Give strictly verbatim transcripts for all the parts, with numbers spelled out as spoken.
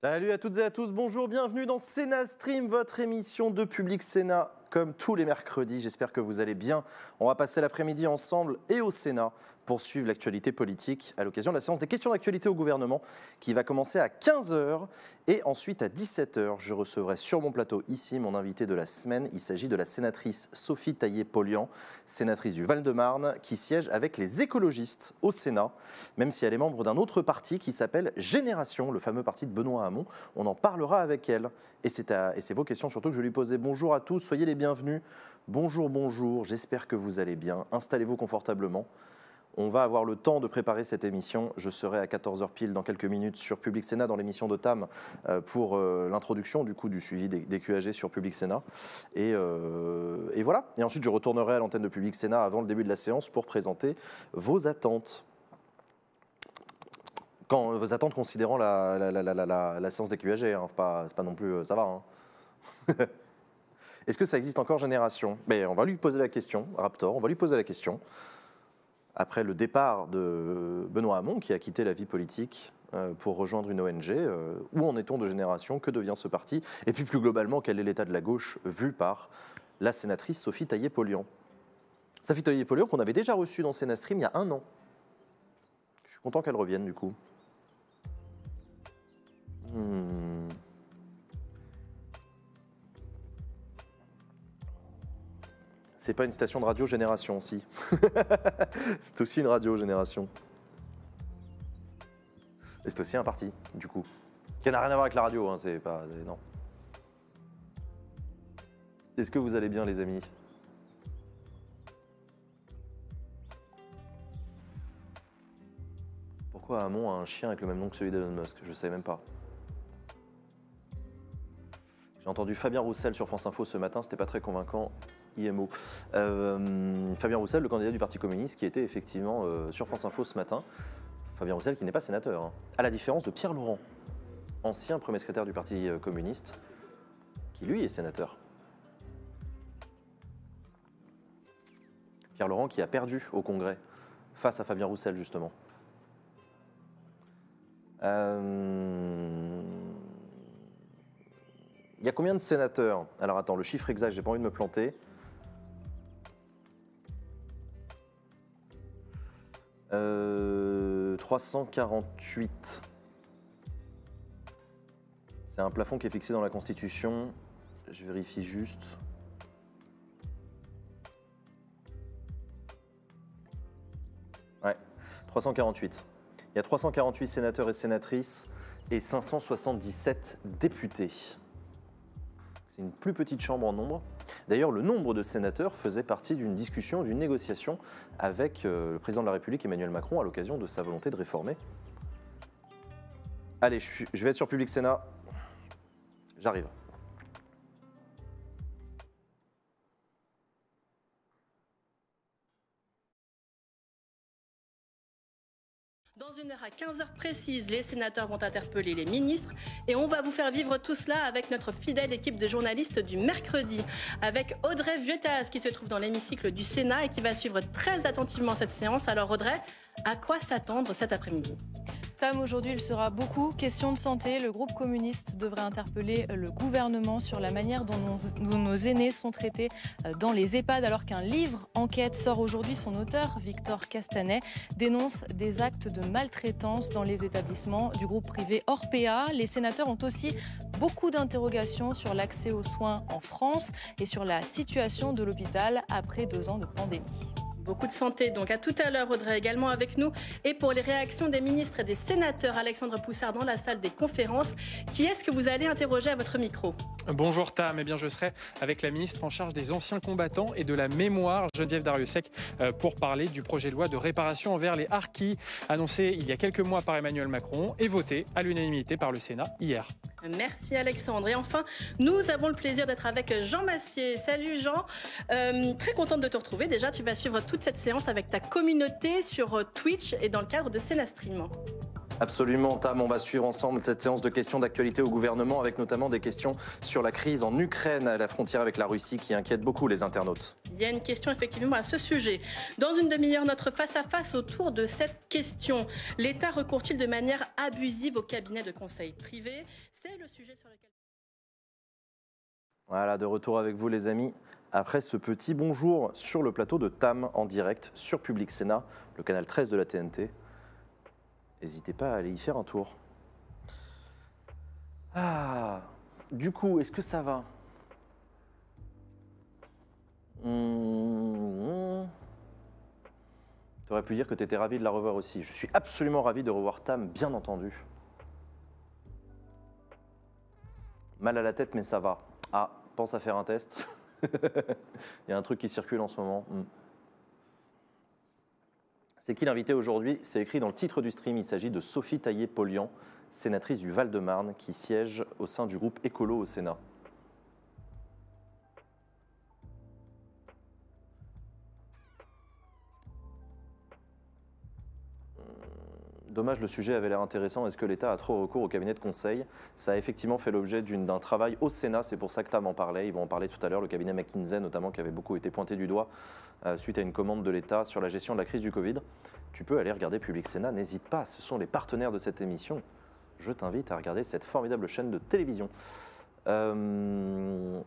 Salut à toutes et à tous, bonjour, bienvenue dans Sénat Stream, votre émission de Public Sénat, comme tous les mercredis. J'espère que vous allez bien. On va passer l'après-midi ensemble et au Sénat pour suivre l'actualité politique à l'occasion de la séance des questions d'actualité au gouvernement qui va commencer à quinze heures et ensuite à dix-sept heures. Je recevrai sur mon plateau ici mon invité de la semaine. Il s'agit de la sénatrice Sophie Taillé-Polian, sénatrice du Val-de-Marne, qui siège avec les écologistes au Sénat, même si elle est membre d'un autre parti qui s'appelle Génération, le fameux parti de Benoît Hamon. On en parlera avec elle. Et c'est, à, et c'est vos questions surtout que je vais lui poser. Bonjour à tous, soyez les bienvenus. Bonjour, bonjour, j'espère que vous allez bien. Installez-vous confortablement. On va avoir le temps de préparer cette émission. Je serai à quatorze heures pile dans quelques minutes sur Public Sénat dans l'émission de Tam pour euh, l'introduction du coup du suivi des, des Q A G sur Public Sénat. Et, euh, et voilà. Et ensuite, je retournerai à l'antenne de Public Sénat avant le début de la séance pour présenter vos attentes. Quand vos attentes considérant la, la, la, la, la, la séance des Q A G, hein, pas, c'est pas non plus, ça va. Hein. Est-ce que ça existe encore Génération? Mais on va lui poser la question, Raptor, on va lui poser la question. Après le départ de Benoît Hamon, qui a quitté la vie politique pour rejoindre une O N G, où en est-on de Génération? Que devient ce parti? Et puis plus globalement, quel est l'état de la gauche vu par la sénatrice Sophie Taillé-Polian? Sophie Taillé-Polian qu'on avait déjà reçue dans Sénat Stream il y a un an. Je suis content qu'elle revienne du coup. Hmm. C'est pas une station de radio Génération, si. C'est aussi une radio Génération. Et c'est aussi un parti, du coup. Qui n'a rien à voir avec la radio, hein, c'est pas... Non. Est-ce que vous allez bien, les amis? Pourquoi Hamon a un chien avec le même nom que celui d'Elon Musk? Je sais même pas. J'ai entendu Fabien Roussel sur France Info ce matin, c'était pas très convaincant. I M O. Euh, Fabien Roussel, le candidat du Parti communiste, qui était effectivement euh, sur France Info ce matin. Fabien Roussel qui n'est pas sénateur, hein. À la différence de Pierre Laurent, ancien premier secrétaire du Parti communiste, qui lui est sénateur. Pierre Laurent qui a perdu au Congrès face à Fabien Roussel, justement. Euh... Il y a combien de sénateurs? Alors attends, le chiffre exact, j'ai pas envie de me planter. Euh, trois cent quarante-huit. C'est un plafond qui est fixé dans la Constitution. Je vérifie juste. Ouais, trois cent quarante-huit. Il y a trois cent quarante-huit sénateurs et sénatrices et cinq cent soixante-dix-sept députés. C'est une plus petite chambre en nombre. D'ailleurs, le nombre de sénateurs faisait partie d'une discussion, d'une négociation avec euh, le président de la République, Emmanuel Macron, à l'occasion de sa volonté de réformer. Allez, je, suis, je vais être sur Public Sénat. J'arrive. Dans une heure à quinze heures précises, les sénateurs vont interpeller les ministres et on va vous faire vivre tout cela avec notre fidèle équipe de journalistes du mercredi, avec Audrey Vieutas qui se trouve dans l'hémicycle du Sénat et qui va suivre très attentivement cette séance. Alors Audrey, à quoi s'attendre cet après-midi ? Tam, aujourd'hui, il sera beaucoup question de santé. Le groupe communiste devrait interpeller le gouvernement sur la manière dont nos, dont nos aînés sont traités dans les EHPAD, alors qu'un livre enquête sort aujourd'hui. Son auteur, Victor Castanet, dénonce des actes de maltraitance dans les établissements du groupe privé Orpea. Les sénateurs ont aussi beaucoup d'interrogations sur l'accès aux soins en France et sur la situation de l'hôpital après deux ans de pandémie. Beaucoup de santé, donc à tout à l'heure Audrey également avec nous. Et pour les réactions des ministres et des sénateurs, Alexandre Poussard dans la salle des conférences. Qui est-ce que vous allez interroger à votre micro? Bonjour Tam, eh bien je serai avec la ministre en charge des anciens combattants et de la mémoire, Geneviève Darrieussecq, pour parler du projet de loi de réparation envers les harkis, annoncé il y a quelques mois par Emmanuel Macron et voté à l'unanimité par le Sénat hier. Merci Alexandre. Et enfin, nous avons le plaisir d'être avec Jean Massier. Salut Jean, euh, très contente de te retrouver. Déjà, tu vas suivre toute cette séance avec ta communauté sur Twitch et dans le cadre de Sénat Stream. Absolument, Tam, on va suivre ensemble cette séance de questions d'actualité au gouvernement avec notamment des questions sur la crise en Ukraine à la frontière avec la Russie qui inquiète beaucoup les internautes. Il y a une question effectivement à ce sujet. Dans une demi-heure, notre face-à-face autour de cette question. L'État recourt-il de manière abusive au cabinet de conseil privé? C'est le sujet sur lequel... Voilà, de retour avec vous les amis, après ce petit bonjour sur le plateau de Tam en direct sur Public Sénat, le canal treize de la T N T. N'hésitez pas à aller y faire un tour. Ah, du coup, est-ce que ça va? mmh. Tu aurais pu dire que tu étais ravi de la revoir aussi. Je suis absolument ravi de revoir Tam, bien entendu. Mal à la tête, mais ça va. Ah, pense à faire un test. Il y a un truc qui circule en ce moment. Mm. C'est qui l'invité aujourd'hui? C'est écrit dans le titre du stream. Il s'agit de Sophie Taillé-Polian, sénatrice du Val-de-Marne, qui siège au sein du groupe Écolo au Sénat. Dommage, le sujet avait l'air intéressant. Est-ce que l'État a trop recours au cabinet de conseil? Ça a effectivement fait l'objet d'un travail au Sénat, c'est pour ça que Tam en parlait. Ils vont en parler tout à l'heure, le cabinet McKinsey notamment, qui avait beaucoup été pointé du doigt euh, suite à une commande de l'État sur la gestion de la crise du Covid. Tu peux aller regarder Public Sénat, n'hésite pas, ce sont les partenaires de cette émission. Je t'invite à regarder cette formidable chaîne de télévision. Euh...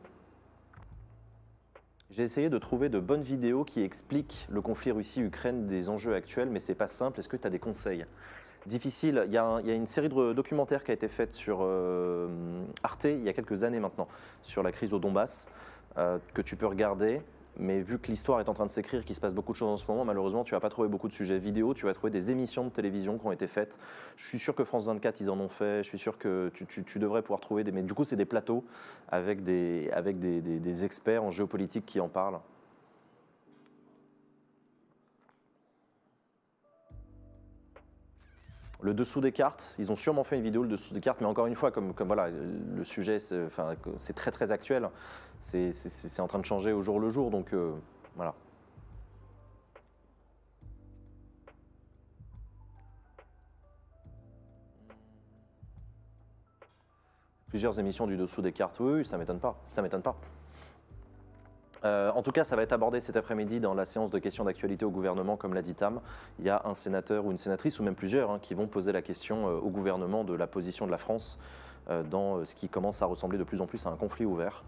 J'ai essayé de trouver de bonnes vidéos qui expliquent le conflit Russie-Ukraine, des enjeux actuels, mais c'est pas simple. Est-ce que tu as des conseils? Difficile. Il y, a un, il y a une série de documentaires qui a été faite sur euh, Arte il y a quelques années maintenant, sur la crise au Donbass, euh, que tu peux regarder. Mais vu que l'histoire est en train de s'écrire, qu'il se passe beaucoup de choses en ce moment, malheureusement, tu ne vas pas trouver beaucoup de sujets vidéo. Tu vas trouver des émissions de télévision qui ont été faites. Je suis sûr que France vingt-quatre, ils en ont fait. Je suis sûr que tu, tu, tu devrais pouvoir trouver des... Mais du coup, c'est des plateaux avec des, avec des, des, des experts en géopolitique qui en parlent. Le dessous des cartes, ils ont sûrement fait une vidéo le dessous des cartes, mais encore une fois, comme, comme voilà, le sujet, c'est enfin, très très actuel, c'est en train de changer au jour le jour, donc euh, voilà. Plusieurs émissions du dessous des cartes, oui, oui ça m'étonne pas, ça m'étonne pas. Euh, en tout cas, ça va être abordé cet après-midi dans la séance de questions d'actualité au gouvernement, comme l'a dit Tam. Il y a un sénateur ou une sénatrice, ou même plusieurs, hein, qui vont poser la question euh, au gouvernement de la position de la France euh, dans euh, ce qui commence à ressembler de plus en plus à un conflit ouvert.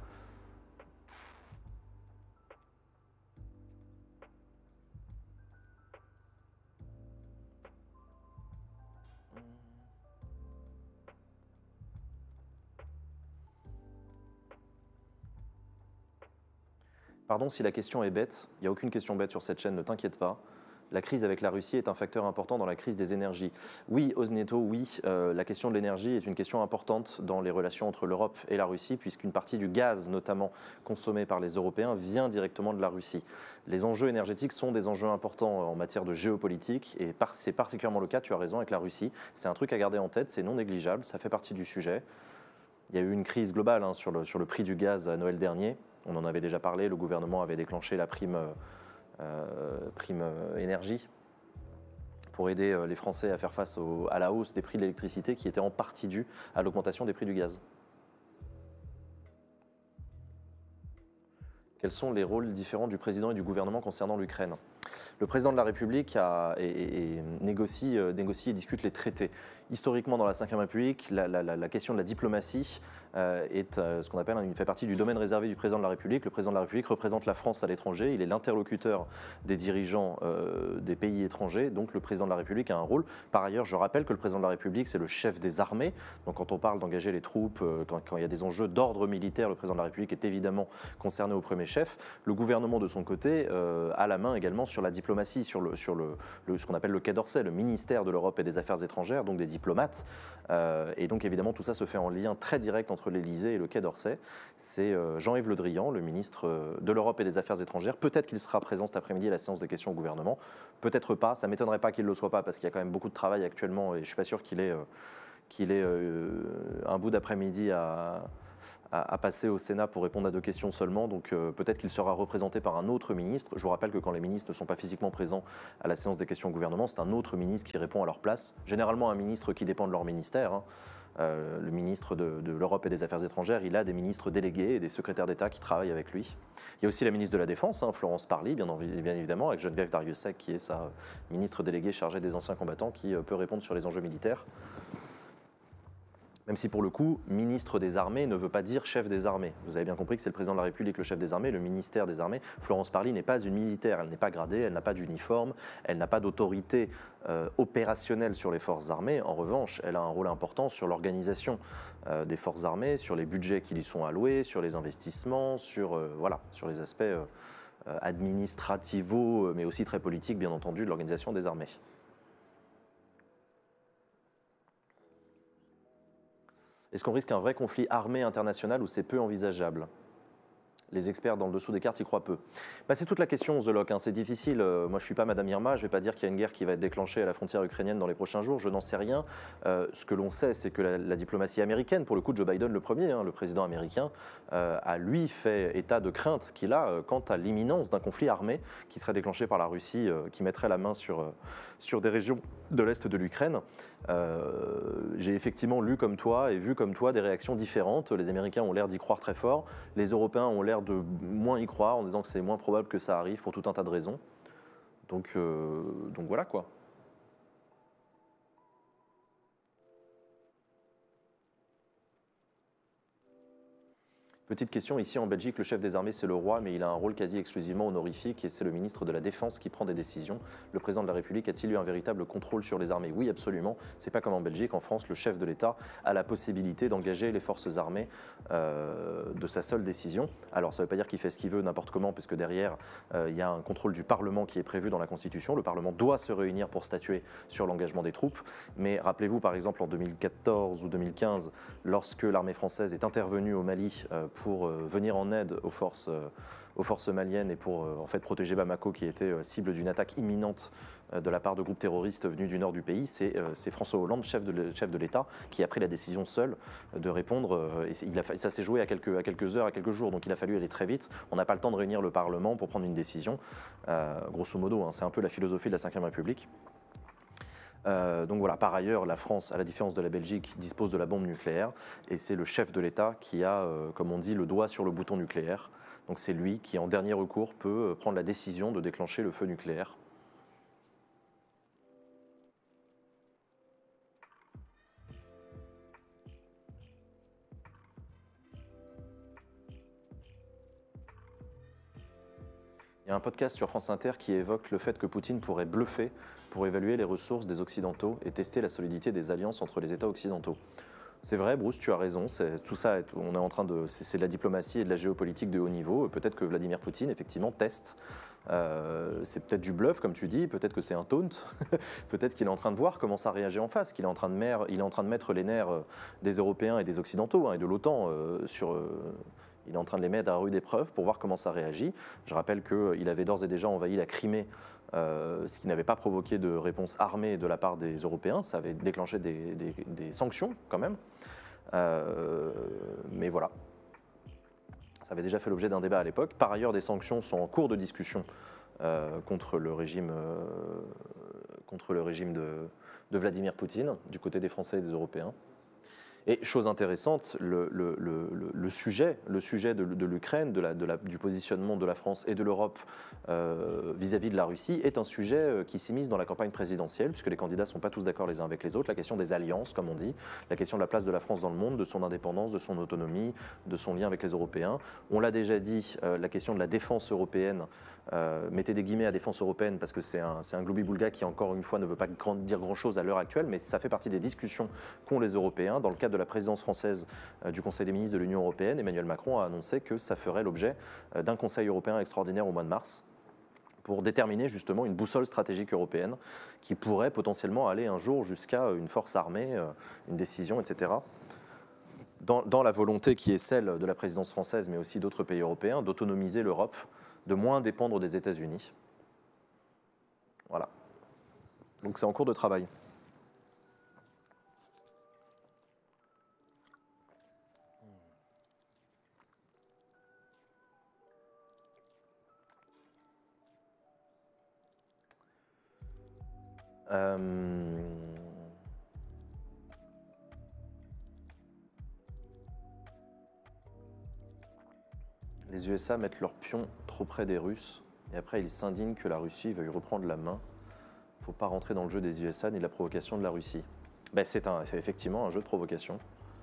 Pardon si la question est bête, il n'y a aucune question bête sur cette chaîne, ne t'inquiète pas. La crise avec la Russie est un facteur important dans la crise des énergies. Oui, Osneto, oui, euh, la question de l'énergie est une question importante dans les relations entre l'Europe et la Russie, puisqu'une partie du gaz, notamment consommé par les Européens, vient directement de la Russie. Les enjeux énergétiques sont des enjeux importants en matière de géopolitique, et par, c'est particulièrement le cas, tu as raison, avec la Russie. C'est un truc à garder en tête, c'est non négligeable, ça fait partie du sujet. Il y a eu une crise globale hein, sur, le, sur le prix du gaz à Noël dernier. On en avait déjà parlé, le gouvernement avait déclenché la prime, euh, prime énergie pour aider les Français à faire face au, à la hausse des prix de l'électricité qui était en partie due à l'augmentation des prix du gaz. Quels sont les rôles différents du président et du gouvernement concernant l'Ukraine? Le président de la République a, et, et, et négocie, euh, négocie et discute les traités. Historiquement, dans la cinquième République, la, la, la question de la diplomatie euh, est euh, ce qu'on appelle, il fait partie du domaine réservé du président de la République. Le président de la République représente la France à l'étranger. Il est l'interlocuteur des dirigeants euh, des pays étrangers. Donc, le président de la République a un rôle. Par ailleurs, je rappelle que le président de la République, c'est le chef des armées. Donc, quand on parle d'engager les troupes, euh, quand, quand il y a des enjeux d'ordre militaire, le président de la République est évidemment concerné au premier chef. Le gouvernement, de son côté, euh, a la main également sur la diplomatie, sur, le, sur le, le, ce qu'on appelle le Quai d'Orsay, le ministère de l'Europe et des Affaires étrangères, donc des diplomates. Euh, et donc évidemment tout ça se fait en lien très direct entre l'Élysée et le Quai d'Orsay. C'est euh, Jean-Yves Le Drian, le ministre de l'Europe et des Affaires étrangères. Peut-être qu'il sera présent cet après-midi à la séance des questions au gouvernement. Peut-être pas, ça ne m'étonnerait pas qu'il ne le soit pas parce qu'il y a quand même beaucoup de travail actuellement et je ne suis pas sûr qu'il ait, euh, qu'il ait euh, un bout d'après-midi à, à, à passer au Sénat pour répondre à deux questions seulement, donc euh, peut-être qu'il sera représenté par un autre ministre. Je vous rappelle que quand les ministres ne sont pas physiquement présents à la séance des questions au gouvernement, c'est un autre ministre qui répond à leur place, généralement un ministre qui dépend de leur ministère. Hein. Euh, le ministre de, de l'Europe et des Affaires étrangères, il a des ministres délégués et des secrétaires d'État qui travaillent avec lui. Il y a aussi la ministre de la Défense, hein, Florence Parly, bien, bien évidemment, avec Geneviève Darrieussecq, qui est sa ministre déléguée chargée des anciens combattants, qui euh, peut répondre sur les enjeux militaires. Même si pour le coup, ministre des Armées ne veut pas dire chef des armées. Vous avez bien compris que c'est le président de la République, le chef des armées, le ministère des Armées. Florence Parly n'est pas une militaire, elle n'est pas gradée, elle n'a pas d'uniforme, elle n'a pas d'autorité euh, opérationnelle sur les forces armées. En revanche, elle a un rôle important sur l'organisation euh, des forces armées, sur les budgets qui lui sont alloués, sur les investissements, sur, euh, voilà, sur les aspects euh, administrativaux, mais aussi très politiques, bien entendu, de l'organisation des armées. Est-ce qu'on risque un vrai conflit armé international ou c'est peu envisageable ? Les experts dans le dessous des cartes y croient peu. Bah, c'est toute la question, The Lock, hein. C'est difficile. Euh, moi, je ne suis pas Madame Irma, je ne vais pas dire qu'il y a une guerre qui va être déclenchée à la frontière ukrainienne dans les prochains jours, je n'en sais rien. Euh, ce que l'on sait, c'est que la, la diplomatie américaine, pour le coup, Joe Biden le premier, hein, le président américain, euh, a lui fait état de crainte qu'il a euh, quant à l'imminence d'un conflit armé qui serait déclenché par la Russie, euh, qui mettrait la main sur, euh, sur des régions de l'Est de l'Ukraine. Euh, j'ai effectivement lu comme toi et vu comme toi des réactions différentes. Les Américains ont l'air d'y croire très fort, les Européens ont l'air de moins y croire en disant que c'est moins probable que ça arrive pour tout un tas de raisons. Donc, euh, donc voilà quoi. Petite question, ici en Belgique, le chef des armées c'est le roi, mais il a un rôle quasi exclusivement honorifique et c'est le ministre de la Défense qui prend des décisions. Le président de la République a-t-il eu un véritable contrôle sur les armées? Oui, absolument. C'est pas comme en Belgique. En France, le chef de l'État a la possibilité d'engager les forces armées euh, de sa seule décision. Alors ça ne veut pas dire qu'il fait ce qu'il veut n'importe comment, puisque derrière, euh, il y a un contrôle du Parlement qui est prévu dans la Constitution. Le Parlement doit se réunir pour statuer sur l'engagement des troupes. Mais rappelez-vous, par exemple, en deux mille quatorze ou deux mille quinze, lorsque l'armée française est intervenue au Mali euh, pour euh, venir en aide aux forces, euh, aux forces maliennes et pour euh, en fait, protéger Bamako qui était euh, cible d'une attaque imminente euh, de la part de groupes terroristes venus du nord du pays, c'est euh, François Hollande, chef de, chef de l'État, qui a pris la décision seul euh, de répondre. Euh, et il a, ça s'est joué à quelques, à quelques heures, à quelques jours, donc il a fallu aller très vite. On n'a pas le temps de réunir le Parlement pour prendre une décision. Euh, grosso modo, hein, c'est un peu la philosophie de la cinquième République. Euh, donc voilà, par ailleurs, la France, à la différence de la Belgique, dispose de la bombe nucléaire et c'est le chef de l'État qui a, euh, comme on dit, le doigt sur le bouton nucléaire. Donc c'est lui qui, en dernier recours, peut prendre la décision de déclencher le feu nucléaire. Il y a un podcast sur France Inter qui évoque le fait que Poutine pourrait bluffer pour évaluer les ressources des Occidentaux et tester la solidité des alliances entre les États occidentaux. C'est vrai, Bruce, tu as raison. Tout ça, on est en train de, c'est de la diplomatie et de la géopolitique de haut niveau. Peut-être que Vladimir Poutine, effectivement, teste. Euh, c'est peut-être du bluff, comme tu dis. Peut-être que c'est un taunt. Peut-être qu'il est en train de voir comment ça réagit en face. Qu'il est en train de, mer, il est en train de mettre les nerfs des Européens et des Occidentaux hein, et de l'OTAN euh, sur. Euh, Il est en train de les mettre à rude épreuve pour voir comment ça réagit. Je rappelle qu'il avait d'ores et déjà envahi la Crimée, euh, ce qui n'avait pas provoqué de réponse armée de la part des Européens. Ça avait déclenché des, des, des sanctions quand même. Euh, mais voilà. Ça avait déjà fait l'objet d'un débat à l'époque. Par ailleurs, des sanctions sont en cours de discussion euh, contre le régime, euh, contre le régime de, de Vladimir Poutine, du côté des Français et des Européens. Et chose intéressante, le, le, le, le sujet, le sujet de, de l'Ukraine, de la, de la, du positionnement de la France et de l'Europe euh, vis-à-vis de la Russie est un sujet qui s'immisce dans la campagne présidentielle, puisque les candidats ne sont pas tous d'accord les uns avec les autres. La question des alliances, comme on dit, la question de la place de la France dans le monde, de son indépendance, de son autonomie, de son lien avec les Européens. On l'a déjà dit, euh, la question de la défense européenne, euh, mettez des guillemets à défense européenne, parce que c'est un, un globi-boulga qui, encore une fois, ne veut pas grand, dire grand-chose à l'heure actuelle, mais ça fait partie des discussions qu'ont les Européens dans le cadre de la présidence française du Conseil des ministres de l'Union européenne. Emmanuel Macron a annoncé que ça ferait l'objet d'un Conseil européen extraordinaire au mois de mars pour déterminer justement une boussole stratégique européenne qui pourrait potentiellement aller un jour jusqu'à une force armée, une décision, et cetera. Dans, dans la volonté qui est celle de la présidence française, mais aussi d'autres pays européens, d'autonomiser l'Europe, de moins dépendre des États-Unis. Voilà. Donc c'est en cours de travail. Euh... Les U S A mettent leurs pions trop près des Russes et après ils s'indignent que la Russie veuille reprendre la main. Il ne faut pas rentrer dans le jeu des U S A ni de la provocation de la Russie. Ben, c'est un, effectivement un jeu de provocation.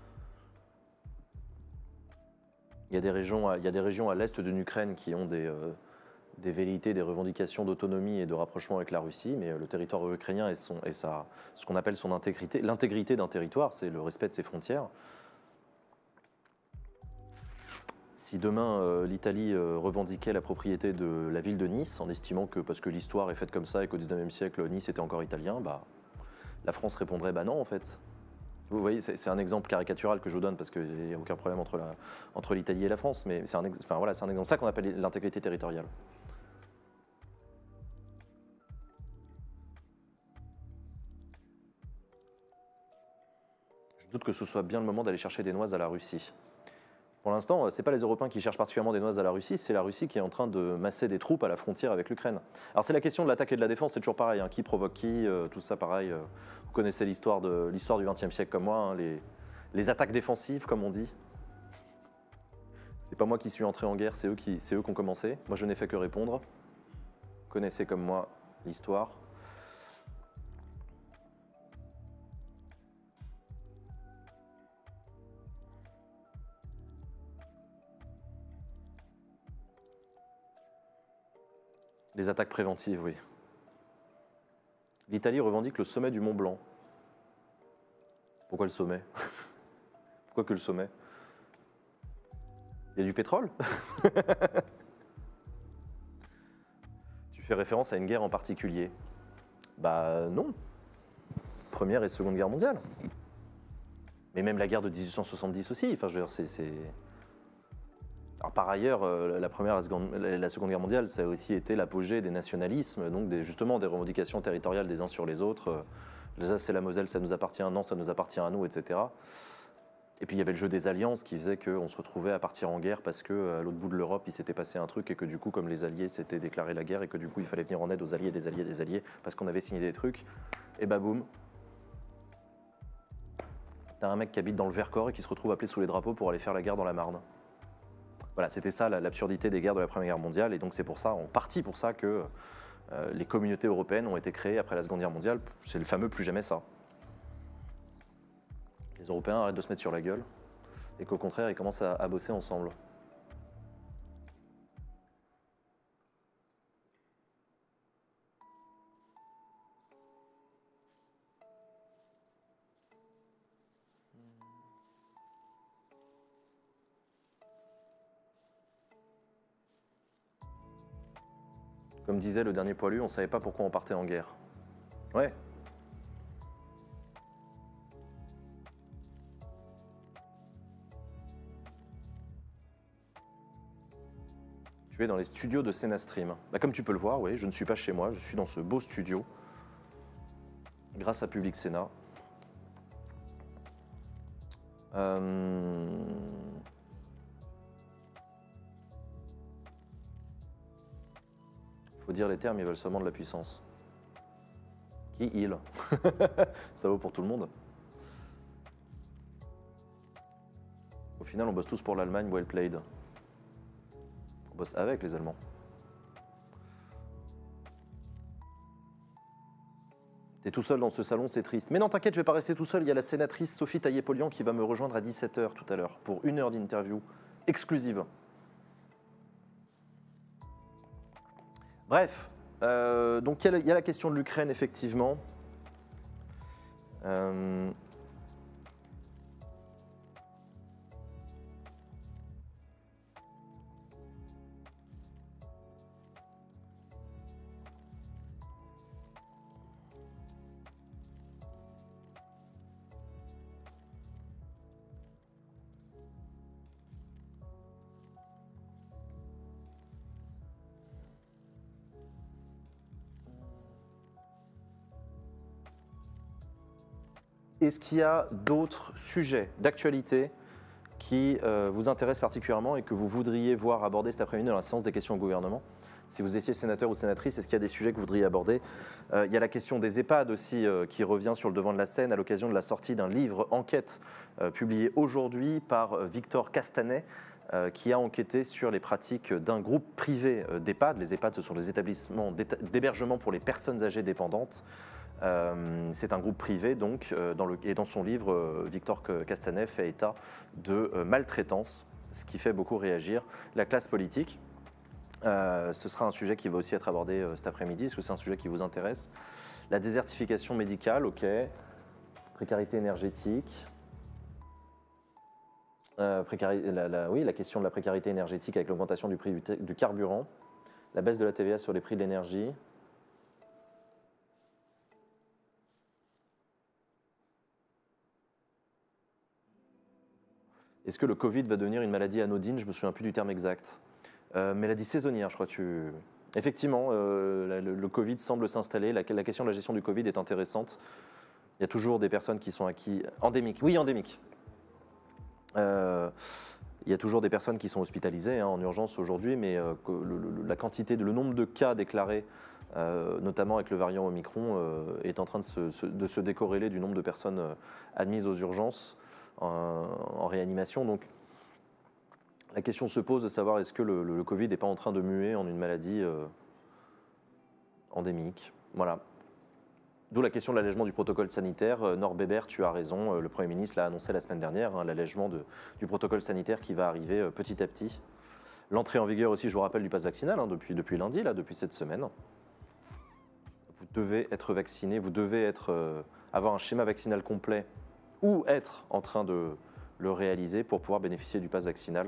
Il y a des régions à, il y a des régions à l'est de l'Ukraine qui ont des, euh, des velléités, des revendications d'autonomie et de rapprochement avec la Russie, mais le territoire ukrainien et, son, et sa, ce qu'on appelle son intégrité, l'intégrité d'un territoire, c'est le respect de ses frontières. Si demain euh, l'Italie euh, revendiquait la propriété de la ville de Nice, en estimant que, parce que l'histoire est faite comme ça et qu'au dix-neuvième siècle, Nice était encore italien, bah, la France répondrait bah non en fait. Vous voyez, c'est un exemple caricatural que je vous donne parce qu'il n'y a aucun problème entre la, entre l'Italie et la France, mais c'est un, enfin, voilà, c'est un exemple. C'est ça qu'on appelle l'intégrité territoriale. Je doute que ce soit bien le moment d'aller chercher des noises à la Russie. Pour l'instant, ce n'est pas les Européens qui cherchent particulièrement des noises à la Russie, c'est la Russie qui est en train de masser des troupes à la frontière avec l'Ukraine. Alors c'est la question de l'attaque et de la défense, c'est toujours pareil, hein. Qui provoque qui, euh, tout ça pareil. Euh, vous connaissez l'histoire de l'histoire du vingtième siècle comme moi, hein, les, les attaques défensives comme on dit. C'est pas moi qui suis entré en guerre, c'est eux qui, c'est eux qui ont commencé. Moi je n'ai fait que répondre. Vous connaissez comme moi l'histoire. Les attaques préventives, oui. L'Italie revendique le sommet du Mont Blanc. Pourquoi le sommet? Pourquoi que le sommet? Il y a du pétrole? Tu fais référence à une guerre en particulier? Bah non. Première et Seconde Guerre mondiale. Mais même la guerre de dix-huit cent soixante-dix aussi. Enfin, je veux dire, c'est... Alors, par ailleurs, la première, la seconde, la seconde guerre mondiale, ça a aussi été l'apogée des nationalismes, donc des, justement des revendications territoriales des uns sur les autres. L'Alsace et la Moselle, ça nous appartient, non, ça nous appartient à nous, et cetera. Et puis il y avait le jeu des alliances qui faisait qu'on se retrouvait à partir en guerre parce qu'à l'autre bout de l'Europe, il s'était passé un truc et que du coup, comme les alliés s'étaient déclaré la guerre et que du coup, il fallait venir en aide aux alliés, des alliés, des alliés, parce qu'on avait signé des trucs, et bah boum. T'as un mec qui habite dans le Vercors et qui se retrouve appelé sous les drapeaux pour aller faire la guerre dans la Marne. Voilà, c'était ça l'absurdité des guerres de la Première Guerre mondiale, et donc c'est pour ça, en partie pour ça, que euh, les communautés européennes ont été créées après la Seconde Guerre mondiale. C'est le fameux plus jamais ça. Les Européens arrêtent de se mettre sur la gueule, et qu'au contraire, ils commencent à, à bosser ensemble. Comme disait le dernier poilu, on ne savait pas pourquoi on partait en guerre. Ouais. Tu es dans les studios de Sénastream. Bah, comme tu peux le voir, oui, je ne suis pas chez moi, je suis dans ce beau studio, grâce à Public Sénat. Euh... Faut dire les termes, ils veulent seulement de la puissance. Qui il? Ça vaut pour tout le monde. Au final, on bosse tous pour l'Allemagne, well played. On bosse avec les Allemands. T'es tout seul dans ce salon, c'est triste. Mais non, t'inquiète, je vais pas rester tout seul. Il y a la sénatrice Sophie Taillé-Polian qui va me rejoindre à dix-sept heures tout à l'heure pour une heure d'interview exclusive. Bref, euh, donc il y, y a la question de l'Ukraine, effectivement. Euh... Est-ce qu'il y a d'autres sujets d'actualité qui euh, vous intéressent particulièrement et que vous voudriez voir abordés cet après-midi dans la séance des questions au gouvernement? Si vous étiez sénateur ou sénatrice, est-ce qu'il y a des sujets que vous voudriez aborder? euh, Il y a la question des EHPAD aussi euh, qui revient sur le devant de la scène à l'occasion de la sortie d'un livre enquête euh, publié aujourd'hui par euh, Victor Castanet, euh, qui a enquêté sur les pratiques d'un groupe privé euh, d'EHPAD. Les EHPAD, ce sont les établissements d'hébergement pour les personnes âgées dépendantes. Euh, c'est un groupe privé, donc, euh, dans le, et dans son livre, euh, Victor Castanet fait état de euh, maltraitance, ce qui fait beaucoup réagir la classe politique. Euh, ce sera un sujet qui va aussi être abordé euh, cet après-midi. Est-ce que c'est un sujet qui vous intéresse? La désertification médicale, ok. Précarité énergétique. Euh, précari- la, la, oui, la question de la précarité énergétique avec l'augmentation du prix du, t- du carburant. La baisse de la T V A sur les prix de l'énergie. Est-ce que le Covid va devenir une maladie anodine? Je ne me souviens plus du terme exact. Euh, maladie saisonnière, je crois que tu... Effectivement, euh, le, le Covid semble s'installer. La, la question de la gestion du Covid est intéressante. Il y a toujours des personnes qui sont acquis... Endémiques, oui, endémiques. Euh, il y a toujours des personnes qui sont hospitalisées hein, en urgence aujourd'hui, mais euh, le, le, la quantité, de, le nombre de cas déclarés, euh, notamment avec le variant Omicron, euh, est en train de se, se, de se décorréler du nombre de personnes euh, admises aux urgences en, en réanimation. Donc, la question se pose de savoir est-ce que le, le, le Covid n'est pas en train de muer en une maladie euh, endémique. Voilà. D'où la question de l'allègement du protocole sanitaire. Euh, Nord Bébert, tu as raison, euh, le Premier ministre l'a annoncé la semaine dernière, hein, l'allègement de, du protocole sanitaire qui va arriver euh, petit à petit. L'entrée en vigueur aussi, je vous rappelle, du pass vaccinal hein, depuis, depuis lundi, là, depuis cette semaine. Vous devez être vacciné, vous devez être, euh, avoir un schéma vaccinal complet ou être en train de le réaliser pour pouvoir bénéficier du pass vaccinal.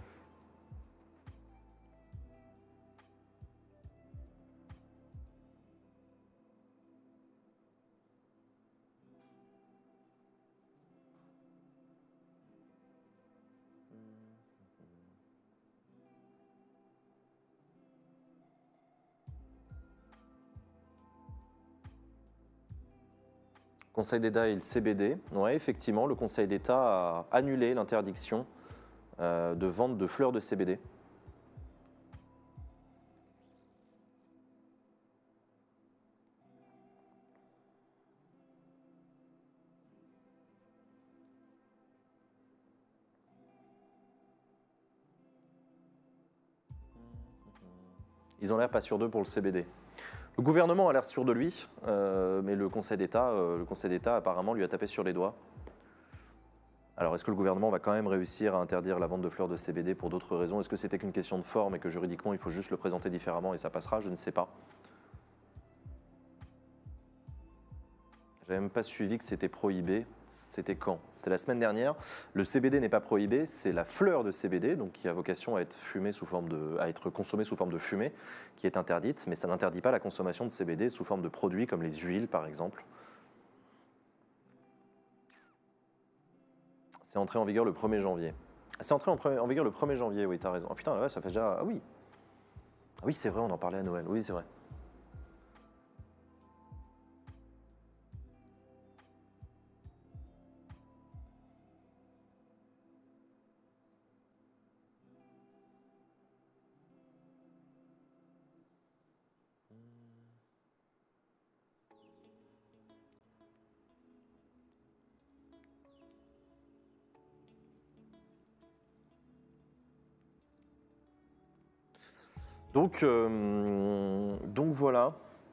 Conseil d'État et le C B D. Oui, effectivement, le Conseil d'État a annulé l'interdiction euh, de vente de fleurs de C B D. Ils ont l'air pas sûrs d'eux pour le C B D. Le gouvernement a l'air sûr de lui, euh, mais le Conseil d'État, euh, le Conseil d'État apparemment lui a tapé sur les doigts. Alors, est-ce que le gouvernement va quand même réussir à interdire la vente de fleurs de C B D pour d'autres raisons? Est-ce que c'était qu'une question de forme et que juridiquement il faut juste le présenter différemment et ça passera? Je ne sais pas. J'avais même pas suivi que c'était prohibé. C'était quand? C'était la semaine dernière. Le C B D n'est pas prohibé, c'est la fleur de C B D, donc qui a vocation à être fumée sous forme de, à être consommée sous forme de fumée, qui est interdite, mais ça n'interdit pas la consommation de C B D sous forme de produits comme les huiles, par exemple. C'est entré en vigueur le premier janvier. C'est entré en, en vigueur le premier janvier, oui, tu as raison. Oh putain, ouais, ça fait déjà... Ah oui. Ah oui, c'est vrai, on en parlait à Noël. Oui, c'est vrai. Donc, euh, donc voilà.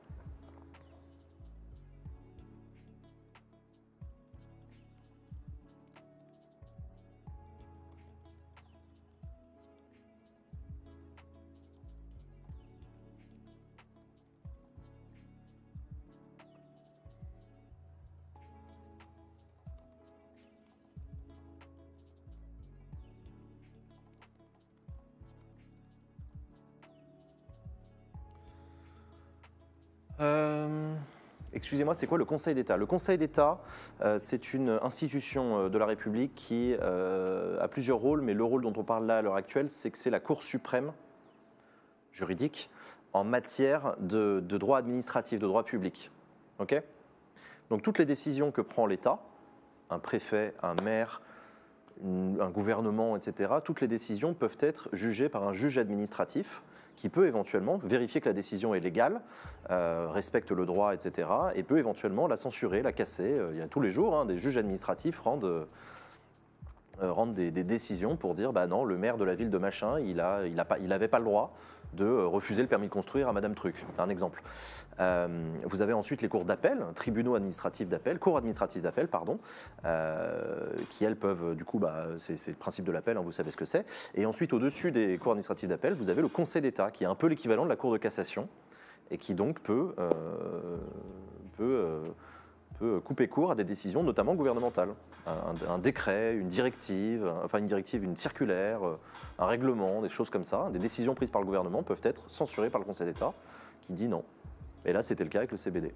Euh, excusez-moi, c'est quoi le Conseil d'État? Le Conseil d'État, euh, c'est une institution de la République qui euh, a plusieurs rôles, mais le rôle dont on parle là à l'heure actuelle, c'est que c'est la Cour suprême juridique en matière de, de droit administratif, de droit public. Okay? Donc toutes les décisions que prend l'État, un préfet, un maire, un gouvernement, et cetera, toutes les décisions peuvent être jugées par un juge administratif qui peut éventuellement vérifier que la décision est légale, euh, respecte le droit, et cetera, et peut éventuellement la censurer, la casser. Il y a tous les jours, hein, des juges administratifs rendent, euh, rendent des, des décisions pour dire bah non, le maire de la ville de machin, il a, il a pas, il n'avait pas le droit de refuser le permis de construire à Madame Truc, un exemple. Euh, vous avez ensuite les cours d'appel, tribunaux administratifs d'appel, cours administratifs d'appel, pardon, euh, qui elles peuvent, du coup, bah, c'est le principe de l'appel, hein, vous savez ce que c'est. Et ensuite, au-dessus des cours administratifs d'appel, vous avez le Conseil d'État, qui est un peu l'équivalent de la Cour de cassation, et qui donc peut, euh, peut, euh, peut couper court à des décisions, notamment gouvernementales. Un, un décret, une directive, enfin une directive, une circulaire, un règlement, des choses comme ça, des décisions prises par le gouvernement peuvent être censurées par le Conseil d'État, qui dit non. Et là, c'était le cas avec le C B D.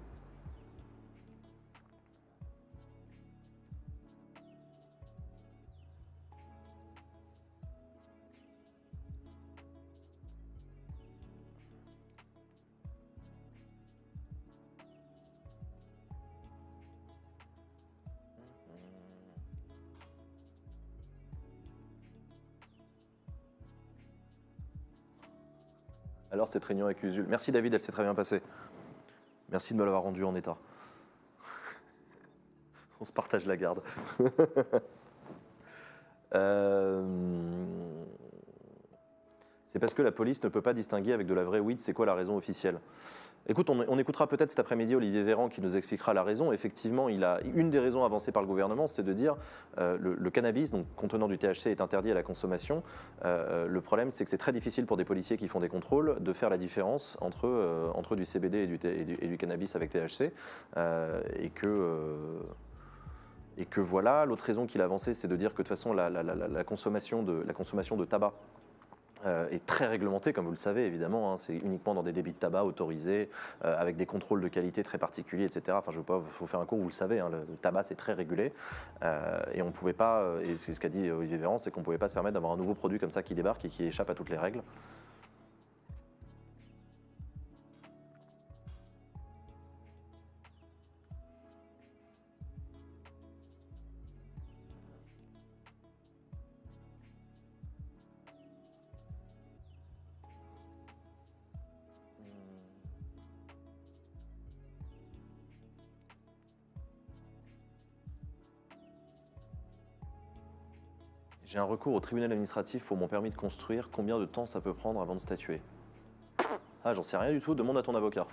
Alors, cette réunion avec Usul. Merci David, elle s'est très bien passée. Merci de me l'avoir rendue en état. On se partage la garde. euh... C'est parce que la police ne peut pas distinguer avec de la vraie weed, c'est quoi la raison officielle? Écoute, on, on écoutera peut-être cet après-midi Olivier Véran qui nous expliquera la raison. Effectivement, il a, une des raisons avancées par le gouvernement, c'est de dire euh, le, le cannabis, donc contenant du T H C, est interdit à la consommation. Euh, le problème, c'est que c'est très difficile pour des policiers qui font des contrôles de faire la différence entre, euh, entre du C B D et du, et du, et du cannabis avec T H C. Euh, et que... Euh, et que voilà, l'autre raison qu'il a avancée, c'est de dire que de toute façon, la, la, la, la, consommation, de, la consommation de tabac Euh, est très réglementé, comme vous le savez, évidemment. Hein, c'est uniquement dans des débits de tabac autorisés, euh, avec des contrôles de qualité très particuliers, et cetera. Enfin, je ne veux pas, il faut faire un cours, vous le savez, hein, le, le tabac, c'est très régulé. Euh, et on ne pouvait pas, et c'est ce qu'a dit Olivier Véran, c'est qu'on ne pouvait pas se permettre d'avoir un nouveau produit comme ça qui débarque et qui échappe à toutes les règles. J'ai un recours au tribunal administratif pour mon permis de construire. Combien de temps ça peut prendre avant de statuer? Ah, j'en sais rien du tout, demande à ton avocat.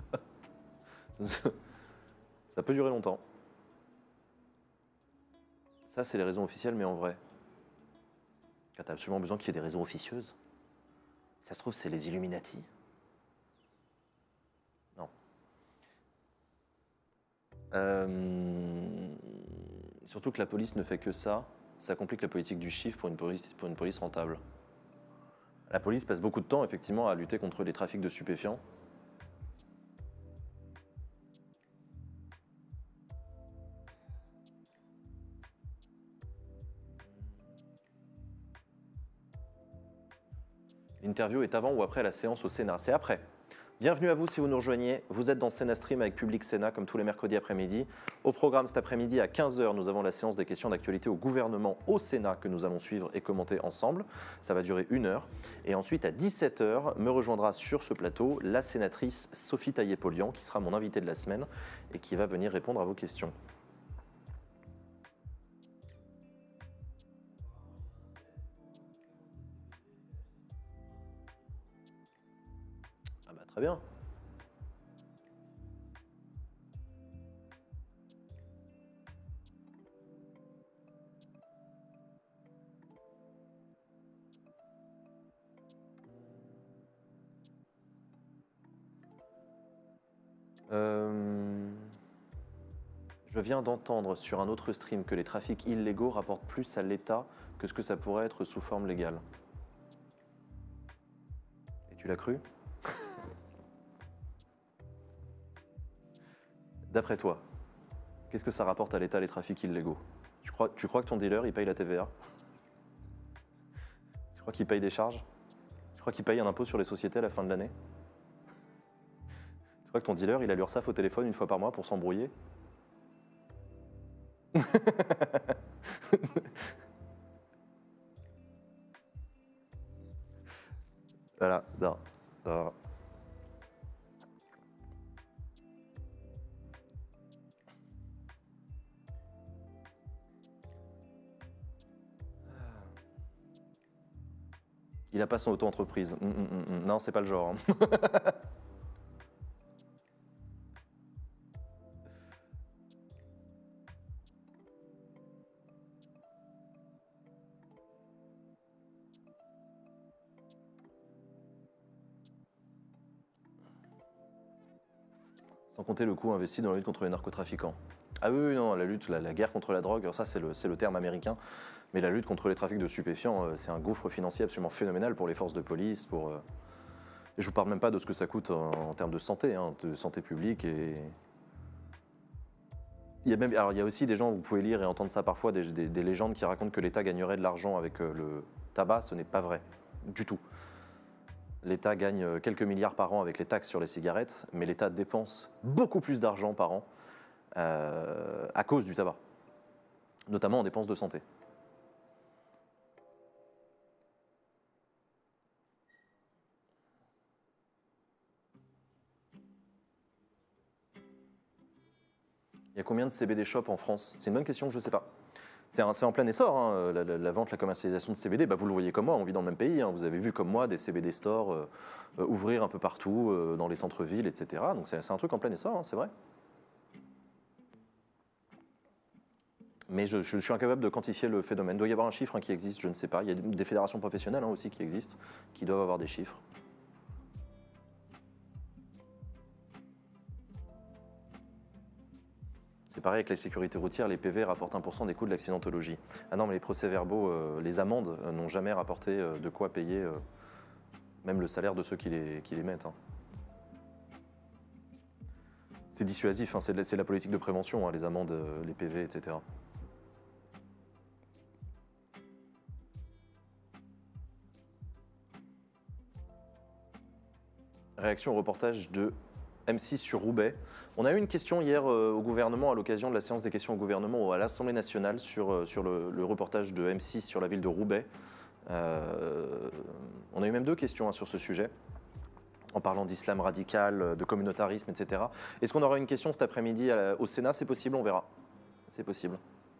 Ça peut durer longtemps. Ça, c'est les raisons officielles, mais en vrai. Quand tu as absolument besoin qu'il y ait des raisons officieuses. Ça se trouve, c'est les Illuminati. Non. Euh... Surtout que la police ne fait que ça. Ça complique la politique du chiffre pour une police, pour une police rentable. La police passe beaucoup de temps, effectivement, à lutter contre les trafics de stupéfiants. L'interview est avant ou après la séance au Sénat? C'est après. Bienvenue à vous si vous nous rejoignez. Vous êtes dans Sénat Stream avec Public Sénat, comme tous les mercredis après-midi. Au programme cet après-midi à quinze heures, nous avons la séance des questions d'actualité au gouvernement au Sénat que nous allons suivre et commenter ensemble. Ça va durer une heure. Et ensuite, à dix-sept heures, me rejoindra sur ce plateau la sénatrice Sophie Taillé-Polian, qui sera mon invitée de la semaine et qui va venir répondre à vos questions. Très bien. Euh... Je viens d'entendre sur un autre stream que les trafics illégaux rapportent plus à l'État que ce que ça pourrait être sous forme légale. Et tu l'as cru ? D'après toi, qu'est-ce que ça rapporte à l'État les trafics illégaux? tu crois, tu crois que ton dealer, il paye la T V A? Tu crois qu'il paye des charges? Tu crois qu'il paye un impôt sur les sociétés à la fin de l'année? Tu crois que ton dealer, il a l'URSSAF au téléphone une fois par mois pour s'embrouiller? Voilà, non. Ah. Il n'a pas son auto-entreprise. Mm, mm, mm, mm. Non, c'est pas le genre. Hein. Sans compter le coût investi dans la lutte contre les narcotrafiquants. Ah oui, oui, non, la lutte, la, la guerre contre la drogue, ça c'est le, c'est le terme américain, mais la lutte contre les trafics de stupéfiants, euh, c'est un gouffre financier absolument phénoménal pour les forces de police, pour... Euh... Et je vous parle même pas de ce que ça coûte en, en termes de santé, hein, de santé publique et... Il y, a même, alors il y a aussi des gens, vous pouvez lire et entendre ça parfois, des, des, des légendes qui racontent que l'État gagnerait de l'argent avec euh, le tabac. Ce n'est pas vrai, du tout. L'État gagne quelques milliards par an avec les taxes sur les cigarettes, mais l'État dépense beaucoup plus d'argent par an euh, à cause du tabac, notamment en dépenses de santé. Il y a combien de C B D shops en France? C'est une bonne question, je ne sais pas. C'est en plein essor, hein, la, la, la vente, la commercialisation de C B D. Bah, vous le voyez comme moi, on vit dans le même pays. Hein, vous avez vu comme moi des C B D stores euh, euh, ouvrir un peu partout, euh, dans les centres-villes, et cetera. Donc c'est un truc en plein essor, hein, c'est vrai. Mais je, je suis incapable de quantifier le phénomène. Il doit y avoir un chiffre hein, qui existe, je ne sais pas. Il y a des fédérations professionnelles hein, aussi qui existent, qui doivent avoir des chiffres. C'est pareil avec la sécurité routière, les P V rapportent un pour cent des coûts de l'accidentologie. Ah non, mais les procès-verbaux, euh, les amendes euh, n'ont jamais rapporté euh, de quoi payer euh, même le salaire de ceux qui les, qui les mettent. Hein. C'est dissuasif, hein, c'est de la politique de prévention, hein, les amendes, euh, les P V, et cetera. Réaction au reportage de M six sur Roubaix. On a eu une question hier euh, au gouvernement à l'occasion de la séance des questions au gouvernement à l'Assemblée nationale sur, euh, sur le, le reportage de M six sur la ville de Roubaix. Euh, on a eu même deux questions hein, sur ce sujet, en parlant d'islam radical, de communautarisme, et cetera. Est-ce qu'on aura une question cet après-midi au Sénat? C'est possible, on verra. C'est possible.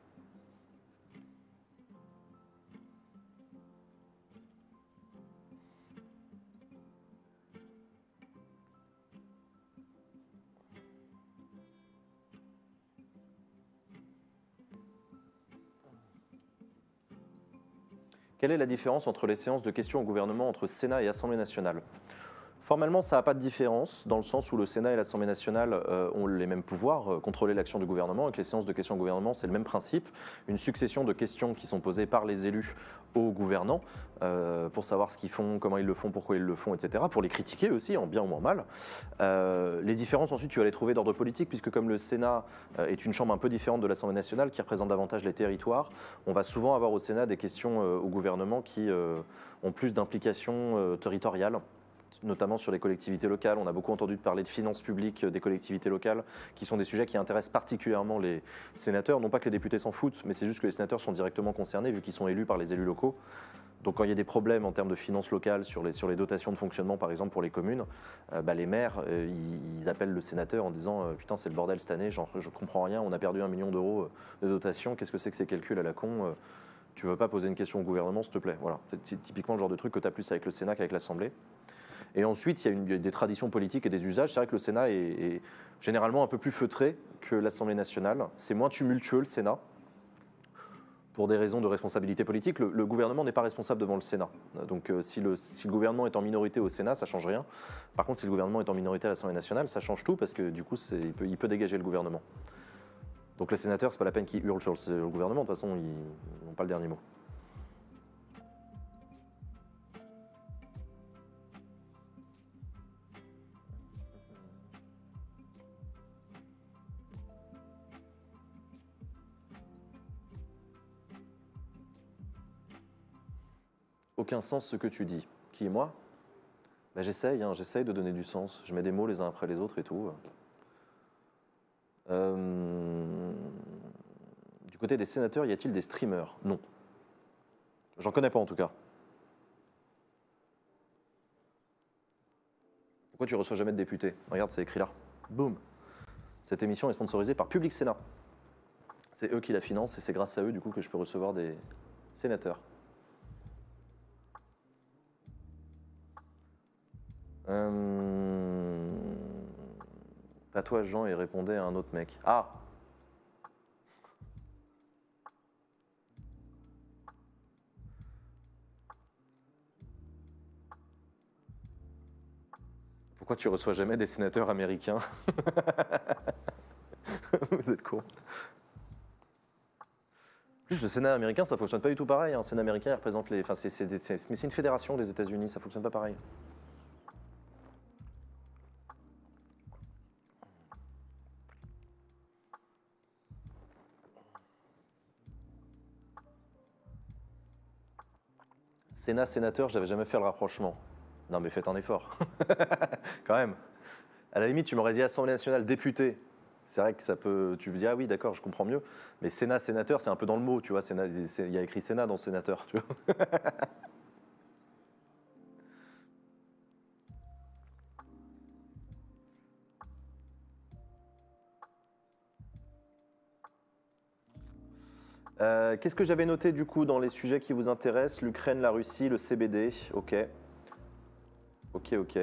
Quelle est la différence entre les séances de questions au gouvernement entre Sénat et Assemblée nationale? Formellement, ça n'a pas de différence, dans le sens où le Sénat et l'Assemblée nationale euh, ont les mêmes pouvoirs, euh, contrôler l'action du gouvernement. Avec les séances de questions au gouvernement, c'est le même principe. Une succession de questions qui sont posées par les élus aux gouvernants, euh, pour savoir ce qu'ils font, comment ils le font, pourquoi ils le font, et cetera. Pour les critiquer aussi, en bien ou en mal. Euh, les différences, ensuite, tu vas les trouver d'ordre politique, puisque comme le Sénat euh, est une chambre un peu différente de l'Assemblée nationale, qui représente davantage les territoires, on va souvent avoir au Sénat des questions euh, au gouvernement qui euh, ont plus d'implications euh, territoriales, notamment sur les collectivités locales. On a beaucoup entendu parler de finances publiques des collectivités locales, qui sont des sujets qui intéressent particulièrement les sénateurs. Non pas que les députés s'en foutent, mais c'est juste que les sénateurs sont directement concernés, vu qu'ils sont élus par les élus locaux. Donc quand il y a des problèmes en termes de finances locales, sur les, sur les dotations de fonctionnement, par exemple, pour les communes, euh, bah, les maires, euh, ils, ils appellent le sénateur en disant euh, « Putain, c'est le bordel cette année, genre, je comprends rien, on a perdu un million d'euros de dotation, qu'est-ce que c'est que ces calculs à la con euh, tu ne veux pas poser une question au gouvernement, s'il te plaît ?» Voilà. C'est typiquement le genre de truc que tu as plus avec le Sénat qu'avec l'Assemblée. Et ensuite, il y a, une, il y a des traditions politiques et des usages. C'est vrai que le Sénat est, est généralement un peu plus feutré que l'Assemblée nationale. C'est moins tumultueux, le Sénat, pour des raisons de responsabilité politique. Le, le gouvernement n'est pas responsable devant le Sénat. Donc euh, si, le, si le gouvernement est en minorité au Sénat, ça ne change rien. Par contre, si le gouvernement est en minorité à l'Assemblée nationale, ça change tout, parce que du coup, il peut, il peut dégager le gouvernement. Donc les sénateurs, ce n'est pas la peine qu'ils hurlent sur le, le gouvernement. De toute façon, ils n'ont pas le dernier mot. Aucun sens ce que tu dis. Qui est moi? Ben, j'essaye, hein, j'essaye de donner du sens. Je mets des mots les uns après les autres et tout. Euh... Du côté des sénateurs, y a-t-il des streamers? Non. J'en connais pas en tout cas. Pourquoi tu reçois jamais de députés? Regarde, c'est écrit là. Boum. Cette émission est sponsorisée par Public Sénat. C'est eux qui la financent et c'est grâce à eux du coup que je peux recevoir des sénateurs. Euh... À toi Jean et répondait à un autre mec. Ah. Pourquoi tu reçois jamais des sénateurs américains? Vous êtes con. En plus, le Sénat américain, ça fonctionne pas du tout pareil. Un Sénat américain, il représente les. Enfin, c'est, c'est, c'est... Mais c'est une fédération, les États-Unis, ça fonctionne pas pareil. Sénat, sénateur, j'avais jamais fait le rapprochement. Non, mais faites un effort. Quand même. À la limite, tu m'aurais dit Assemblée nationale, député. C'est vrai que ça peut. Tu me dis, ah oui, d'accord, je comprends mieux. Mais Sénat, sénateur, c'est un peu dans le mot, tu vois. Sénat, il y a écrit Sénat dans sénateur, tu vois. Euh, Qu'est-ce que j'avais noté du coup dans les sujets qui vous intéressent? L'Ukraine, la Russie, le C B D. Ok. Ok, ok.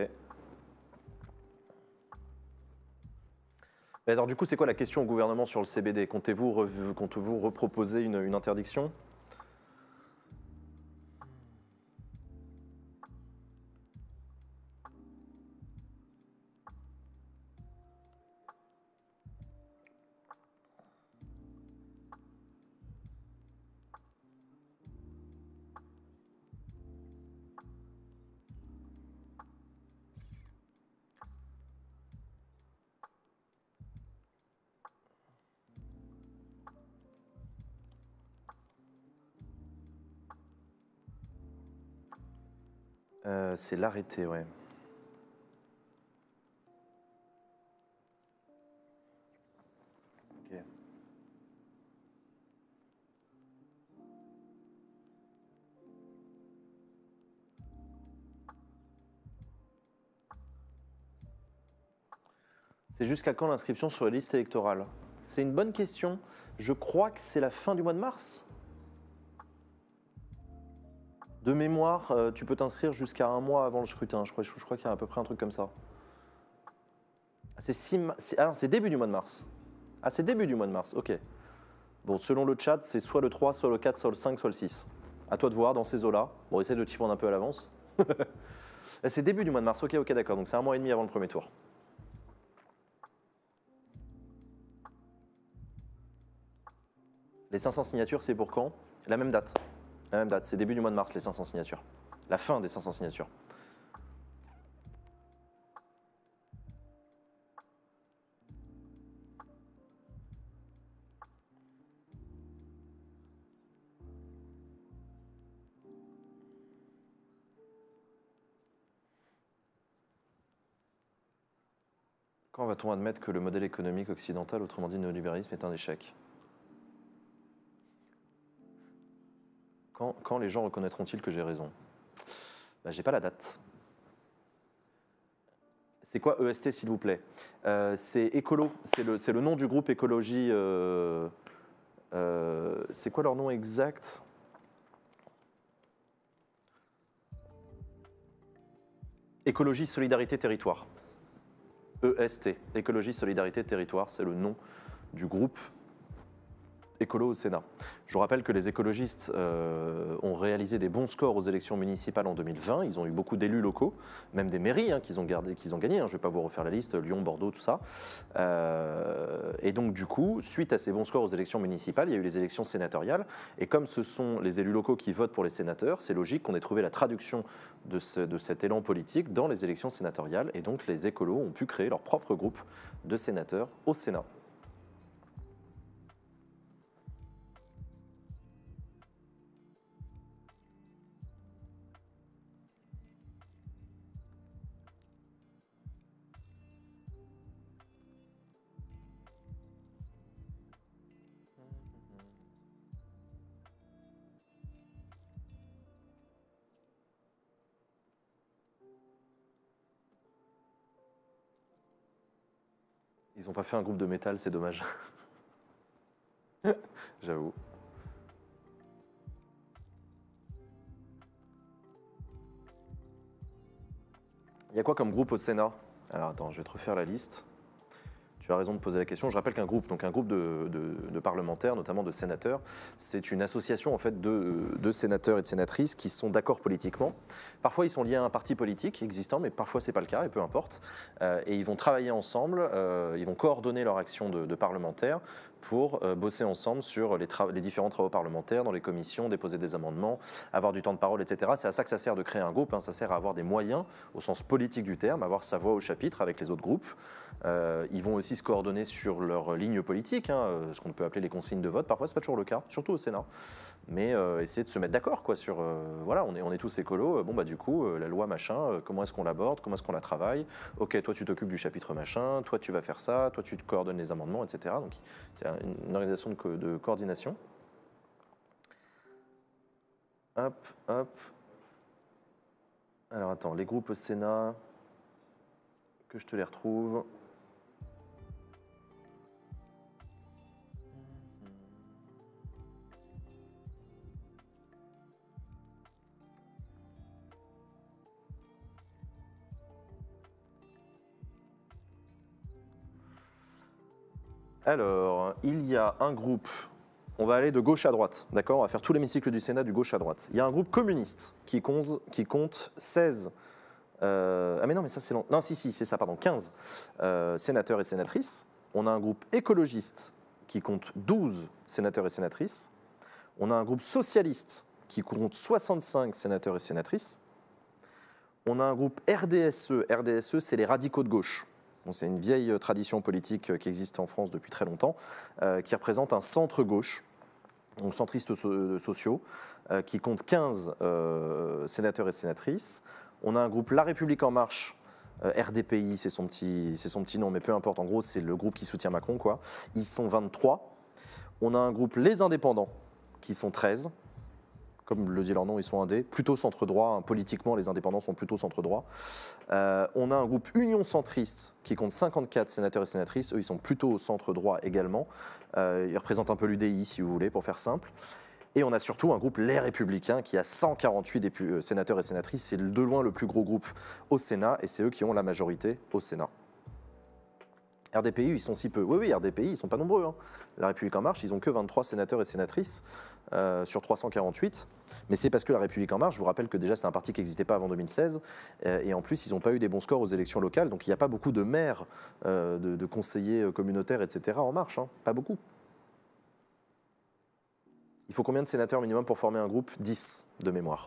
Alors du coup, c'est quoi la question au gouvernement sur le C B D? Comptez-vous re comptez-vous reproposer une, une interdiction? Euh, c'est l'arrêté, ouais. Ok. C'est jusqu'à quand l'inscription sur les listes électorales? C'est une bonne question. Je crois que c'est la fin du mois de mars. De mémoire, euh, tu peux t'inscrire jusqu'à un mois avant le scrutin. Je crois, je, je crois qu'il y a à peu près un truc comme ça. Ah, c'est six ma- c'est- ah, c'est début du mois de mars. Ah, c'est début du mois de mars, ok. Bon, selon le chat, c'est soit le trois, soit le quatre, soit le cinq, soit le six. À toi de voir dans ces eaux-là. Bon, essaie de t'y prendre un peu à l'avance. C'est début du mois de mars, ok, ok, d'accord. Donc c'est un mois et demi avant le premier tour. Les cinq cents signatures, c'est pour quand? La même date. La même date, c'est début du mois de mars, les cinq cents signatures. La fin des cinq cents signatures. Quand va-t-on admettre que le modèle économique occidental, autrement dit le néolibéralisme, est un échec? Quand, quand les gens reconnaîtront-ils que j'ai raison? Bah, j'ai pas la date. C'est quoi E S T, s'il vous plaît? euh, C'est écolo, c'est le, c'est le nom du groupe écologie. Euh, euh, c'est quoi leur nom exact? Écologie, Solidarité, Territoire. E S T, Écologie, Solidarité, Territoire, c'est le nom du groupe écolo au Sénat. Je vous rappelle que les écologistes euh, ont réalisé des bons scores aux élections municipales en deux mille vingt. Ils ont eu beaucoup d'élus locaux, même des mairies hein, qu'ils ont, gardé, qu'ils ont gagné. Hein. Je ne vais pas vous refaire la liste, Lyon, Bordeaux, tout ça. Euh, et donc du coup, suite à ces bons scores aux élections municipales, il y a eu les élections sénatoriales. Et comme ce sont les élus locaux qui votent pour les sénateurs, c'est logique qu'on ait trouvé la traduction de, ce, de cet élan politique dans les élections sénatoriales. Et donc les écolos ont pu créer leur propre groupe de sénateurs au Sénat. Ils n'ont pas fait un groupe de métal, c'est dommage. J'avoue. Il y a quoi comme groupe au Sénat? Alors attends, je vais te refaire la liste. Tu as raison de poser la question. Je rappelle qu'un groupe, donc un groupe de, de, de parlementaires, notamment de sénateurs, c'est une association en fait de, de sénateurs et de sénatrices qui sont d'accord politiquement. Parfois, ils sont liés à un parti politique existant, mais parfois c'est pas le cas, et peu importe. Euh, et ils vont travailler ensemble, euh, ils vont coordonner leur action de, de parlementaires pour euh, bosser ensemble sur les, les différents travaux parlementaires, dans les commissions, déposer des amendements, avoir du temps de parole, et cetera. C'est à ça que ça sert de créer un groupe. Hein. Ça sert à avoir des moyens, au sens politique du terme, avoir sa voix au chapitre avec les autres groupes. Euh, ils vont aussi se coordonner sur leur ligne politique, hein, ce qu'on peut appeler les consignes de vote. Parfois, c'est pas toujours le cas, surtout au Sénat. Mais euh, essayer de se mettre d'accord, quoi, sur euh, voilà, on est, on est tous écolos. Bon, bah, du coup, euh, la loi machin, euh, comment est-ce qu'on l'aborde, comment est-ce qu'on la travaille. Ok, toi, tu t'occupes du chapitre machin, toi, tu vas faire ça, toi, tu te coordonnes les amendements, et cetera. Donc, c'est une, une organisation de, co de coordination. Hop, hop. Alors, attends, les groupes au Sénat, que je te les retrouve. Alors, il y a un groupe, on va aller de gauche à droite, d'accord? On va faire tout l'hémicycle du Sénat du gauche à droite. Il y a un groupe communiste qui compte, qui compte seize, euh, ah mais non, mais ça c'est long, non si, si, c'est ça, pardon, quinze euh, sénateurs et sénatrices. On a un groupe écologiste qui compte douze sénateurs et sénatrices. On a un groupe socialiste qui compte soixante-cinq sénateurs et sénatrices. On a un groupe R D S E, R D S E c'est les radicaux de gauche. Bon, c'est une vieille tradition politique qui existe en France depuis très longtemps, euh, qui représente un centre-gauche, donc centristes so sociaux, euh, qui compte quinze euh, sénateurs et sénatrices. On a un groupe La République En Marche, euh, R D P I, c'est son, son petit nom, mais peu importe, en gros, c'est le groupe qui soutient Macron, quoi. Ils sont vingt-trois. On a un groupe Les Indépendants, qui sont treize. Comme le dit leur nom, ils sont indés, plutôt centre-droit. Hein, politiquement, les indépendants sont plutôt centre-droit. Euh, on a un groupe Union Centriste qui compte cinquante-quatre sénateurs et sénatrices. Eux, ils sont plutôt au centre-droit également. Euh, ils représentent un peu l'U D I, si vous voulez, pour faire simple. Et on a surtout un groupe Les Républicains qui a cent quarante-huit euh, sénateurs et sénatrices. C'est de loin le plus gros groupe au Sénat et c'est eux qui ont la majorité au Sénat. R D P I, ils sont si peu. Oui, oui, R D P I, ils ne sont pas nombreux. Hein. La République En Marche, ils n'ont que vingt-trois sénateurs et sénatrices euh, sur trois cent quarante-huit. Mais c'est parce que La République En Marche, je vous rappelle que déjà, c'est un parti qui n'existait pas avant deux mille seize. Euh, et en plus, ils n'ont pas eu des bons scores aux élections locales. Donc, il n'y a pas beaucoup de maires, euh, de, de conseillers communautaires, et cetera en marche. Hein. Pas beaucoup. Il faut combien de sénateurs minimum pour former un groupe? dix de mémoire.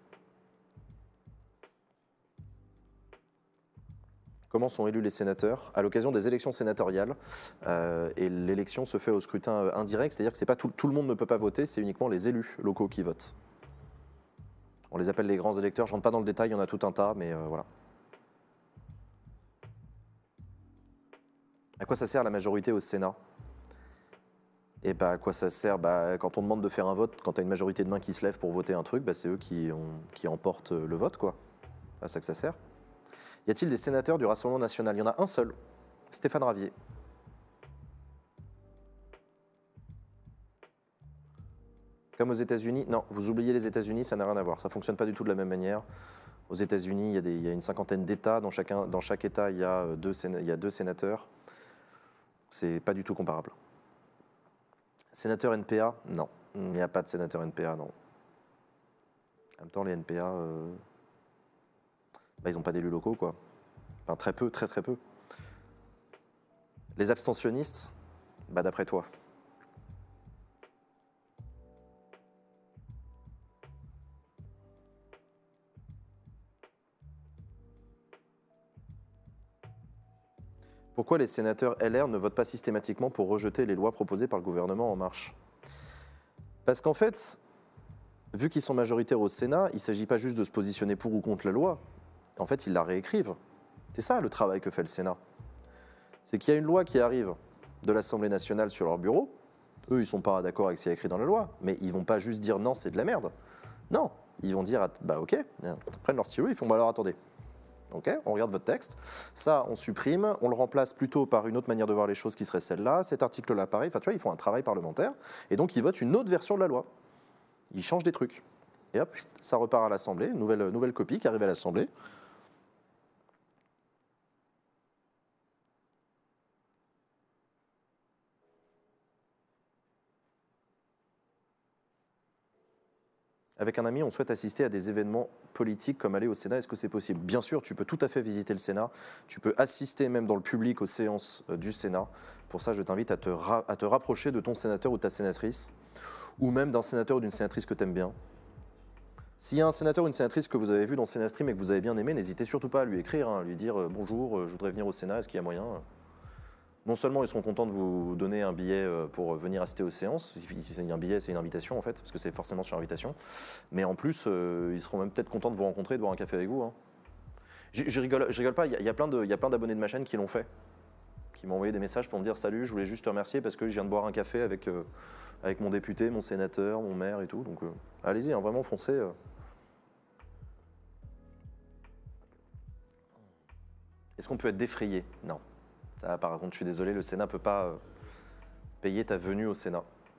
Comment sont élus les sénateurs? À l'occasion des élections sénatoriales. Euh, et l'élection se fait au scrutin indirect, c'est-à-dire que c'est pas tout, tout le monde ne peut pas voter, c'est uniquement les élus locaux qui votent. On les appelle les grands électeurs, je ne rentre pas dans le détail, il y en a tout un tas, mais euh, voilà. À quoi ça sert la majorité au Sénat? Et bah, à quoi ça sert? Bah, quand on demande de faire un vote, quand tu as une majorité de mains qui se lèvent pour voter un truc, bah, c'est eux qui, ont, qui emportent le vote, quoi. C'est à ça que ça sert. Y a-t-il des sénateurs du Rassemblement national? Il y en a un seul, Stéphane Ravier. Comme aux États-Unis, non, vous oubliez les États-Unis, ça n'a rien à voir. Ça ne fonctionne pas du tout de la même manière. Aux États-Unis, il y, y a une cinquantaine d'États. Dans, dans chaque État, il y a deux, il y a deux sénateurs. C'est pas du tout comparable. Sénateur N P A? Non, il n'y a pas de sénateur N P A, non. En même temps, les N P A... Euh... Bah, ils n'ont pas d'élus locaux, quoi. Enfin, très peu, très très peu. Les abstentionnistes, bah, d'après toi. Pourquoi les sénateurs L R ne votent pas systématiquement pour rejeter les lois proposées par le gouvernement En Marche? Parce qu'en fait, vu qu'ils sont majoritaires au Sénat, il ne s'agit pas juste de se positionner pour ou contre la loi. En fait, ils la réécrivent. C'est ça le travail que fait le Sénat. C'est qu'il y a une loi qui arrive de l'Assemblée nationale sur leur bureau. Eux, ils ne sont pas d'accord avec ce qui est écrit dans la loi, mais ils ne vont pas juste dire non, c'est de la merde. Non, ils vont dire, bah ok, ils prennent leur stylo, ils font, bah alors attendez, Ok, on regarde votre texte. Ça, on supprime, on le remplace plutôt par une autre manière de voir les choses qui serait celle-là. Cet article-là, pareil. Enfin, tu vois, ils font un travail parlementaire. Et donc, ils votent une autre version de la loi. Ils changent des trucs. Et hop, ça repart à l'Assemblée. Nouvelle, nouvelle copie qui arrive à l'Assemblée. Avec un ami, on souhaite assister à des événements politiques comme aller au Sénat. Est-ce que c'est possible? Bien sûr, tu peux tout à fait visiter le Sénat. Tu peux assister même dans le public aux séances du Sénat. Pour ça, je t'invite à te, ra- à te rapprocher de ton sénateur ou de ta sénatrice, ou même d'un sénateur ou d'une sénatrice que tu aimes bien. S'il y a un sénateur ou une sénatrice que vous avez vu dans Sénastream et que vous avez bien aimé, n'hésitez surtout pas à lui écrire, hein, à lui dire euh, « Bonjour, euh, je voudrais venir au Sénat, est-ce qu'il y a moyen ?» Non seulement ils seront contents de vous donner un billet pour venir assister aux séances, un billet c'est une invitation en fait, parce que c'est forcément sur invitation, mais en plus euh, ils seront même peut-être contents de vous rencontrer, de boire un café avec vous. Hein. Je, je, rigole, je rigole pas, il y, y a plein d'abonnés de ma chaîne qui l'ont fait, qui m'ont envoyé des messages pour me dire « Salut, je voulais juste te remercier parce que je viens de boire un café avec, euh, avec mon député, mon sénateur, mon maire et tout. » Donc euh, allez-y, hein, vraiment foncez. Euh. Est-ce qu'on peut être défrayé? Non. Ça, par contre, je suis désolé, le Sénat ne peut pas euh, payer ta venue au Sénat.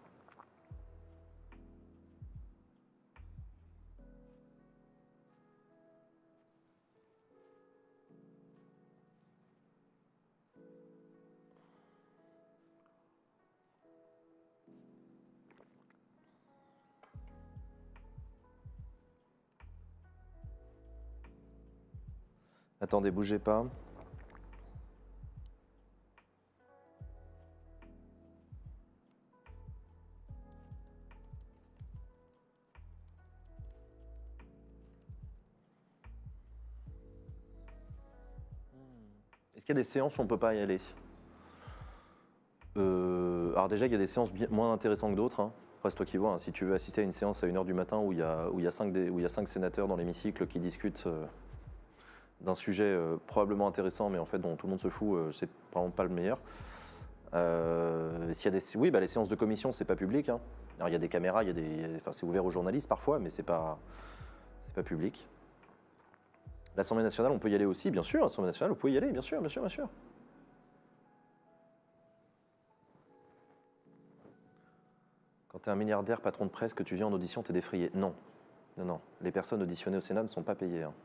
Attendez, bougez pas. Est-ce qu'il y a des séances où on ne peut pas y aller? euh, Alors déjà, il y a des séances bien, moins intéressantes que d'autres. Hein. Après, c'est toi qui vois. Hein. Si tu veux assister à une séance à une heure du matin où il y a, où il y a, cinq, des, où il y a cinq sénateurs dans l'hémicycle qui discutent euh, d'un sujet euh, probablement intéressant, mais en fait dont tout le monde se fout, euh, c'est vraiment pas le meilleur. Euh, s'il y a des, oui, bah, les séances de commission, c'est pas public. Hein. Alors, il y a des caméras, il y a des, enfin, c'est ouvert aux journalistes parfois, mais c'est pas, c'est pas public. L'Assemblée nationale, on peut y aller aussi, bien sûr. L'Assemblée nationale, vous pouvez y aller, bien sûr, bien sûr, bien sûr. Quand tu es un milliardaire, patron de presse, que tu viens en audition, tu es défrayé. Non, non, non. Les personnes auditionnées au Sénat ne sont pas payées. Hein.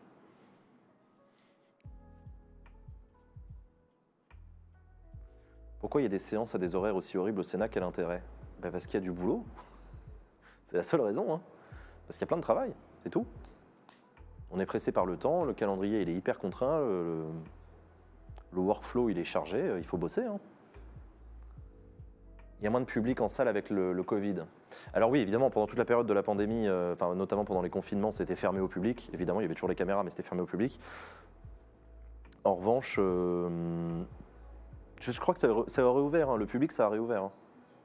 Pourquoi il y a des séances à des horaires aussi horribles au Sénat? Quel intérêt? Ben parce qu'il y a du boulot. C'est la seule raison. Hein. Parce qu'il y a plein de travail, c'est tout. On est pressé par le temps, le calendrier il est hyper contraint, le, le workflow il est chargé, il faut bosser. Hein. Il y a moins de public en salle avec le, le Covid. Alors oui, évidemment, pendant toute la période de la pandémie, euh, enfin, notamment pendant les confinements, c'était fermé au public. Évidemment, il y avait toujours les caméras, mais c'était fermé au public. En revanche, euh, je crois que ça, ça a réouvert, hein. Le public, ça a réouvert. Hein.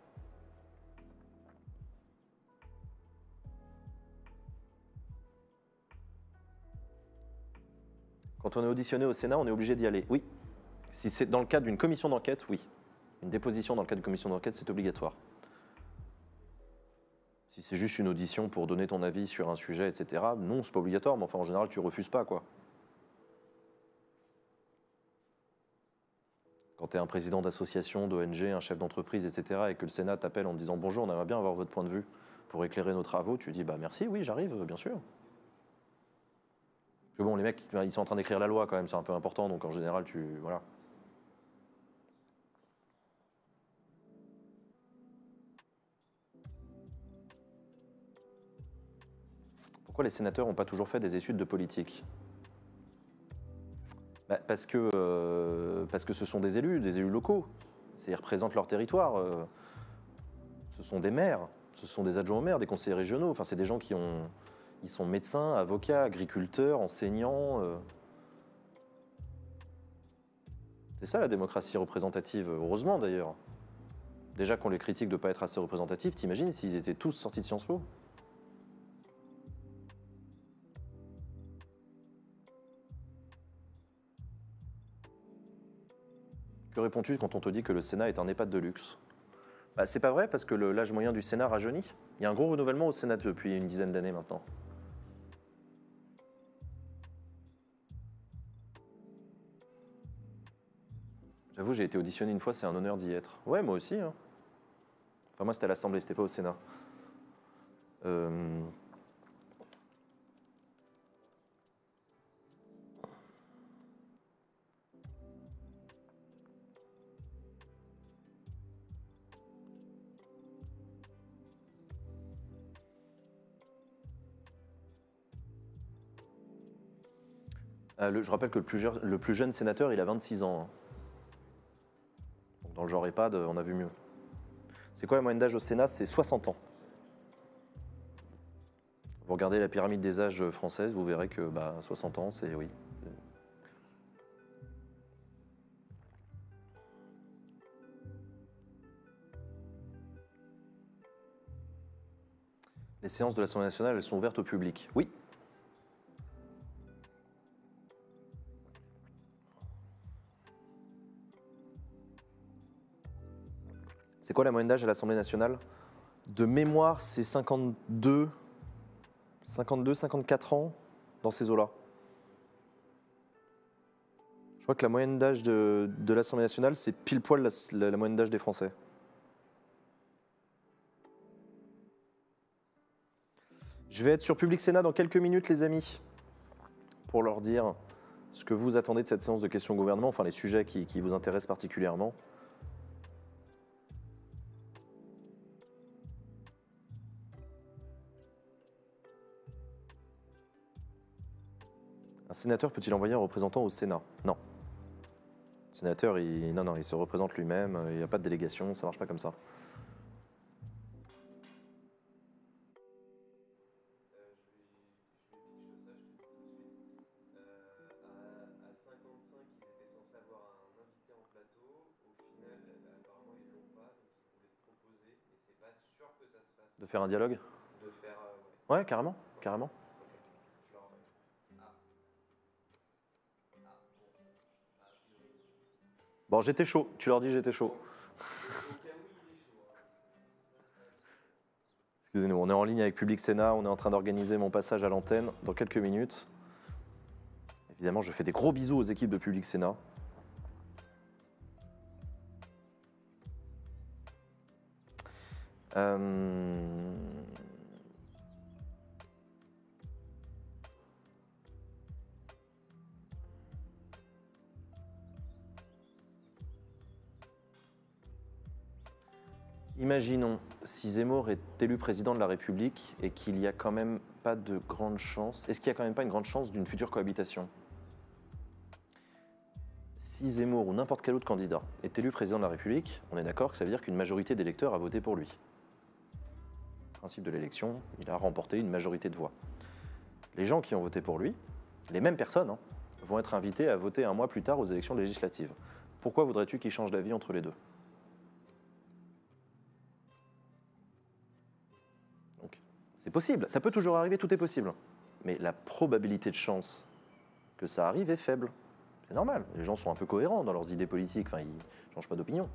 Quand on est auditionné au Sénat, on est obligé d'y aller. Oui. Si c'est dans le cadre d'une commission d'enquête, oui. Une déposition dans le cadre d'une commission d'enquête, c'est obligatoire. Si c'est juste une audition pour donner ton avis sur un sujet, et cetera, non, c'est pas obligatoire, mais enfin, en général, tu refuses pas, quoi. Quand tu es un président d'association, d'O N G, un chef d'entreprise, et cetera, et que le Sénat t'appelle en te disant « Bonjour, on aimerait bien avoir votre point de vue pour éclairer nos travaux », tu dis « Bah merci, oui, j'arrive, bien sûr ». Parce que bon, les mecs, ils sont en train d'écrire la loi quand même, c'est un peu important, donc en général, tu... Voilà. Pourquoi les sénateurs n'ont pas toujours fait des études de politique? Bah, parce que, euh, parce que ce sont des élus, des élus locaux. Ils représentent leur territoire. Euh, ce sont des maires, ce sont des adjoints au maire, des conseillers régionaux. Enfin, c'est des gens qui ont... Ils sont médecins, avocats, agriculteurs, enseignants. Euh. C'est ça la démocratie représentative, heureusement d'ailleurs. Déjà qu'on les critique de ne pas être assez représentatifs, t'imagines s'ils étaient tous sortis de Sciences Po? Que réponds-tu quand on te dit que le Sénat est un EHPAD de luxe? Bah, c'est pas vrai parce que l'âge moyen du Sénat rajeunit. Il y a un gros renouvellement au Sénat depuis une dizaine d'années maintenant. J'avoue, j'ai été auditionné une fois, c'est un honneur d'y être. Ouais, moi aussi. Hein. Enfin, moi, c'était à l'Assemblée, c'était pas au Sénat. Euh... Euh, le, je rappelle que le plus, jeune, le plus jeune sénateur, il a vingt-six ans. Hein. Donc dans le genre EHPAD, on a vu mieux. C'est quoi la moyenne d'âge au Sénat? C'est soixante ans. Vous regardez la pyramide des âges française, vous verrez que bah, soixante ans, c'est oui. Les séances de l'Assemblée nationale, elles sont ouvertes au public. Oui. C'est quoi la moyenne d'âge à l'Assemblée nationale? De mémoire, c'est cinquante-deux, cinquante-deux, cinquante-quatre ans dans ces eaux-là. Je crois que la moyenne d'âge de, de l'Assemblée nationale, c'est pile poil la, la, la moyenne d'âge des Français. Je vais être sur Public Sénat dans quelques minutes, les amis, pour leur dire ce que vous attendez de cette séance de questions au gouvernement, enfin les sujets qui, qui vous intéressent particulièrement. Un sénateur peut-il envoyer un représentant au Sénat? Non. Le sénateur, il, non, non, il se représente lui-même, il n'y a pas de délégation, ça ne marche pas comme ça. De faire un dialogue? De faire, euh, ouais. ouais, carrément, carrément. Bon, j'étais chaud, tu leur dis j'étais chaud. Excusez-nous, on est en ligne avec Public Sénat, on est en train d'organiser mon passage à l'antenne dans quelques minutes. Évidemment, je fais des gros bisous aux équipes de Public Sénat. Euh... Imaginons si Zemmour est élu président de la République et qu'il n'y a quand même pas de grande chance. Est-ce qu'il n'y a quand même pas une grande chance d'une future cohabitation? Si Zemmour ou n'importe quel autre candidat est élu président de la République, on est d'accord que ça veut dire qu'une majorité d'électeurs a voté pour lui. Principe de l'élection, il a remporté une majorité de voix. Les gens qui ont voté pour lui, les mêmes personnes, hein, vont être invités à voter un mois plus tard aux élections législatives. Pourquoi voudrais-tu qu'il change d'avis entre les deux? Donc, c'est possible, ça peut toujours arriver, tout est possible. Mais la probabilité de chance que ça arrive est faible. C'est normal, les gens sont un peu cohérents dans leurs idées politiques, enfin, ils ne changent pas d'opinion.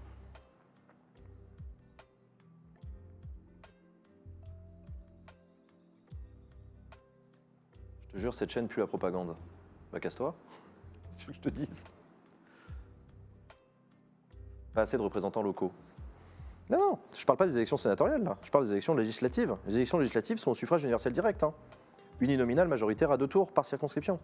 Je te jure, cette chaîne pue la propagande. Bah casse-toi, c'est ce que je te dise. Pas assez de représentants locaux. Non, non, je parle pas des élections sénatoriales, là. Je parle des élections législatives. Les élections législatives sont au suffrage universel direct. Hein. Uninominal majoritaire à deux tours par circonscription.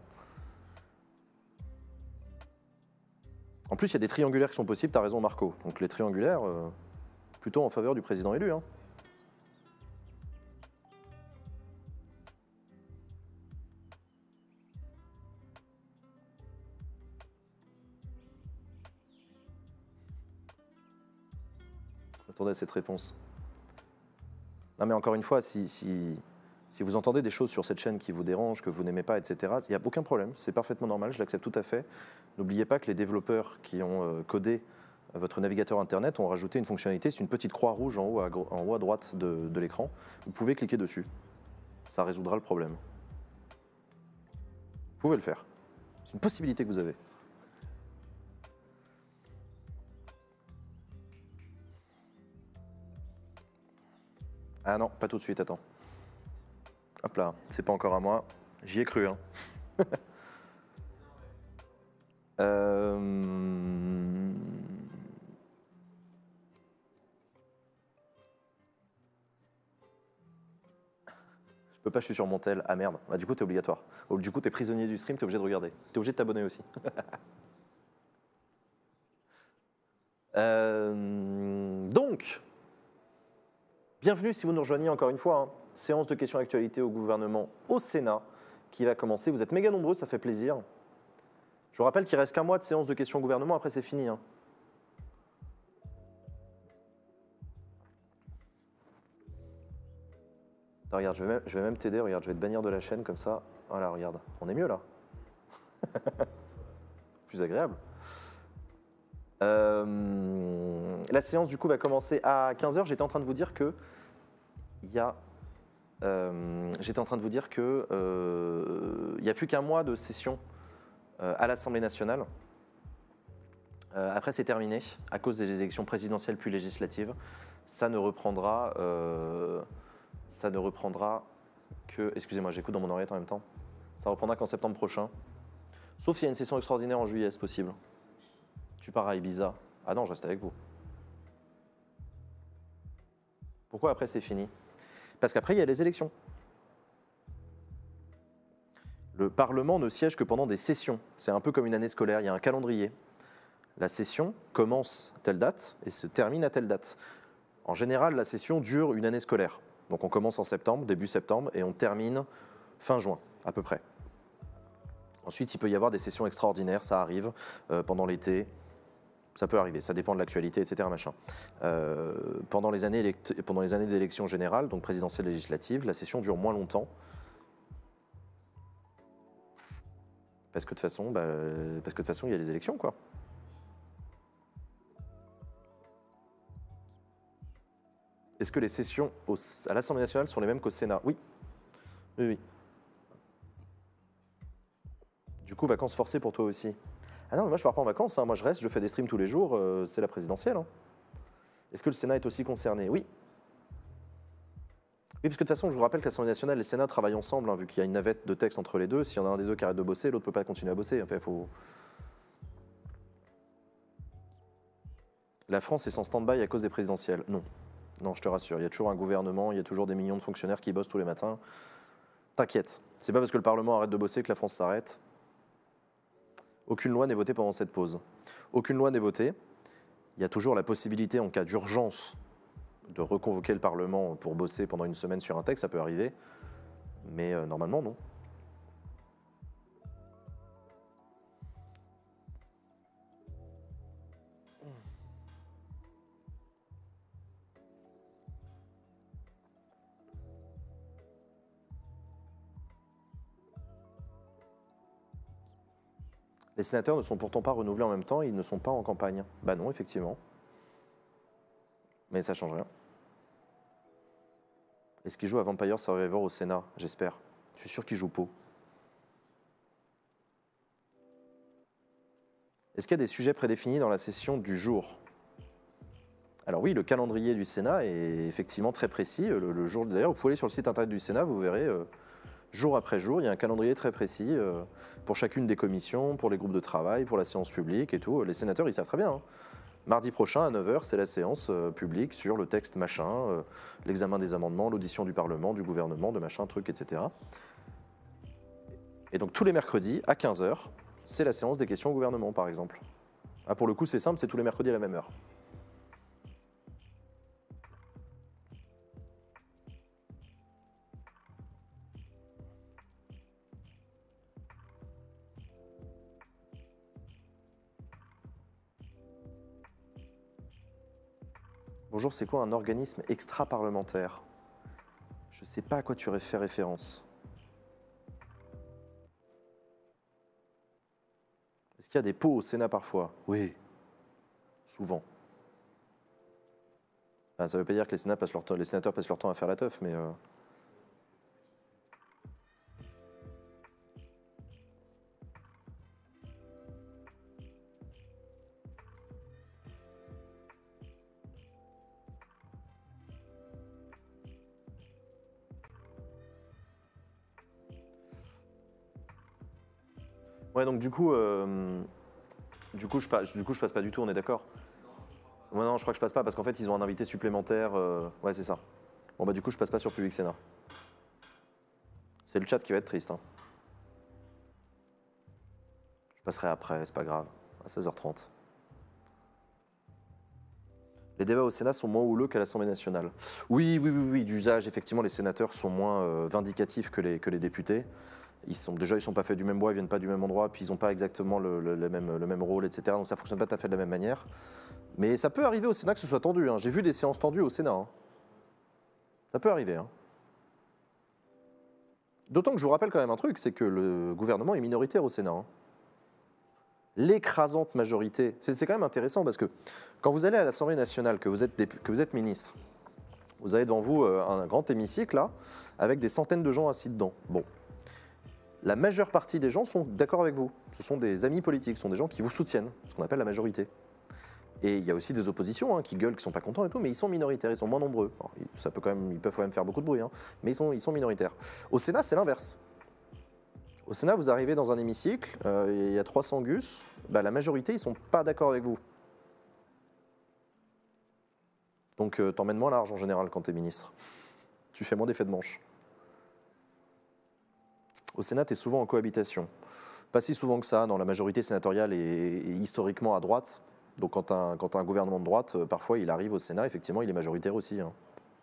En plus, il y a des triangulaires qui sont possibles, t'as raison Marco. Donc les triangulaires, euh, plutôt en faveur du président élu. Hein. Attendez à cette réponse. Non mais encore une fois, si, si, si vous entendez des choses sur cette chaîne qui vous dérangent, que vous n'aimez pas, et cetera, il n'y a aucun problème, c'est parfaitement normal, je l'accepte tout à fait. N'oubliez pas que les développeurs qui ont codé votre navigateur internet ont rajouté une fonctionnalité, c'est une petite croix rouge en haut à, en haut à droite de, de l'écran. Vous pouvez cliquer dessus, ça résoudra le problème. Vous pouvez le faire, c'est une possibilité que vous avez. Ah non, pas tout de suite, attends. Hop là, c'est pas encore à moi. J'y ai cru, hein. euh... peux pas, je suis sur mon tel. Ah merde, bah, du coup, t'es obligatoire. Oh, du coup, t'es prisonnier du stream, t'es obligé de regarder. T'es obligé de t'abonner aussi. euh, donc, bienvenue si vous nous rejoignez encore une fois. Hein. Séance de questions d'actualité au gouvernement au Sénat qui va commencer. Vous êtes méga nombreux, ça fait plaisir. Je vous rappelle qu'il reste qu'un mois de séance de questions au gouvernement, après c'est fini. Hein. Attends, regarde, je vais même, je vais même t'aider, regarde, je vais te bannir de la chaîne comme ça. Voilà, regarde, on est mieux là. Plus agréable. Euh, la séance du coup va commencer à quinze heures. J'étais en train de vous dire que il y a... Euh, j'étais en train de vous dire que euh, il n'y a plus qu'un mois de session euh, à l'Assemblée nationale. Euh, après, c'est terminé à cause des élections présidentielles puis législatives. Ça ne reprendra, euh, ça ne reprendra que. Excusez-moi, j'écoute dans mon oreillette en même temps. Ça reprendra qu'en septembre prochain. Sauf s'il y a une session extraordinaire en juillet, c'est possible. Tu pars à Ibiza. Ah non, je reste avec vous. Pourquoi après c'est fini ? Parce qu'après, il y a les élections. Le Parlement ne siège que pendant des sessions. C'est un peu comme une année scolaire, il y a un calendrier. La session commence à telle date et se termine à telle date. En général, la session dure une année scolaire. Donc on commence en septembre, début septembre, et on termine fin juin, à peu près. Ensuite, il peut y avoir des sessions extraordinaires, ça arrive, euh, pendant l'été. Ça peut arriver, ça dépend de l'actualité, et cetera. Machin. Euh, pendant les années élect- pendant les années d'élection générale, donc présidentielle législative, la session dure moins longtemps. Parce que de toute façon, bah, parce que de toute façon, il y a les élections, quoi. Est-ce que les sessions au, à l'Assemblée nationale sont les mêmes qu'au Sénat ? Oui. Oui, oui. Du coup, vacances forcées pour toi aussi. Ah non, mais moi je pars pas en vacances, hein. Moi je reste, je fais des streams tous les jours, euh, c'est la présidentielle. Hein. Est-ce que le Sénat est aussi concerné ? Oui. Oui, parce que de toute façon, je vous rappelle que l'Assemblée nationale et le Sénat travaillent ensemble, hein, vu qu'il y a une navette de texte entre les deux. S'il y en a un des deux qui arrête de bosser, l'autre ne peut pas continuer à bosser. En fait, faut... La France est sans stand-by à cause des présidentielles. Non. Non, je te rassure, il y a toujours un gouvernement, il y a toujours des millions de fonctionnaires qui bossent tous les matins. T'inquiète, c'est pas parce que le Parlement arrête de bosser que la France s'arrête. Aucune loi n'est votée pendant cette pause. Aucune loi n'est votée. Il y a toujours la possibilité, en cas d'urgence, de reconvoquer le Parlement pour bosser pendant une semaine sur un texte, ça peut arriver. Mais euh, normalement, non. Les sénateurs ne sont pourtant pas renouvelés en même temps, ils ne sont pas en campagne. Bah non, effectivement. Mais ça change rien. Est-ce qu'ils jouent à Vampire Survivor au Sénat ? J'espère. Je suis sûr qu'ils jouent Pau. Est-ce qu'il y a des sujets prédéfinis dans la session du jour ? Alors oui, le calendrier du Sénat est effectivement très précis. Le, le jour, d'ailleurs, vous pouvez aller sur le site internet du Sénat, vous verrez, euh, jour après jour, il y a un calendrier très précis euh, pour chacune des commissions, pour les groupes de travail, pour la séance publique et tout. Les sénateurs, ils savent très bien. Hein. Mardi prochain, à neuf heures, c'est la séance euh, publique sur le texte machin, euh, l'examen des amendements, l'audition du Parlement, du gouvernement, de machin, truc, et cetera. Et donc tous les mercredis, à quinze heures, c'est la séance des questions au gouvernement, par exemple. Ah, pour le coup, c'est simple, c'est tous les mercredis à la même heure. Bonjour, c'est quoi un organisme extra-parlementaire ? Je ne sais pas à quoi tu fais référence. Est-ce qu'il y a des pots au Sénat parfois ? Oui, souvent. Enfin, ça ne veut pas dire que les, Sénats passent leur temps, les sénateurs passent leur temps à faire la teuf, mais... Euh... Ouais, donc du coup, euh, du coup, je passe, du coup, je passe pas du tout, on est d'accord ? Ouais, non, je crois que je passe pas parce qu'en fait, ils ont un invité supplémentaire. Euh... Ouais, c'est ça. Bon, bah, du coup, je passe pas sur Public Sénat. C'est le chat qui va être triste. Hein. Je passerai après, c'est pas grave, à seize heures trente. Les débats au Sénat sont moins houleux qu'à l'Assemblée nationale. Oui, oui, oui, oui, d'usage, effectivement, les sénateurs sont moins euh, vindicatifs que les, que les députés. Ils sont, déjà, ils ne sont pas faits du même bois, ils ne viennent pas du même endroit, puis ils n'ont pas exactement le, le, le, même, le même rôle, et cetera. Donc ça ne fonctionne pas tout à fait de la même manière. Mais ça peut arriver au Sénat que ce soit tendu. Hein. J'ai vu des séances tendues au Sénat. Hein. Ça peut arriver. Hein. D'autant que je vous rappelle quand même un truc, c'est que le gouvernement est minoritaire au Sénat. Hein. L'écrasante majorité, c'est quand même intéressant parce que quand vous allez à l'Assemblée nationale, que vous êtes, que vous êtes ministre, vous avez devant vous un grand hémicycle là, avec des centaines de gens assis dedans. Bon, la majeure partie des gens sont d'accord avec vous. Ce sont des amis politiques, ce sont des gens qui vous soutiennent, ce qu'on appelle la majorité. Et il y a aussi des oppositions hein, qui gueulent, qui ne sont pas contents et tout, mais ils sont minoritaires, ils sont moins nombreux. Alors, ça peut quand même, ils peuvent quand même faire beaucoup de bruit, hein, mais ils sont, ils sont minoritaires. Au Sénat, c'est l'inverse. Au Sénat, vous arrivez dans un hémicycle, euh, il y a trois cents gus, bah, la majorité, ils ne sont pas d'accord avec vous. Donc, euh, t'emmènes moins large en général quand tu es ministre. Tu fais moins d'effets de manche. Au Sénat, tu es souvent en cohabitation. Pas si souvent que ça, non, la majorité sénatoriale est, est historiquement à droite. Donc, quand tu as, as un gouvernement de droite, euh, parfois, il arrive au Sénat, effectivement, il est majoritaire aussi. Hein.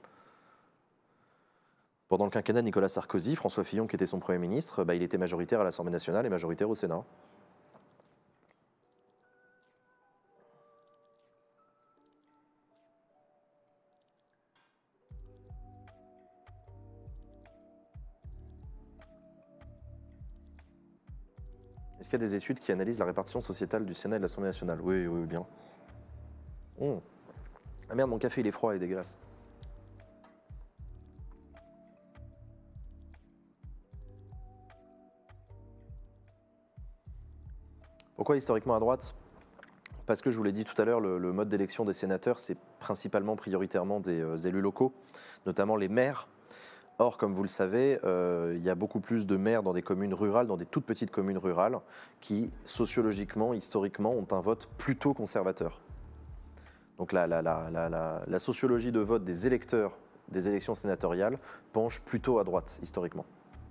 Pendant le quinquennat de Nicolas Sarkozy, François Fillon, qui était son Premier ministre, bah, il était majoritaire à l'Assemblée nationale et majoritaire au Sénat. Est-ce qu'il y a des études qui analysent la répartition sociétale du Sénat et de l'Assemblée nationale? Oui, oui, bien. Mmh. Ah merde, mon café, il est froid et dégueulasse. Pourquoi historiquement à droite? Parce que je vous l'ai dit tout à l'heure, le, le mode d'élection des sénateurs, c'est principalement, prioritairement des euh, élus locaux, notamment les maires. Or, comme vous le savez, euh, il y a beaucoup plus de maires dans des communes rurales, dans des toutes petites communes rurales, qui, sociologiquement, historiquement, ont un vote plutôt conservateur. Donc la, la, la, la, la, la sociologie de vote des électeurs des élections sénatoriales penche plutôt à droite, historiquement.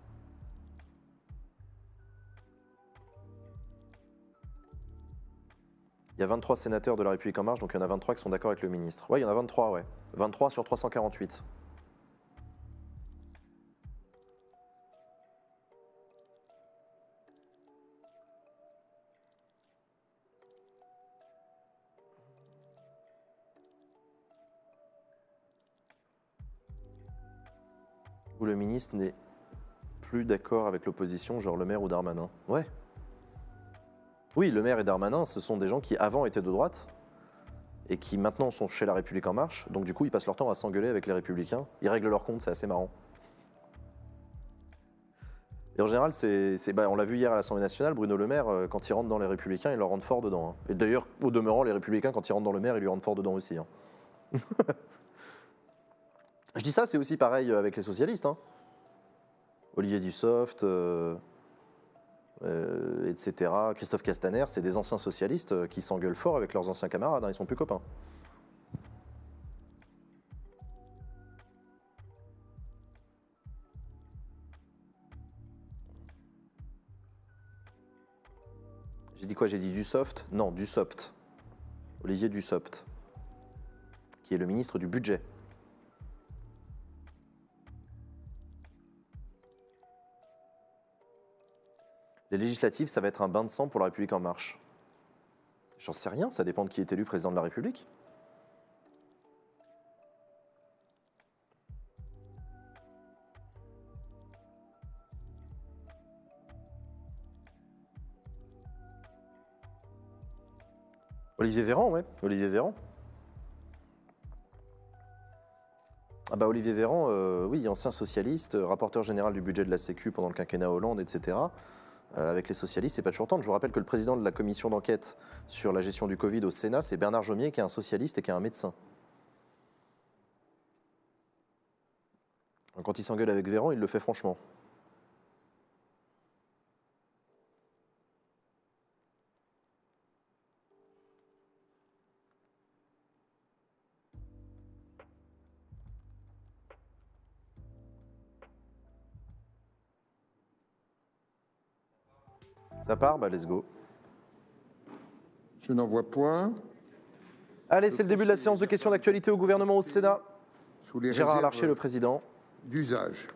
Il y a vingt-trois sénateurs de La République En Marche, donc il y en a vingt-trois qui sont d'accord avec le ministre. Oui, il y en a vingt-trois, ouais. vingt-trois sur trois cent quarante-huit. Où le ministre n'est plus d'accord avec l'opposition, genre Le Maire ou Darmanin. Ouais. Oui, Le Maire et Darmanin, ce sont des gens qui avant étaient de droite et qui maintenant sont chez La République En Marche. Donc du coup, ils passent leur temps à s'engueuler avec les Républicains. Ils règlent leur compte, c'est assez marrant. Et en général, c'est, c'est, bah, on l'a vu hier à l'Assemblée nationale, Bruno Le Maire, euh, quand il rentre dans les Républicains, il leur rentre fort dedans. Hein. Et d'ailleurs, au demeurant, les Républicains, quand ils rentrent dans Le Maire, ils lui rentrent fort dedans aussi. Hein. Je dis ça, c'est aussi pareil avec les socialistes. Hein. Olivier Dussopt, euh, euh, et cetera. Christophe Castaner, c'est des anciens socialistes qui s'engueulent fort avec leurs anciens camarades. Hein. Ils sont plus copains. J'ai dit quoi? J'ai dit Dussopt? Non, Dussopt. Olivier Dussopt, qui est le ministre du Budget. Les législatives, ça va être un bain de sang pour La République En Marche. J'en sais rien, ça dépend de qui est élu président de la République. Olivier Véran, ouais, Olivier Véran. Ah bah Olivier Véran, euh, oui, ancien socialiste, rapporteur général du budget de la Sécu pendant le quinquennat Hollande, et cetera. Euh, avec les socialistes, c'est pas toujours tendre. Je vous rappelle que le président de la commission d'enquête sur la gestion du Covid au Sénat, c'est Bernard Jomier, qui est un socialiste et qui est un médecin. Quand il s'engueule avec Véran, il le fait franchement. Ça part, bah let's go. Je n'en vois point. Allez, c'est le début de la séance de questions d'actualité au gouvernement au Sénat. Sous les Gérard réserves Larcher, le président. D'usage.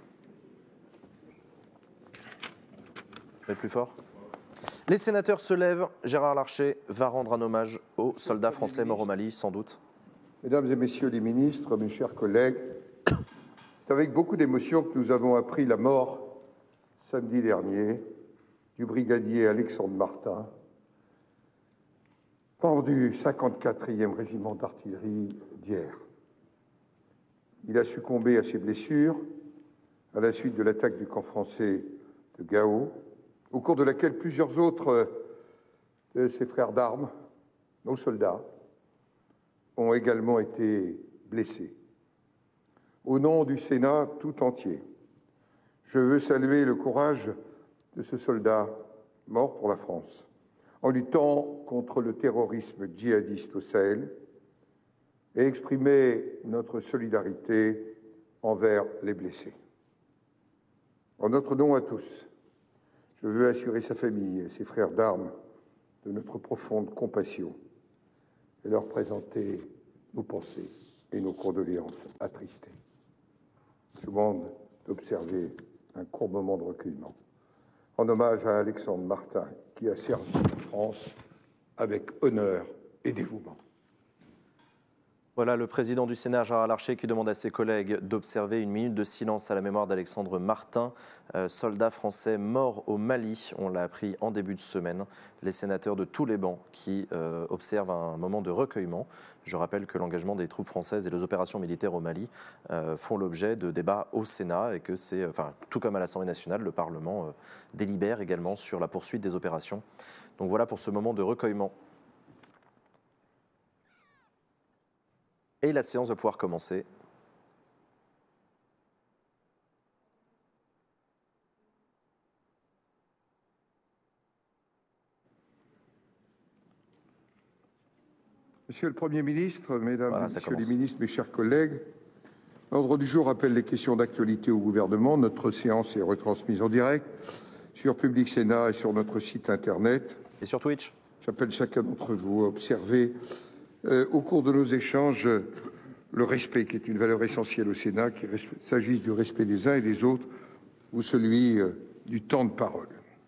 Faites plus fort. Les sénateurs se lèvent. Gérard Larcher va rendre un hommage aux soldats français morts au Mali, sans doute. Mesdames et messieurs les ministres, mes chers collègues, c'est avec beaucoup d'émotion que nous avons appris la mort, samedi dernier, du brigadier Alexandre Martin, membre du cinquante-quatrième régiment d'artillerie d'Hyères. Il a succombé à ses blessures à la suite de l'attaque du camp français de Gao, au cours de laquelle plusieurs autres de ses frères d'armes, nos soldats, ont également été blessés. Au nom du Sénat tout entier, je veux saluer le courage de ce soldat mort pour la France, en luttant contre le terrorisme djihadiste au Sahel, et exprimer notre solidarité envers les blessés. En notre nom à tous, je veux assurer sa famille et ses frères d'armes de notre profonde compassion et leur présenter nos pensées et nos condoléances attristées. Je vous demande d'observer un court moment de recueillement en hommage à Alexandre Martin, qui a servi la France avec honneur et dévouement. Voilà le président du Sénat, Gérard Larcher, qui demande à ses collègues d'observer une minute de silence à la mémoire d'Alexandre Martin, euh, soldat français mort au Mali. On l'a appris en début de semaine. Les sénateurs de tous les bancs qui euh, observent un moment de recueillement. Je rappelle que l'engagement des troupes françaises et les opérations militaires au Mali euh, font l'objet de débats au Sénat et que c'est, enfin, tout comme à l'Assemblée nationale, le Parlement euh, délibère également sur la poursuite des opérations. Donc voilà pour ce moment de recueillement. Et la séance va pouvoir commencer. Monsieur le Premier ministre, Mesdames Voilà, et Messieurs commence. les ministres, mes chers collègues, l'ordre du jour appelle les questions d'actualité au gouvernement. Notre séance est retransmise en direct sur Public Sénat et sur notre site internet. Et sur Twitch. J'appelle chacun d'entre vous à observer euh, au cours de nos échanges euh, le respect qui est une valeur essentielle au Sénat, qu'il s'agisse du respect des uns et des autres ou celui euh, du temps de parole.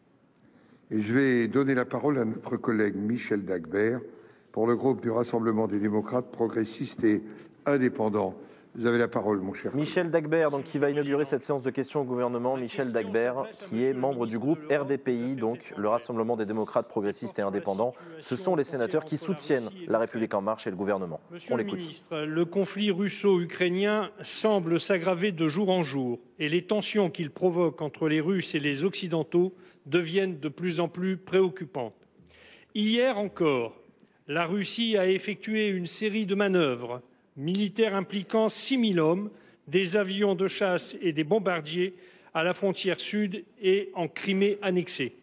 Et je vais donner la parole à notre collègue Michel Dagbert pour le groupe du Rassemblement des démocrates progressistes et indépendants. Vous avez la parole, mon cher. Michel Dagbert, donc, qui va inaugurer cette séance de questions au gouvernement. Michel Dagbert, qui est membre du groupe R D P I, donc le Rassemblement des démocrates progressistes et indépendants. Ce sont les sénateurs qui soutiennent La République en marche et le gouvernement. Monsieur On le l'écoute. ministre, le conflit russo-ukrainien semble s'aggraver de jour en jour et les tensions qu'il provoque entre les Russes et les Occidentaux deviennent de plus en plus préoccupantes. Hier encore, la Russie a effectué une série de manœuvres militaires impliquant six mille hommes, des avions de chasse et des bombardiers à la frontière sud et en Crimée annexée.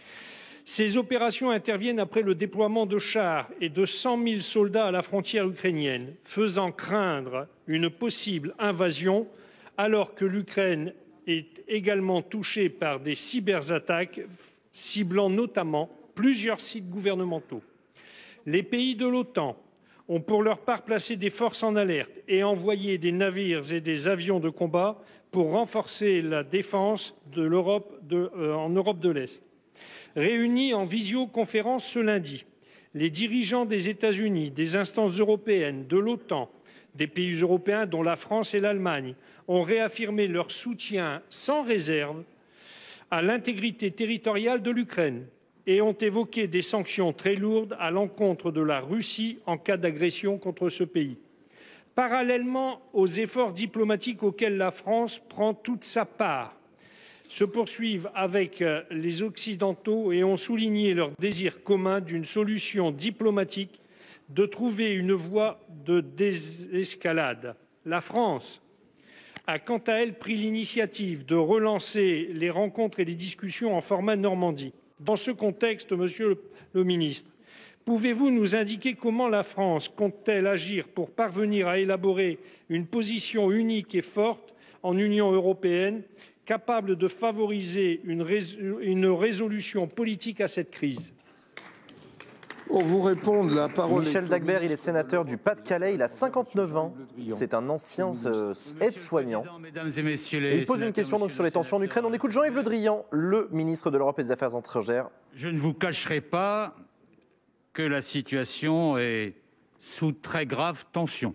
Ces opérations interviennent après le déploiement de chars et de cent mille soldats à la frontière ukrainienne, faisant craindre une possible invasion alors que l'Ukraine est également touchée par des cyberattaques ciblant notamment plusieurs sites gouvernementaux. Les pays de l'OTAN ont pour leur part placé des forces en alerte et envoyé des navires et des avions de combat pour renforcer la défense de l'Europe de, euh, en Europe de l'Est. Réunis en visioconférence ce lundi, les dirigeants des États-Unis, des instances européennes, de l'OTAN, des pays européens dont la France et l'Allemagne ont réaffirmé leur soutien sans réserve à l'intégrité territoriale de l'Ukraine et ont évoqué des sanctions très lourdes à l'encontre de la Russie en cas d'agression contre ce pays. Parallèlement aux efforts diplomatiques auxquels la France prend toute sa part, se poursuivent avec les Occidentaux et ont souligné leur désir commun d'une solution diplomatique, de trouver une voie de désescalade. La France a quant à elle pris l'initiative de relancer les rencontres et les discussions en format Normandie. Dans ce contexte, Monsieur le ministre, pouvez-vous nous indiquer comment la France compte-t-elle agir pour parvenir à élaborer une position unique et forte en Union européenne, capable de favoriser une, rés une résolution politique à cette crise. Pour vous répondre, la parole Michel est Dagbert, il est sénateur du Pas-de-Calais, il a cinquante-neuf ans, c'est un ancien euh, aide-soignant. Et il pose une question donc sur les tensions en Ukraine. On écoute Jean-Yves Le Drian, le ministre de l'Europe et des Affaires étrangères. Je ne vous cacherai pas que la situation est sous très grave tension.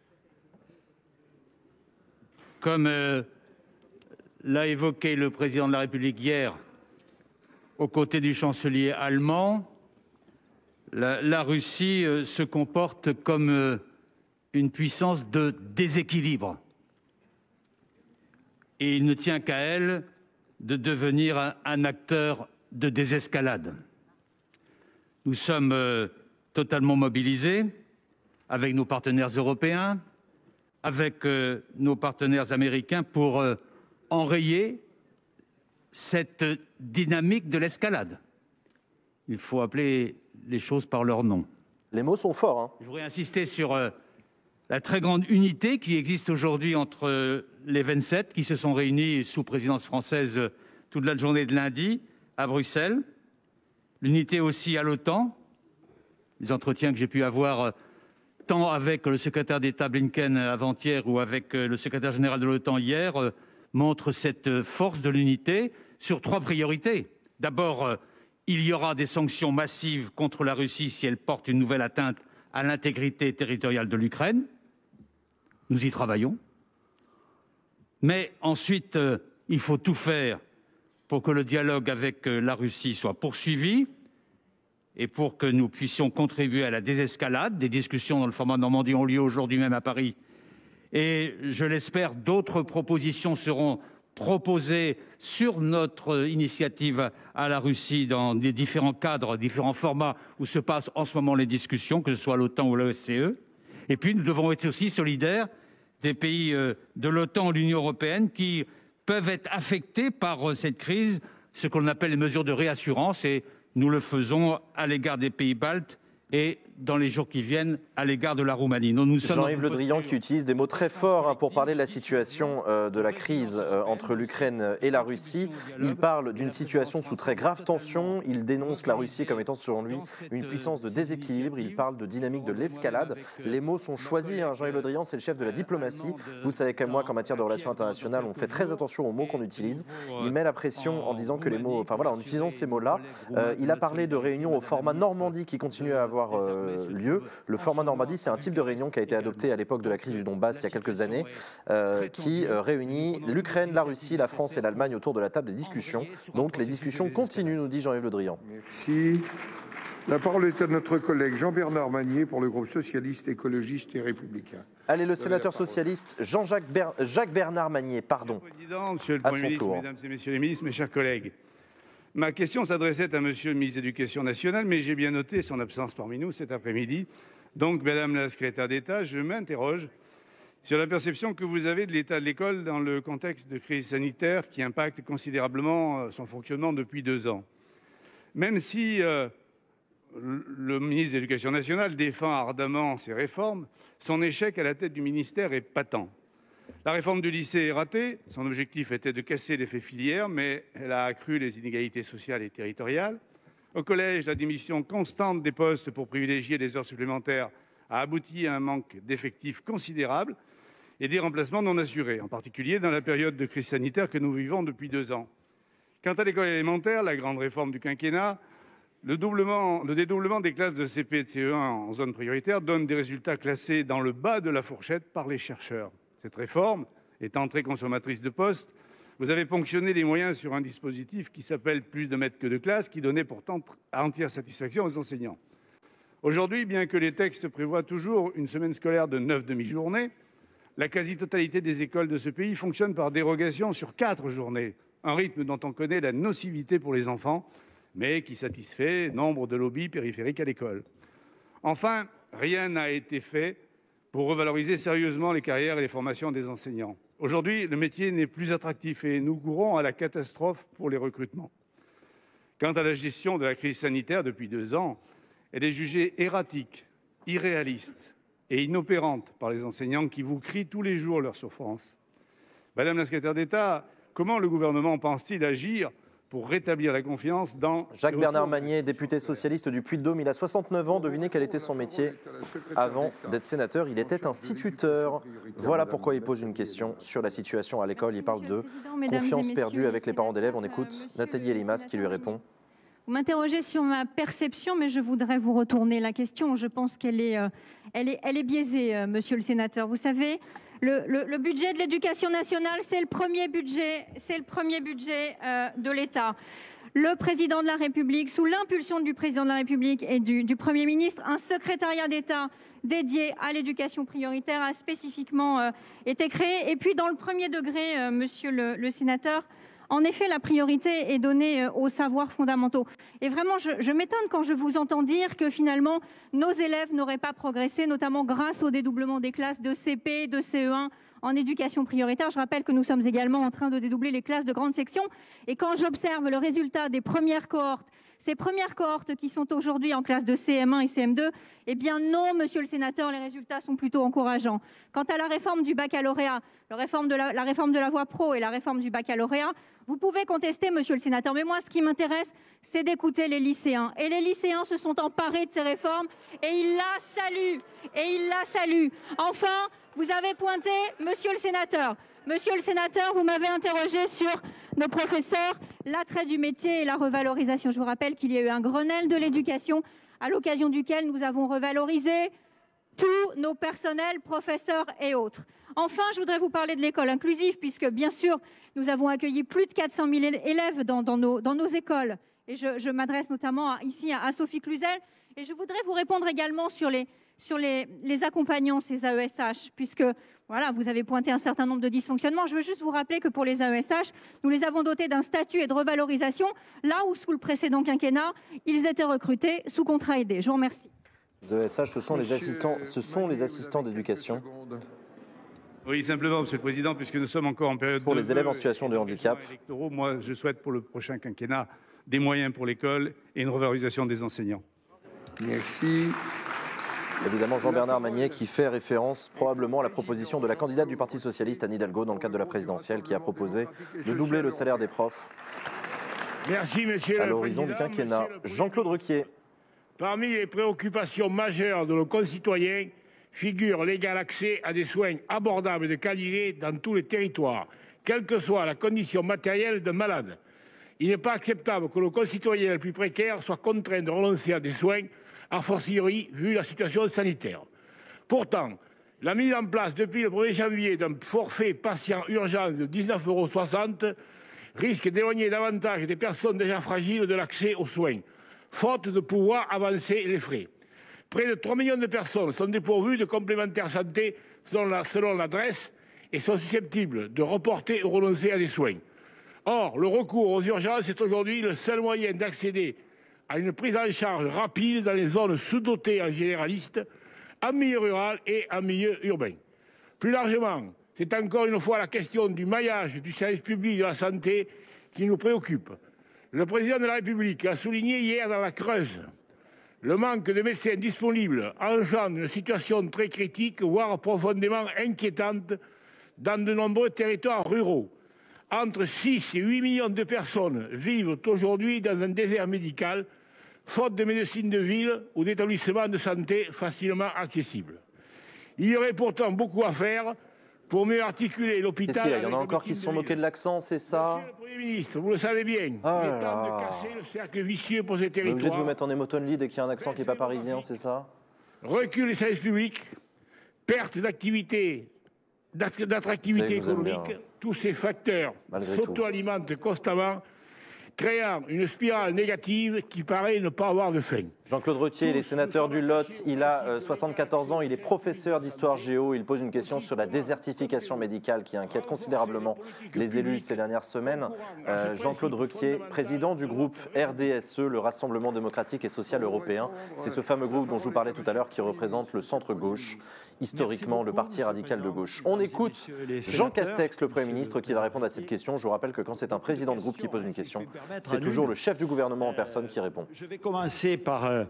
Comme euh, l'a évoqué le président de la République hier, aux côtés du chancelier allemand, la, la Russie euh, se comporte comme euh, une puissance de déséquilibre. Et il ne tient qu'à elle de devenir un, un acteur de désescalade. Nous sommes euh, totalement mobilisés avec nos partenaires européens, avec euh, nos partenaires américains pour euh, enrayer cette dynamique de l'escalade. Il faut appeler les choses par leur nom. Les mots sont forts. Hein. Je voudrais insister sur euh, la très grande unité qui existe aujourd'hui entre euh, les vingt-sept qui se sont réunis sous présidence française euh, toute la journée de lundi à Bruxelles. L'unité aussi à l'OTAN. Les entretiens que j'ai pu avoir euh, tant avec le secrétaire d'État Blinken avant-hier ou avec euh, le secrétaire général de l'OTAN hier euh, montrent cette euh, force de l'unité sur trois priorités. D'abord, euh, il y aura des sanctions massives contre la Russie si elle porte une nouvelle atteinte à l'intégrité territoriale de l'Ukraine. Nous y travaillons. Mais ensuite, euh, il faut tout faire pour que le dialogue avec euh, la Russie soit poursuivi et pour que nous puissions contribuer à la désescalade. Des discussions dans le format Normandie ont lieu aujourd'hui même à Paris. Et je l'espère, d'autres propositions seront proposées sur notre initiative à la Russie dans des différents cadres, différents formats où se passent en ce moment les discussions, que ce soit l'OTAN ou l'O S C E. Et puis nous devons être aussi solidaires des pays de l'OTAN ou de l'Union européenne qui peuvent être affectés par cette crise, ce qu'on appelle les mesures de réassurance, et nous le faisons à l'égard des pays baltes et dans les jours qui viennent à l'égard de la Roumanie. Jean-Yves Le Drian qui utilise des mots très forts hein, pour parler de la situation euh, de la crise euh, entre l'Ukraine et la Russie. Il parle d'une situation sous très grave tension. Il dénonce la Russie comme étant, selon lui, une puissance de déséquilibre. Il parle de dynamique de l'escalade. Les mots sont choisis. Hein. Jean-Yves Le Drian, c'est le chef de la diplomatie. Vous savez comme moi qu'en matière de relations internationales, on fait très attention aux mots qu'on utilise. Il met la pression en disant que les mots, enfin voilà, en utilisant ces mots-là, euh, il a parlé de réunions au format Normandie qui continue à avoir euh, lieu. Le format Normandie, c'est un type de réunion qui a été adopté à l'époque de la crise du Donbass il y a quelques années, euh, qui euh, réunit l'Ukraine, la Russie, la France et l'Allemagne autour de la table des discussions. Donc les discussions continuent, nous dit Jean-Yves Le Drian. Merci. La parole est à notre collègue Jean-Bernard Magnier pour le groupe socialiste, écologiste et républicain. Allez, le sénateur socialiste Jean-Jacques Ber... Jacques Bernard Magnier, pardon. Monsieur le Président, Monsieur le Premier ministre, Mesdames et Messieurs les ministres, mes chers collègues. Ma question s'adressait à Monsieur le ministre de l'Éducation nationale, mais j'ai bien noté son absence parmi nous cet après-midi. Donc, Madame la secrétaire d'État, je m'interroge sur la perception que vous avez de l'état de l'école dans le contexte de crise sanitaire qui impacte considérablement son fonctionnement depuis deux ans. Même si euh, le ministre de l'Éducation nationale défend ardemment ces réformes, son échec à la tête du ministère est patent. La réforme du lycée est ratée. Son objectif était de casser l'effet filière, mais elle a accru les inégalités sociales et territoriales. Au collège, la diminution constante des postes pour privilégier les heures supplémentaires a abouti à un manque d'effectifs considérable et des remplacements non assurés, en particulier dans la période de crise sanitaire que nous vivons depuis deux ans. Quant à l'école élémentaire, la grande réforme du quinquennat, le, doublement, le dédoublement des classes de C P et de C E un en zone prioritaire donne des résultats classés dans le bas de la fourchette par les chercheurs. Cette réforme étant très consommatrice de postes, vous avez ponctionné les moyens sur un dispositif qui s'appelle « Plus de maîtres que de classe », qui donnait pourtant entière satisfaction aux enseignants. Aujourd'hui, bien que les textes prévoient toujours une semaine scolaire de neuf demi-journées, la quasi-totalité des écoles de ce pays fonctionne par dérogation sur quatre journées, un rythme dont on connaît la nocivité pour les enfants, mais qui satisfait nombre de lobbies périphériques à l'école. Enfin, rien n'a été fait pour revaloriser sérieusement les carrières et les formations des enseignants. Aujourd'hui, le métier n'est plus attractif et nous courons à la catastrophe pour les recrutements. Quant à la gestion de la crise sanitaire depuis deux ans, elle est jugée erratique, irréaliste et inopérante par les enseignants qui vous crient tous les jours leur souffrance. Madame la secrétaire d'État, comment le gouvernement pense-t-il agir pour rétablir la confiance dans... Jacques Bernard Magnier, député socialiste du Puy-de-Dôme, il a soixante-neuf ans. Devinez quel était son métier avant d'être sénateur. Il était instituteur. Voilà pourquoi il pose une question sur la situation à l'école. Il parle de confiance perdue avec les parents d'élèves. On écoute Nathalie Elimas qui lui répond. Vous m'interrogez sur ma perception, mais je voudrais vous retourner la question. Je pense qu'elle est, euh, elle est, elle est biaisée, euh, monsieur le sénateur. Vous savez, le, le, le budget de l'éducation nationale, c'est le premier budget, c'est le premier budget euh, de l'État. Le président de la République, sous l'impulsion du président de la République et du, du Premier ministre, un secrétariat d'État dédié à l'éducation prioritaire a spécifiquement euh, été créé. Et puis, dans le premier degré, euh, monsieur le, le sénateur, en effet, la priorité est donnée aux savoirs fondamentaux. Et vraiment, je, je m'étonne quand je vous entends dire que finalement, nos élèves n'auraient pas progressé, notamment grâce au dédoublement des classes de C P, de C E un en éducation prioritaire. Je rappelle que nous sommes également en train de dédoubler les classes de grande section. Et quand j'observe le résultat des premières cohortes, ces premières cohortes qui sont aujourd'hui en classe de C M un et C M deux, eh bien non, monsieur le sénateur, les résultats sont plutôt encourageants. Quant à la réforme du baccalauréat, la réforme de la, la réforme de la voie pro et la réforme du baccalauréat, vous pouvez contester, monsieur le sénateur, mais moi, ce qui m'intéresse, c'est d'écouter les lycéens. Et les lycéens se sont emparés de ces réformes et ils la saluent. Et ils la saluent. Enfin, vous avez pointé, monsieur le sénateur, monsieur le sénateur, vous m'avez interrogé sur nos professeurs, l'attrait du métier et la revalorisation. Je vous rappelle qu'il y a eu un Grenelle de l'éducation à l'occasion duquel nous avons revalorisé tous nos personnels, professeurs et autres. Enfin, je voudrais vous parler de l'école inclusive, puisque bien sûr, nous avons accueilli plus de quatre cent mille élèves dans, dans, nos, dans nos écoles. Et je, je m'adresse notamment à, ici à, à Sophie Cluzel. Et je voudrais vous répondre également sur les, sur les, les accompagnants, ces A E S H, puisque voilà, vous avez pointé un certain nombre de dysfonctionnements. Je veux juste vous rappeler que pour les A E S H, nous les avons dotés d'un statut et de revalorisation, là où sous le précédent quinquennat, ils étaient recrutés sous contrat aidé. Je vous remercie. Les A E S H, ce sont les assistants, ce sont les assistants d'éducation. Oui, simplement, Monsieur le Président, puisque nous sommes encore en période pour les élèves en situation de handicap. Électoraux, moi, je souhaite pour le prochain quinquennat des moyens pour l'école et une revalorisation des enseignants. Merci. Évidemment, Jean-Bernard Magnier qui fait référence probablement à la proposition de la candidate du Parti socialiste, Anne Hidalgo, dans le cadre de la présidentielle, qui a proposé de doubler le salaire des profs. Merci, monsieur à l'horizon du quinquennat. Jean-Claude Requier. Parmi les préoccupations majeures de nos concitoyens figure l'égal accès à des soins abordables et de qualité dans tous les territoires, quelle que soit la condition matérielle d'un malade. Il n'est pas acceptable que nos concitoyens les plus précaires soient contraints de renoncer à des soins, a fortiori vu la situation sanitaire. Pourtant, la mise en place depuis le premier janvier d'un forfait patient urgence de dix-neuf euros soixante risque d'éloigner davantage des personnes déjà fragiles de l'accès aux soins, faute de pouvoir avancer les frais. Près de trois millions de personnes sont dépourvues de complémentaires santé selon l'adresse et sont susceptibles de reporter ou renoncer à des soins. Or, le recours aux urgences est aujourd'hui le seul moyen d'accéder à une prise en charge rapide dans les zones sous-dotées en généraliste, en milieu rural et en milieu urbain. Plus largement, c'est encore une fois la question du maillage du service public de la santé qui nous préoccupe. Le président de la République a souligné hier dans la Creuse le manque de médecins disponibles engendre une situation très critique, voire profondément inquiétante, dans de nombreux territoires ruraux. Entre six et huit millions de personnes vivent aujourd'hui dans un désert médical, faute de médecine de ville ou d'établissements de santé facilement accessibles. Il y aurait pourtant beaucoup à faire pour mieux articuler l'hôpital. Qu'est-ce qu'il y a ? Il y en a encore qui se sont moqués de l'accent, c'est ça ? Monsieur le Premier ministre, vous le savez bien, ah il est temps de casser le cercle vicieux pour ces territoires. Vous êtes obligé de vous mettre en émotonly dès qu'il y a un accent qui n'est pas parisien, c'est ça ? Recul des services publics, perte d'activité, d'attractivité économique, tous ces facteurs s'auto-alimentent constamment, créant une spirale négative qui paraît ne pas avoir de fin. Jean-Claude Requier, il est sénateur du Lot, il a euh, soixante-quatorze ans, il est professeur d'histoire géo, il pose une question sur la désertification médicale qui inquiète considérablement les élus ces dernières semaines. Euh, Jean-Claude Requier, président du groupe R D S E, le Rassemblement démocratique et social européen. C'est ce fameux groupe dont je vous parlais tout à l'heure qui représente le centre-gauche, historiquement le parti radical de gauche. On écoute Jean Castex, le Premier ministre, qui va répondre à cette question. Je vous rappelle que quand c'est un président de groupe qui pose une question, c'est toujours le chef du gouvernement en personne qui répond. Je vais commencer par euh,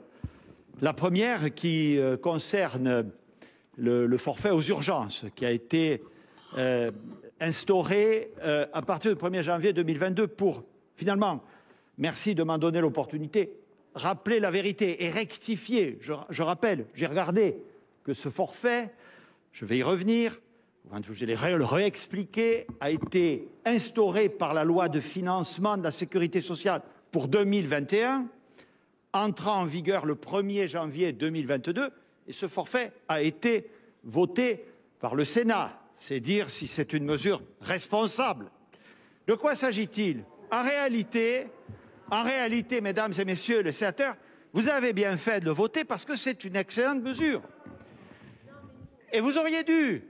la première qui euh, concerne le, le forfait aux urgences, qui a été euh, instauré euh, à partir du premier janvier deux mille vingt-deux pour, finalement, merci de m'en donner l'opportunité, rappeler la vérité et rectifier. Je, je rappelle, j'ai regardé que ce forfait, je vais y revenir, je vais le réexpliquer, a été instauré par la loi de financement de la sécurité sociale pour deux mille vingt et un, entrant en vigueur le premier janvier deux mille vingt-deux, et ce forfait a été voté par le Sénat. C'est dire si c'est une mesure responsable. De quoi s'agit-il? En réalité, en réalité, mesdames et messieurs les sénateurs, vous avez bien fait de le voter parce que c'est une excellente mesure. Et vous auriez dû.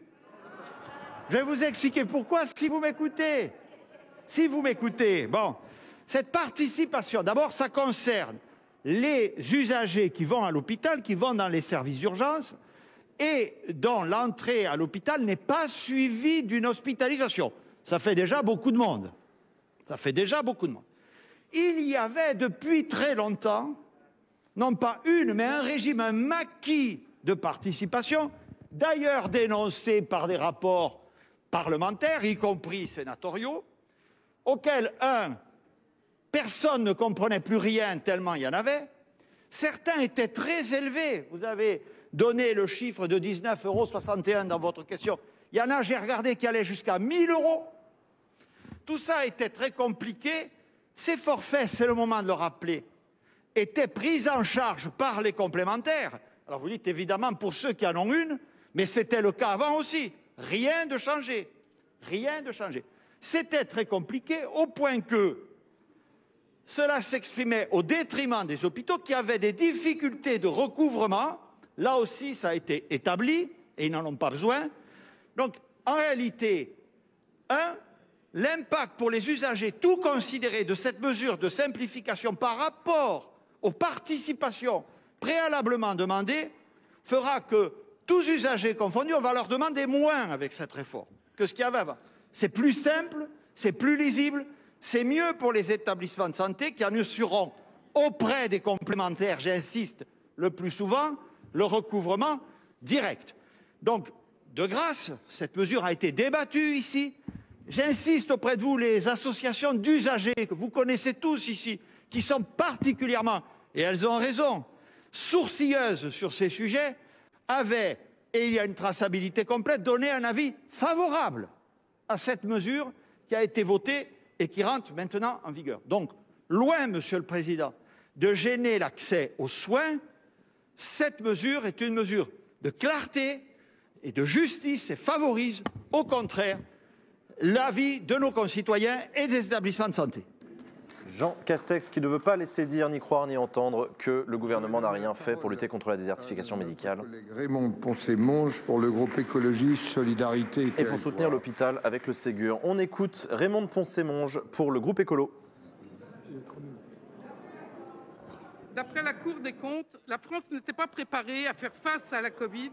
Je vais vous expliquer pourquoi si vous m'écoutez. Si vous m'écoutez, bon, cette participation, d'abord, ça concerne les usagers qui vont à l'hôpital, qui vont dans les services d'urgence et dont l'entrée à l'hôpital n'est pas suivie d'une hospitalisation. Ça fait déjà beaucoup de monde. Ça fait déjà beaucoup de monde. Il y avait depuis très longtemps, non pas une, mais un régime, un maquis de participation, d'ailleurs dénoncé par des rapports parlementaires, y compris sénatoriaux, auxquels, un, personne ne comprenait plus rien tellement il y en avait. Certains étaient très élevés. Vous avez donné le chiffre de dix-neuf euros soixante et un dans votre question. Il y en a, j'ai regardé, qui allaient jusqu'à mille euros. Tout ça était très compliqué. Ces forfaits, c'est le moment de le rappeler, étaient pris en charge par les complémentaires. Alors vous dites évidemment pour ceux qui en ont une, mais c'était le cas avant aussi. Rien de changé. Rien de changé. C'était très compliqué au point que cela s'exprimait au détriment des hôpitaux qui avaient des difficultés de recouvrement. Là aussi, ça a été établi et ils n'en ont pas besoin. Donc, en réalité, un, l'impact pour les usagers, tout considéré de cette mesure de simplification par rapport aux participations préalablement demandées, fera que tous usagers confondus, on va leur demander moins avec cette réforme que ce qu'il y avait avant. C'est plus simple, c'est plus lisible, c'est mieux pour les établissements de santé qui en assureront auprès des complémentaires, j'insiste le plus souvent, le recouvrement direct. Donc, de grâce, cette mesure a été débattue ici. J'insiste auprès de vous, les associations d'usagers que vous connaissez tous ici, qui sont particulièrement, et elles ont raison, sourcilleuses sur ces sujets, avaient, et il y a une traçabilité complète, donné un avis favorable à cette mesure qui a été votée et qui rentre maintenant en vigueur. Donc, loin, Monsieur le Président, de gêner l'accès aux soins, cette mesure est une mesure de clarté et de justice et favorise, au contraire, la vie de nos concitoyens et des établissements de santé. Jean Castex, qui ne veut pas laisser dire, ni croire, ni entendre que le gouvernement n'a rien fait pour lutter contre la désertification médicale. Raymond Poncet-Monge pour le groupe Écologie, Solidarité et, et pour soutenir l'hôpital avec le Ségur. On écoute Raymond Poncet-Monge pour le groupe Écolo. D'après la Cour des comptes, la France n'était pas préparée à faire face à la Covid.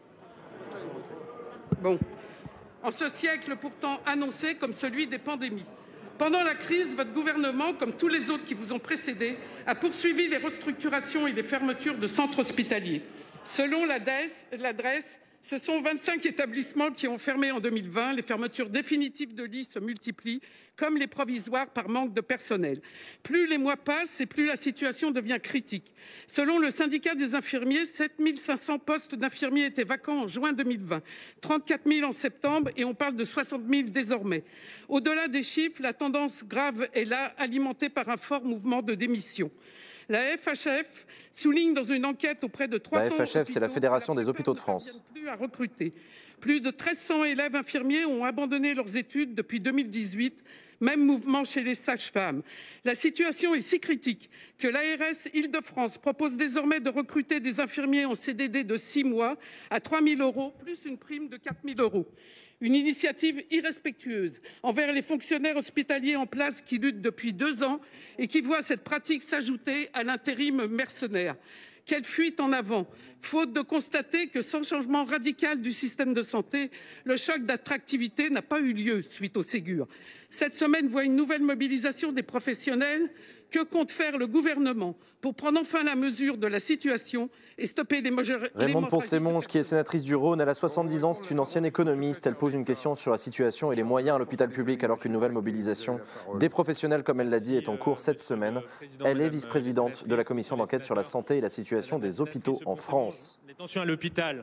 Bon. En ce siècle pourtant annoncé comme celui des pandémies. Pendant la crise, votre gouvernement, comme tous les autres qui vous ont précédé, a poursuivi les restructurations et les fermetures de centres hospitaliers. Selon l'adresse, ce sont vingt-cinq établissements qui ont fermé en deux mille vingt. Les fermetures définitives de lits se multiplient, comme les provisoires par manque de personnel. Plus les mois passent et plus la situation devient critique. Selon le syndicat des infirmiers, sept mille cinq cents postes d'infirmiers étaient vacants en juin deux mille vingt, trente-quatre mille en septembre et on parle de soixante mille désormais. Au-delà des chiffres, la tendance grave est là, alimentée par un fort mouvement de démission. La F H F souligne dans une enquête auprès de trois cents... La F H F, c'est la Fédération des hôpitaux de France. Plus à recruter. Plus de treize cents élèves infirmiers ont abandonné leurs études depuis deux mille dix-huit. Même mouvement chez les sages-femmes. La situation est si critique que l'A R S Île-de-France propose désormais de recruter des infirmiers en C D D de six mois à trois mille euros, plus une prime de quatre mille euros. Une initiative irrespectueuse envers les fonctionnaires hospitaliers en place qui luttent depuis deux ans et qui voient cette pratique s'ajouter à l'intérim mercenaire. Quelle fuite en avant, faute de constater que sans changement radical du système de santé, le choc d'attractivité n'a pas eu lieu suite au Ségur. Cette semaine voit une nouvelle mobilisation des professionnels Que compte faire le gouvernement pour prendre enfin la mesure de la situation et stopper les mesures... Raymonde Poncet-Monge, qui est sénatrice du Rhône, elle a soixante-dix ans, c'est une ancienne économiste. Elle pose une question sur la situation et les moyens à l'hôpital public alors qu'une nouvelle mobilisation des professionnels, comme elle l'a dit, est en cours cette semaine. Elle est vice-présidente de la commission d'enquête sur la santé et la situation des hôpitaux en France. Les tensions à l'hôpital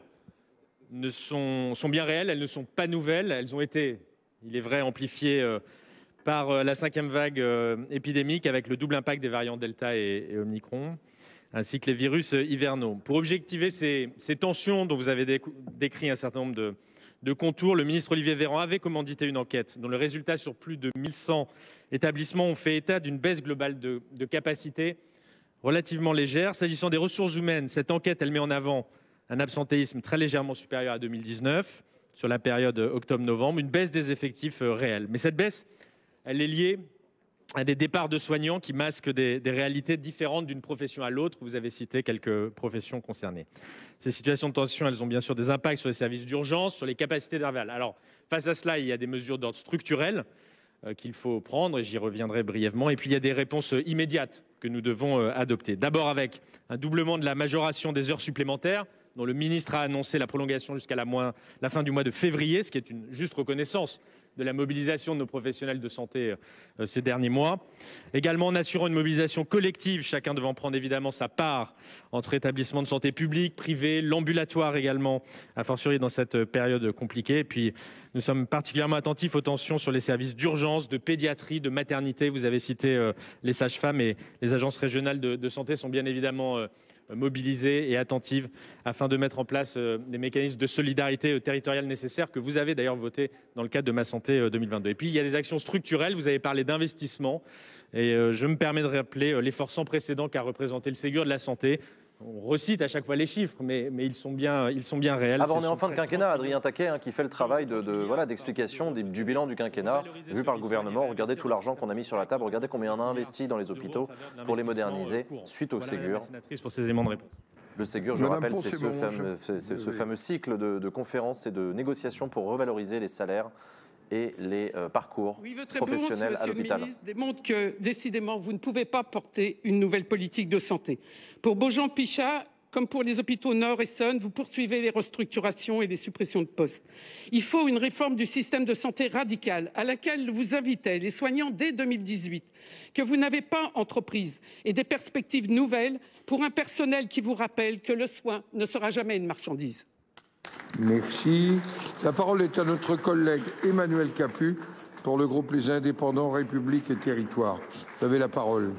ne sont, sont bien réelles, elles ne sont pas nouvelles. Elles ont été, il est vrai, amplifiées euh, par euh, la cinquième vague euh, épidémique avec le double impact des variants Delta et, et Omicron, ainsi que les virus euh, hivernaux. Pour objectiver ces, ces tensions dont vous avez dé décrit un certain nombre de, de contours, le ministre Olivier Véran avait commandité une enquête dont le résultat sur plus de mille cent établissements ont fait état d'une baisse globale de, de capacité relativement légère. S'agissant des ressources humaines, cette enquête elle met en avant un absentéisme très légèrement supérieur à deux mille dix-neuf sur la période octobre-novembre, une baisse des effectifs euh, réels. Mais cette baisse, elle est liée à des départs de soignants qui masquent des, des réalités différentes d'une profession à l'autre. Vous avez cité quelques professions concernées. Ces situations de tension, elles ont bien sûr des impacts sur les services d'urgence, sur les capacités d'arrival. Alors, face à cela, il y a des mesures d'ordre structurel euh, qu'il faut prendre, et j'y reviendrai brièvement. Et puis, il y a des réponses euh, immédiates que nous devons euh, adopter. D'abord avec un doublement de la majoration des heures supplémentaires, dont le ministre a annoncé la prolongation jusqu'à la, la fin du mois de février, ce qui est une juste reconnaissance de la mobilisation de nos professionnels de santé euh, ces derniers mois. Également en assurant une mobilisation collective, chacun devant prendre évidemment sa part entre établissements de santé publics, privés, l'ambulatoire également, a fortiori dans cette période compliquée. Et puis nous sommes particulièrement attentifs aux tensions sur les services d'urgence, de pédiatrie, de maternité. Vous avez cité euh, les sages-femmes, et les agences régionales de, de santé sont bien évidemment euh, mobilisées et attentives afin de mettre en place euh, les mécanismes de solidarité euh, territoriale nécessaires que vous avez d'ailleurs voté dans le cadre de Ma Santé euh, deux mille vingt-deux. Et puis il y a des actions structurelles, vous avez parlé d'investissement et euh, je me permets de rappeler euh, l'effort sans précédent qu'a représenté le Ségur de la santé. On recite à chaque fois les chiffres, mais, mais ils, sont bien, ils sont bien réels. Ah bah on est en fin de quinquennat, Adrien Taquet, hein, qui fait le travail de, de, voilà, d'explication du bilan du quinquennat vu par le gouvernement. Regardez tout l'argent qu'on a mis sur la table, regardez combien on a investi dans les hôpitaux pour les moderniser suite au Ségur. Pour ces éléments de réponse. Le Ségur, je rappelle, c'est ce, fameux, ce fameux cycle de, de conférences et de négociations pour revaloriser les salaires et les euh, parcours oui, professionnels réponse, à l'hôpital. Le ministre démontre que, décidément, vous ne pouvez pas porter une nouvelle politique de santé. Pour Beaujean-Pichat, comme pour les hôpitaux Nord et Essonne, vous poursuivez les restructurations et les suppressions de postes. Il faut une réforme du système de santé radicale à laquelle vous invitaient les soignants dès deux mille dix-huit, que vous n'avez pas entreprise, et des perspectives nouvelles pour un personnel qui vous rappelle que le soin ne sera jamais une marchandise. Merci. La parole est à notre collègue Emmanuel Capus pour le groupe Les Indépendants, République et Territoires. Vous avez la parole.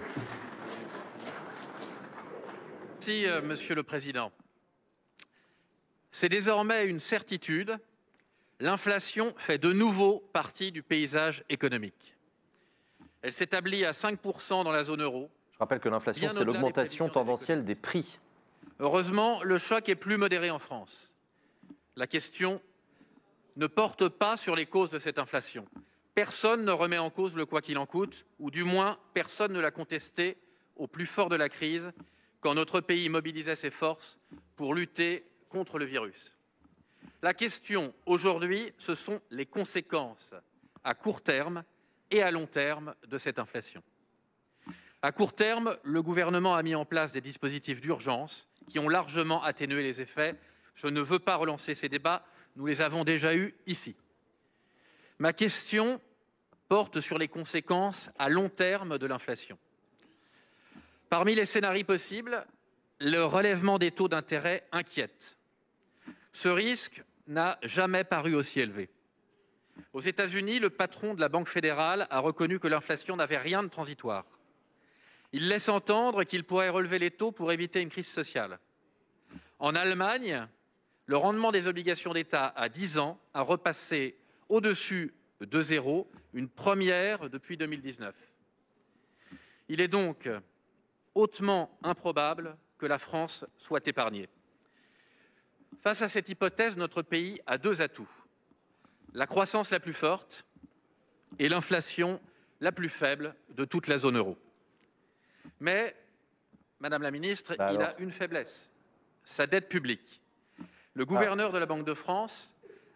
Merci, euh, Monsieur le Président. C'est désormais une certitude, l'inflation fait de nouveau partie du paysage économique. Elle s'établit à cinq pour cent dans la zone euro. Je rappelle que l'inflation, c'est l'augmentation tendancielle des prix. Heureusement, le choc est plus modéré en France. La question ne porte pas sur les causes de cette inflation. Personne ne remet en cause le quoi qu'il en coûte, ou du moins personne ne l'a contesté au plus fort de la crise, quand notre pays mobilisait ses forces pour lutter contre le virus. La question aujourd'hui, ce sont les conséquences à court terme et à long terme de cette inflation. À court terme, le gouvernement a mis en place des dispositifs d'urgence qui ont largement atténué les effets. Je ne veux pas relancer ces débats, nous les avons déjà eus ici. Ma question porte sur les conséquences à long terme de l'inflation. Parmi les scénarios possibles, le relèvement des taux d'intérêt inquiète. Ce risque n'a jamais paru aussi élevé. Aux États-Unis, le patron de la Banque fédérale a reconnu que l'inflation n'avait rien de transitoire. Il laisse entendre qu'il pourrait relever les taux pour éviter une crise sociale. En Allemagne, le rendement des obligations d'État à dix ans a repassé au-dessus de zéro, une première depuis deux mille dix-neuf. Il est donc hautement improbable que la France soit épargnée. Face à cette hypothèse, notre pays a deux atouts. La croissance la plus forte et l'inflation la plus faible de toute la zone euro. Mais, Madame la Ministre, bah il a une faiblesse, sa dette publique. Le gouverneur ah. de la Banque de France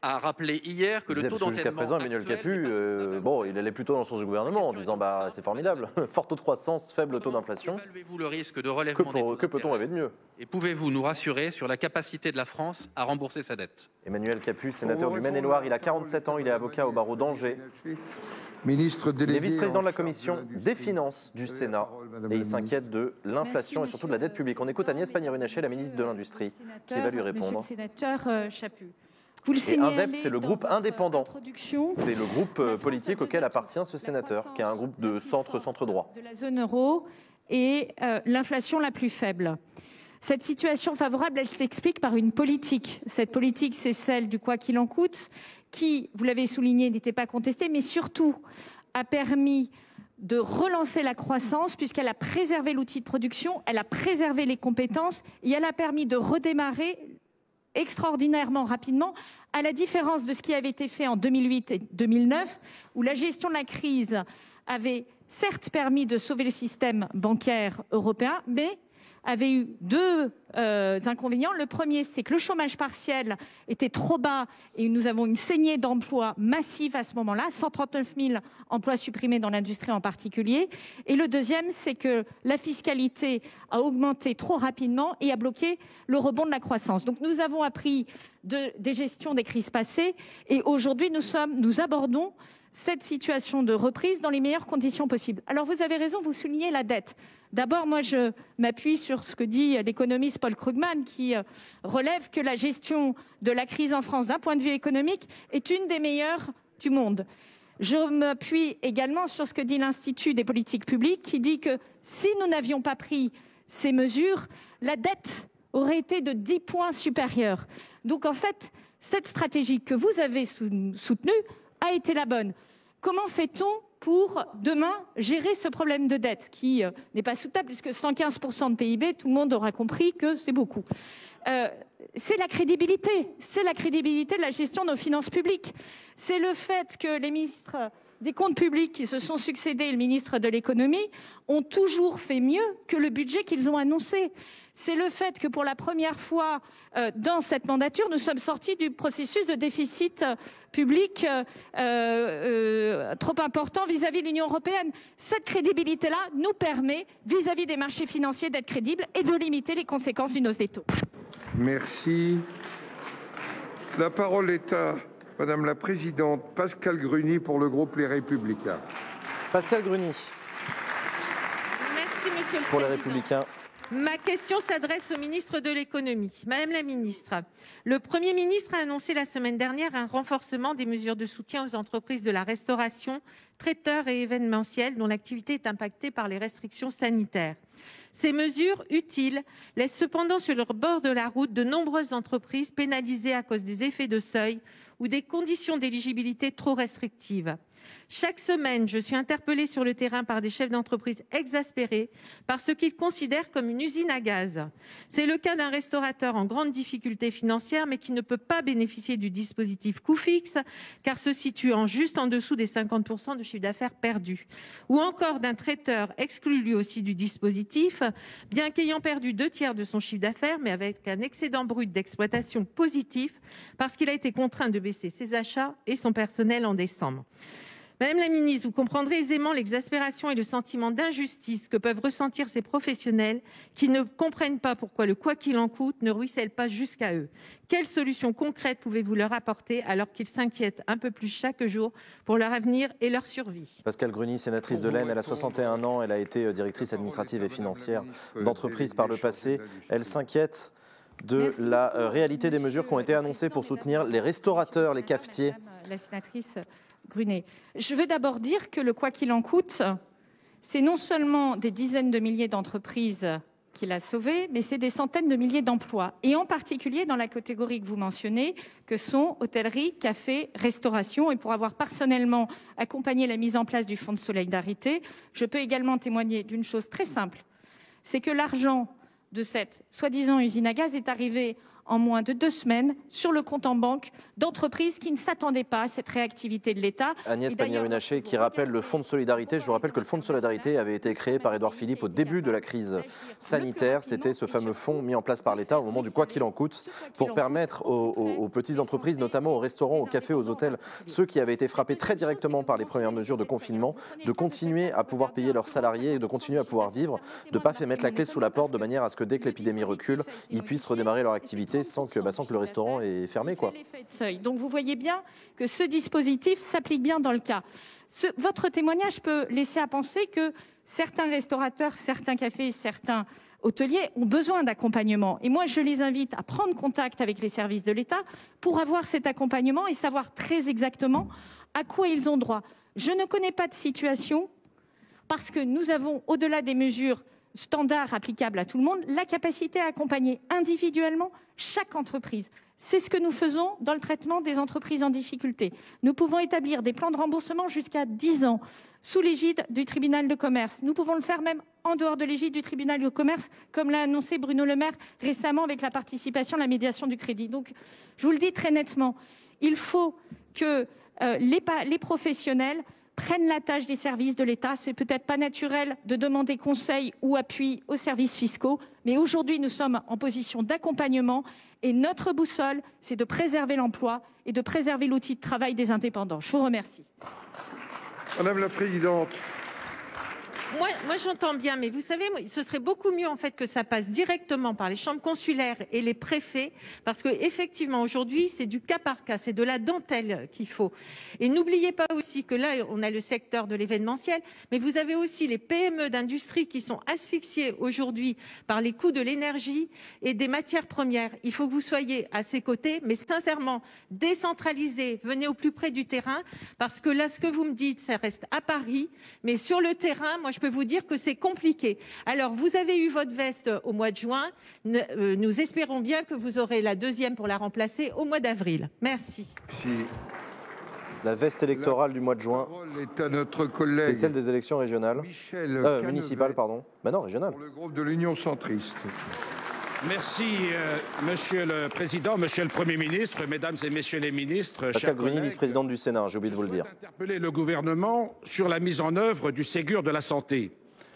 a rappelé hier que le taux d'endettement jusqu'à présent, Emmanuel Capus, euh, bon, il allait plutôt dans le sens du gouvernement en disant bah c'est formidable, fort taux de croissance, faible taux d'inflation. Évaluez-vous le risque de relèvement des taux Que peut-on rêver de mieux? Et pouvez-vous nous rassurer sur la capacité de la France à rembourser sa dette? Emmanuel Capus, sénateur du Maine-et-Loire, il a quarante-sept ans, il est avocat au barreau d'Angers. Ministre délégué. Il est vice-président de la commission des finances du Sénat et il s'inquiète de l'inflation et surtout de la dette publique. On écoute Agnès Pannier-Runacher, la ministre de l'Industrie, qui va lui répondre. Monsieur le sénateur euh, Chaput. Vous le et Indep, c'est le groupe indépendant. C'est le groupe euh, politique auquel appartient ce sénateur, qui est un groupe de centre-centre-droit. De la zone euro et euh, l'inflation la plus faible. Cette situation favorable, elle s'explique par une politique. Cette politique, c'est celle du quoi qu'il en coûte, qui, vous l'avez souligné, n'était pas contestée, mais surtout a permis de relancer la croissance puisqu'elle a préservé l'outil de production, elle a préservé les compétences et elle a permis de redémarrer extraordinairement rapidement, à la différence de ce qui avait été fait en deux mille huit et deux mille neuf, où la gestion de la crise avait certes permis de sauver le système bancaire européen, mais avait eu deux euh, inconvénients. Le premier, c'est que le chômage partiel était trop bas et nous avons une saignée d'emplois massive à ce moment-là, cent trente-neuf mille emplois supprimés dans l'industrie en particulier. Et le deuxième, c'est que la fiscalité a augmenté trop rapidement et a bloqué le rebond de la croissance. Donc nous avons appris de, des gestions des crises passées et aujourd'hui nous, sommes, nous abordons cette situation de reprise dans les meilleures conditions possibles. Alors vous avez raison, vous soulignez la dette. D'abord, moi, je m'appuie sur ce que dit l'économiste Paul Krugman, qui relève que la gestion de la crise en France, d'un point de vue économique, est une des meilleures du monde. Je m'appuie également sur ce que dit l'Institut des politiques publiques, qui dit que si nous n'avions pas pris ces mesures, la dette aurait été de dix points supérieure. Donc, en fait, cette stratégie que vous avez soutenue a été la bonne. Comment fait-on pour demain gérer ce problème de dette qui euh, n'est pas soutenable puisque cent quinze pour cent de P I B, tout le monde aura compris que c'est beaucoup. Euh, c'est la crédibilité, c'est la crédibilité de la gestion de nos finances publiques. C'est le fait que les ministres des comptes publics qui se sont succédés, le ministre de l'économie, ont toujours fait mieux que le budget qu'ils ont annoncé. C'est le fait que pour la première fois euh, dans cette mandature, nous sommes sortis du processus de déficit euh, public euh, euh, trop important vis-à-vis de l'Union européenne. Cette crédibilité-là nous permet, vis-à-vis des marchés financiers, d'être crédibles et de limiter les conséquences d'une hausse des taux. Merci. La parole est à Madame la Présidente Pascale Gruny pour le groupe Les Républicains. Pascale Gruny. Merci Monsieur le Pour les Président. Républicains. Ma question s'adresse au ministre de l'économie. Madame la ministre, le Premier ministre a annoncé la semaine dernière un renforcement des mesures de soutien aux entreprises de la restauration, traiteurs et événementiels dont l'activité est impactée par les restrictions sanitaires. Ces mesures utiles laissent cependant sur le bord de la route de nombreuses entreprises pénalisées à cause des effets de seuil ou des conditions d'éligibilité trop restrictives. Chaque semaine, je suis interpellée sur le terrain par des chefs d'entreprise exaspérés par ce qu'ils considèrent comme une usine à gaz. C'est le cas d'un restaurateur en grande difficulté financière mais qui ne peut pas bénéficier du dispositif coût fixe car se situant juste en dessous des cinquante pour cent de chiffre d'affaires perdu. Ou encore d'un traiteur exclu lui aussi du dispositif, bien qu'ayant perdu deux tiers de son chiffre d'affaires mais avec un excédent brut d'exploitation positif parce qu'il a été contraint de baisser ses achats et son personnel en décembre. Madame la ministre, vous comprendrez aisément l'exaspération et le sentiment d'injustice que peuvent ressentir ces professionnels qui ne comprennent pas pourquoi le quoi qu'il en coûte ne ruisselle pas jusqu'à eux. Quelles solutions concrètes pouvez-vous leur apporter alors qu'ils s'inquiètent un peu plus chaque jour pour leur avenir et leur survie? Pascale Gruny, sénatrice de l'Aisne, elle a soixante et un ans, elle a été directrice administrative et financière d'entreprise par le passé. Elle s'inquiète de Merci. la euh, réalité des mesures qui ont été annoncées pour soutenir les restaurateurs, les cafetiers. Madame la sénatrice Gruny, je veux d'abord dire que le quoi qu'il en coûte, c'est non seulement des dizaines de milliers d'entreprises qu'il a sauvées, mais c'est des centaines de milliers d'emplois. Et en particulier dans la catégorie que vous mentionnez, que sont hôtellerie, café, restauration. Et pour avoir personnellement accompagné la mise en place du Fonds de solidarité, je peux également témoigner d'une chose très simple. C'est que l'argent de cette soi-disant usine à gaz est arrivé en moins de deux semaines sur le compte en banque d'entreprises qui ne s'attendaient pas à cette réactivité de l'État. Agnès Pannier-Runacher qui rappelle le fonds de solidarité. Je vous rappelle que le fonds de solidarité avait été créé par Édouard Philippe au début de la crise sanitaire. C'était ce fameux fonds mis en place par l'État au moment du quoi qu'il en coûte pour permettre aux, aux, aux petites entreprises, notamment aux restaurants, aux cafés, aux hôtels, ceux qui avaient été frappés très directement par les premières mesures de confinement, de continuer à pouvoir payer leurs salariés et de continuer à pouvoir vivre, de ne pas faire mettre la clé sous la porte de manière à ce que dès que l'épidémie recule, ils puissent redémarrer leur activité sans que, bah, sans que le restaurant est fermé, quoi. Donc vous voyez bien que ce dispositif s'applique bien dans le cas. Ce, votre témoignage peut laisser à penser que certains restaurateurs, certains cafés, certains hôteliers ont besoin d'accompagnement. Et moi, je les invite à prendre contact avec les services de l'État pour avoir cet accompagnement et savoir très exactement à quoi ils ont droit. Je ne connais pas de situation parce que nous avons, au-delà des mesures standards applicables à tout le monde, la capacité à accompagner individuellement chaque entreprise. C'est ce que nous faisons dans le traitement des entreprises en difficulté. Nous pouvons établir des plans de remboursement jusqu'à dix ans sous l'égide du tribunal de commerce. Nous pouvons le faire même en dehors de l'égide du tribunal de commerce, comme l'a annoncé Bruno Le Maire récemment avec la participation, la médiation du crédit. Donc, je vous le dis très nettement, il faut que euh, les, les professionnels prennent la tâche des services de l'État. C'est peut-être pas naturel de demander conseil ou appui aux services fiscaux, mais aujourd'hui, nous sommes en position d'accompagnement et notre boussole, c'est de préserver l'emploi et de préserver l'outil de travail des indépendants. Je vous remercie. Madame la présidente. Moi, moi j'entends bien, mais vous savez, ce serait beaucoup mieux en fait que ça passe directement par les chambres consulaires et les préfets, parce que effectivement aujourd'hui c'est du cas par cas, c'est de la dentelle qu'il faut. Et n'oubliez pas aussi que là on a le secteur de l'événementiel, mais vous avez aussi les P M E d'industrie qui sont asphyxiés aujourd'hui par les coûts de l'énergie et des matières premières. Il faut que vous soyez à ses côtés, mais sincèrement décentralisez, venez au plus près du terrain, parce que là ce que vous me dites, ça reste à Paris, mais sur le terrain, moi je peux vous dire que c'est compliqué. Alors, vous avez eu votre veste au mois de juin. Nous espérons bien que vous aurez la deuxième pour la remplacer au mois d'avril. Merci. Merci. La veste électorale du mois de juin. La parole est à notre collègue. Et celle des élections régionales. Michel euh, municipales, pardon. Ben non, régionales. Pour le groupe de l'Union centriste. Merci, euh, Monsieur le Président, Monsieur le Premier ministre, Mesdames et Messieurs les ministres. Pascale Gruny, vice-présidente du Sénat, j'ai oublié de vous le dire. Interpeller le gouvernement sur la mise en œuvre du Ségur de la santé.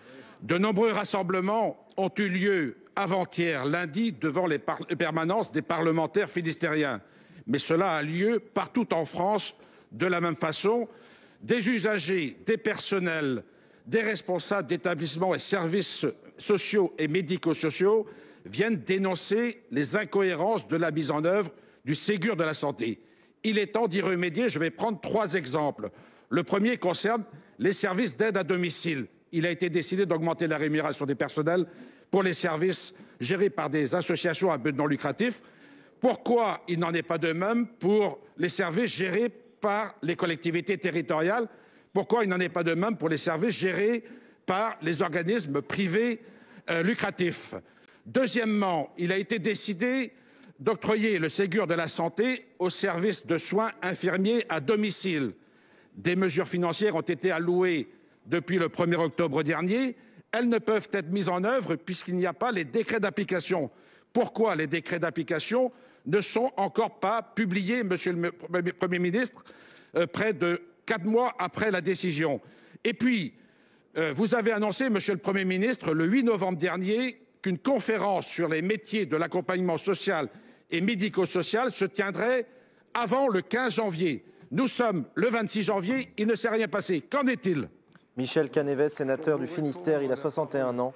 De nombreux rassemblements ont eu lieu avant-hier, lundi, devant les, les permanences des parlementaires finistériens. Mais cela a lieu partout en France de la même façon. Des usagers, des personnels, des responsables d'établissements et services sociaux et médico-sociaux viennent dénoncer les incohérences de la mise en œuvre du Ségur de la santé. Il est temps d'y remédier. Je vais prendre trois exemples. Le premier concerne les services d'aide à domicile. Il a été décidé d'augmenter la rémunération des personnels pour les services gérés par des associations à but non lucratif. Pourquoi il n'en est pas de même pour les services gérés par les collectivités territoriales? Pourquoi il n'en est pas de même pour les services gérés par les organismes privés euh, lucratifs? Deuxièmement, il a été décidé d'octroyer le Ségur de la santé aux services de soins infirmiers à domicile. Des mesures financières ont été allouées depuis le premier octobre dernier. Elles ne peuvent être mises en œuvre puisqu'il n'y a pas les décrets d'application. Pourquoi les décrets d'application ne sont encore pas publiés, Monsieur le Premier ministre, euh, près de quatre mois après la décision? Et puis, euh, vous avez annoncé, Monsieur le Premier ministre, le huit novembre dernier, qu'une conférence sur les métiers de l'accompagnement social et médico-social se tiendrait avant le quinze janvier. Nous sommes le vingt-six janvier, il ne s'est rien passé. Qu'en est-il? Michel Canévet, sénateur du Finistère, il a soixante et un ans.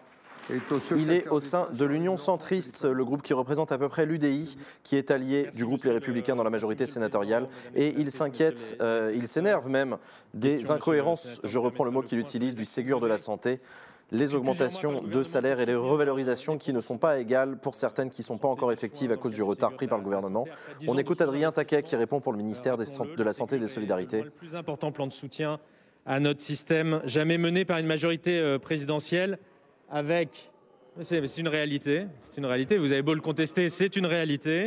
Il est au sein de l'Union centriste, le groupe qui représente à peu près l'U D I, qui est allié du groupe Les Républicains dans la majorité sénatoriale. Et il s'inquiète, euh, il s'énerve même des incohérences, je reprends le mot qu'il utilise, du Ségur de la santé. Les augmentations de salaire et les revalorisations qui ne sont pas égales pour certaines qui ne sont pas encore effectives à cause du retard pris par le gouvernement. On écoute Adrien Taquet qui répond pour le ministère des, de la Santé et des Solidarités. Le plus important plan de soutien à notre système, jamais mené par une majorité présidentielle, avec... C'est une réalité, c'est une réalité, vous avez beau le contester, c'est une réalité.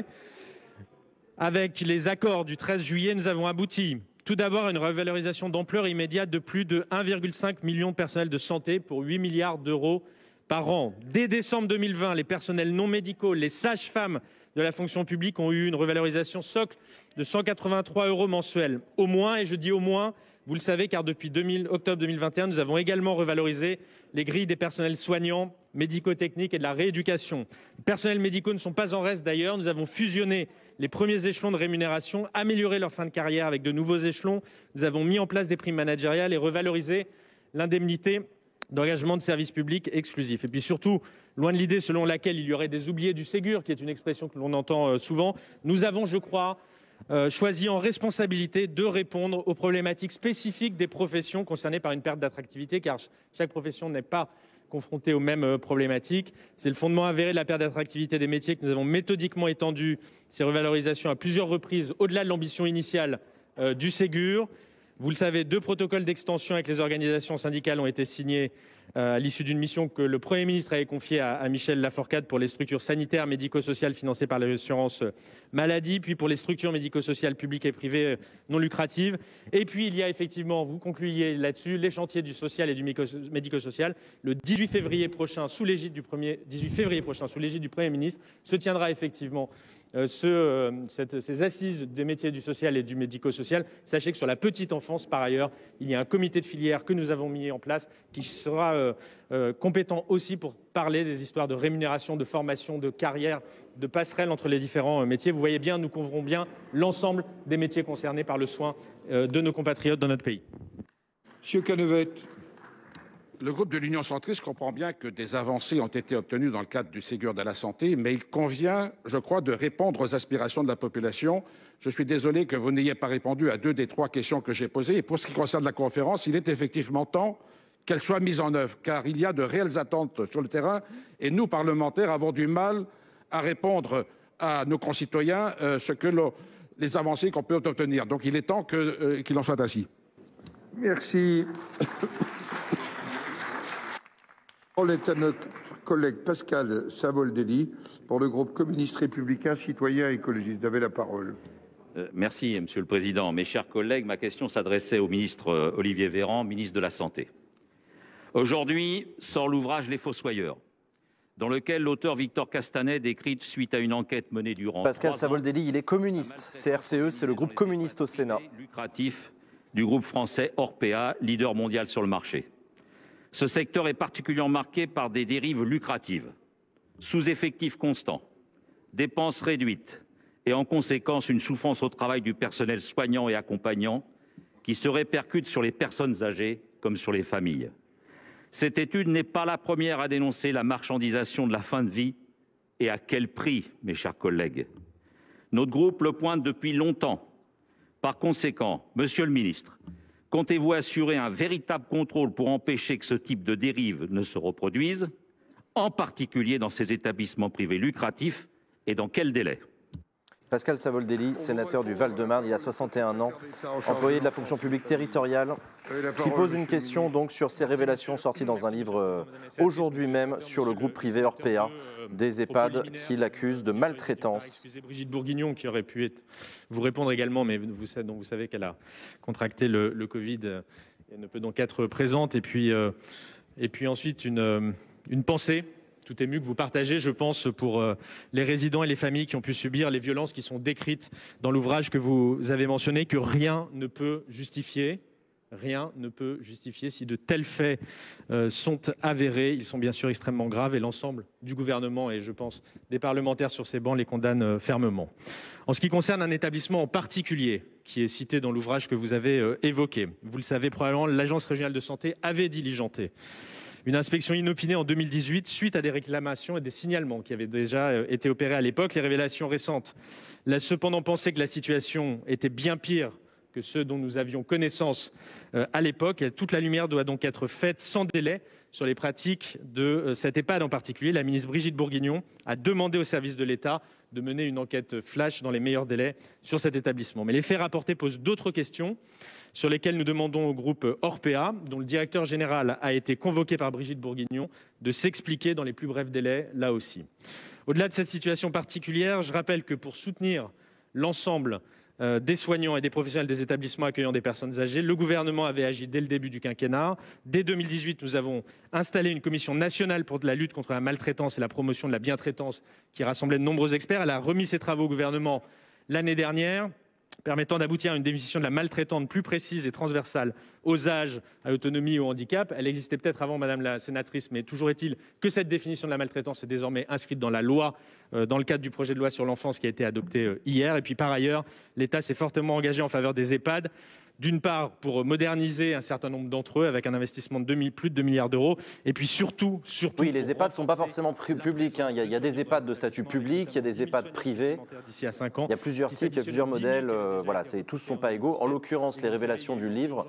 Avec les accords du treize juillet, nous avons abouti tout d'abord à une revalorisation d'ampleur immédiate de plus de un virgule cinq million de personnels de santé pour huit milliards d'euros par an. Dès décembre deux mille vingt, les personnels non médicaux, les sages-femmes de la fonction publique ont eu une revalorisation socle de cent quatre-vingt-trois euros mensuels. Au moins, et je dis au moins, vous le savez, car depuis octobre deux mille vingt et un, nous avons également revalorisé les grilles des personnels soignants, médico-techniques et de la rééducation. Les personnels médicaux ne sont pas en reste d'ailleurs. Nous avons fusionné les premiers échelons de rémunération, amélioré leur fin de carrière avec de nouveaux échelons. Nous avons mis en place des primes managériales et revalorisé l'indemnité d'engagement de service public exclusif. Et puis surtout, loin de l'idée selon laquelle il y aurait des oubliés du Ségur, qui est une expression que l'on entend souvent, nous avons, je crois, euh, choisi en responsabilité de répondre aux problématiques spécifiques des professions concernées par une perte d'attractivité, car chaque profession n'est pas confrontée aux mêmes problématiques. C'est le fondement avéré de la perte d'attractivité des métiers que nous avons méthodiquement étendu ces revalorisations à plusieurs reprises, au-delà de l'ambition initiale euh, du Ségur. Vous le savez, deux protocoles d'extension avec les organisations syndicales ont été signés euh, à l'issue d'une mission que le Premier ministre avait confiée à, à Michel Laforcade pour les structures sanitaires, médico-sociales financées par l'assurance maladie, puis pour les structures médico-sociales publiques et privées euh, non lucratives. Et puis il y a effectivement, vous concluiez là-dessus, les chantiers du social et du médico-social. Le dix-huit février prochain, sous l'égide du premier, dix-huit février prochain, sous l'égide du Premier ministre, se tiendra effectivement euh, ce, euh, cette, ces assises des métiers du social et du médico-social. Sachez que sur la petite enfance, par ailleurs, il y a un comité de filière que nous avons mis en place qui sera euh, euh, compétent aussi pour parler des histoires de rémunération, de formation, de carrière, de passerelle entre les différents euh, métiers. Vous voyez bien, nous couvrons bien l'ensemble des métiers concernés par le soin euh, de nos compatriotes dans notre pays. Monsieur Canevet. Le groupe de l'Union centriste comprend bien que des avancées ont été obtenues dans le cadre du Ségur de la santé, mais il convient, je crois, de répondre aux aspirations de la population. Je suis désolé que vous n'ayez pas répondu à deux des trois questions que j'ai posées. Et pour ce qui concerne la conférence, il est effectivement temps qu'elle soit mise en œuvre, car il y a de réelles attentes sur le terrain et nous, parlementaires, avons du mal à répondre à nos concitoyens euh, ce que le, les avancées qu'on peut obtenir. Donc il est temps que, euh, qu'il en soit ainsi. Merci. La parole est à notre collègue Pascal Savoldelli pour le groupe communiste républicain citoyen écologiste. Vous avez la parole. Euh, merci, Monsieur le Président. Mes chers collègues, ma question s'adressait au ministre euh, Olivier Véran, ministre de la Santé. Aujourd'hui sort l'ouvrage Les Fossoyeurs, dans lequel l'auteur Victor Castanet décrit, suite à une enquête menée durant Pascal Savoldelli, il est communiste. C R C E, c'est le groupe communiste au Sénat. Lucratif du groupe français Orpea, leader mondial sur le marché. Ce secteur est particulièrement marqué par des dérives lucratives, sous-effectifs constants, dépenses réduites et en conséquence une souffrance au travail du personnel soignant et accompagnant qui se répercute sur les personnes âgées comme sur les familles. Cette étude n'est pas la première à dénoncer la marchandisation de la fin de vie et à quel prix, mes chers collègues. Notre groupe le pointe depuis longtemps. Par conséquent, Monsieur le Ministre, comptez-vous assurer un véritable contrôle pour empêcher que ce type de dérive ne se reproduise, en particulier dans ces établissements privés lucratifs, et dans quel délai? Pascal Savoldelli, sénateur du Val-de-Marne, il a soixante et un ans, employé de la fonction publique territoriale, qui pose une question donc sur ces révélations sorties dans un livre euh, aujourd'hui même sur le groupe privé Orpea, des EHPAD qui l'accusent de maltraitance. Excusez Brigitte Bourguignon qui aurait pu être, vous répondre également, mais vous, dont vous savez qu'elle a contracté le, le Covid, elle ne peut donc être présente. Et puis, euh, et puis ensuite une, euh, une pensée. Tout ému que vous partagez, je pense, pour euh, les résidents et les familles qui ont pu subir les violences qui sont décrites dans l'ouvrage que vous avez mentionné, que rien ne peut justifier. Rien ne peut justifier si de tels faits euh, sont avérés. Ils sont bien sûr extrêmement graves et l'ensemble du gouvernement et je pense des parlementaires sur ces bancs les condamnent euh, fermement. En ce qui concerne un établissement en particulier qui est cité dans l'ouvrage que vous avez euh, évoqué, vous le savez probablement, l'Agence régionale de santé avait diligenté une inspection inopinée en deux mille dix-huit suite à des réclamations et des signalements qui avaient déjà été opérés à l'époque. Les révélations récentes laissent cependant penser que la situation était bien pire que ceux dont nous avions connaissance à l'époque. Toute la lumière doit donc être faite sans délai sur les pratiques de cette EHPAD en particulier. La ministre Brigitte Bourguignon a demandé aux services de l'État de mener une enquête flash dans les meilleurs délais sur cet établissement. Mais les faits rapportés posent d'autres questions sur lesquelles nous demandons au groupe Orpea, dont le directeur général a été convoqué par Brigitte Bourguignon, de s'expliquer dans les plus brefs délais, là aussi. Au-delà de cette situation particulière, je rappelle que pour soutenir l'ensemble euh, des soignants et des professionnels des établissements accueillant des personnes âgées. Le gouvernement avait agi dès le début du quinquennat. Dès deux mille dix-huit, nous avons installé une commission nationale pour la lutte contre la maltraitance et la promotion de la bientraitance qui rassemblait de nombreux experts. Elle a remis ses travaux au gouvernement l'année dernière, permettant d'aboutir à une définition de la maltraitante plus précise et transversale aux âges, à l'autonomie ou au handicap. Elle existait peut-être avant, Madame la sénatrice, mais toujours est-il que cette définition de la maltraitance est désormais inscrite dans la loi, euh, dans le cadre du projet de loi sur l'enfance qui a été adopté euh, hier. Et puis par ailleurs, l'État s'est fortement engagé en faveur des EHPAD, d'une part pour moderniser un certain nombre d'entre eux avec un investissement de deux mille, plus de deux milliards d'euros, et puis surtout... surtout oui, les EHPAD ne sont pas forcément publics. Hein. Il, y a, il y a des EHPAD de statut public, il y a des EHPAD privés. D'ici à cinq ans. Il y a plusieurs types, il y a plusieurs modèles. Euh, voilà, tous ne sont pas égaux. En l'occurrence, les révélations du livre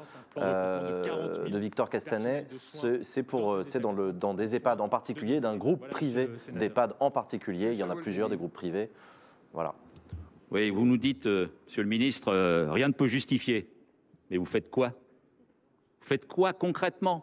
euh, de Victor Castanet, c'est pour, c'est dans, le, dans des EHPAD en particulier, d'un groupe privé d'EHPAD en particulier. Il y en a plusieurs, des groupes privés. Voilà. Oui, vous nous dites, euh, Monsieur le Ministre, euh, rien ne peut justifier. Mais vous faites quoi? Vous faites quoi concrètement?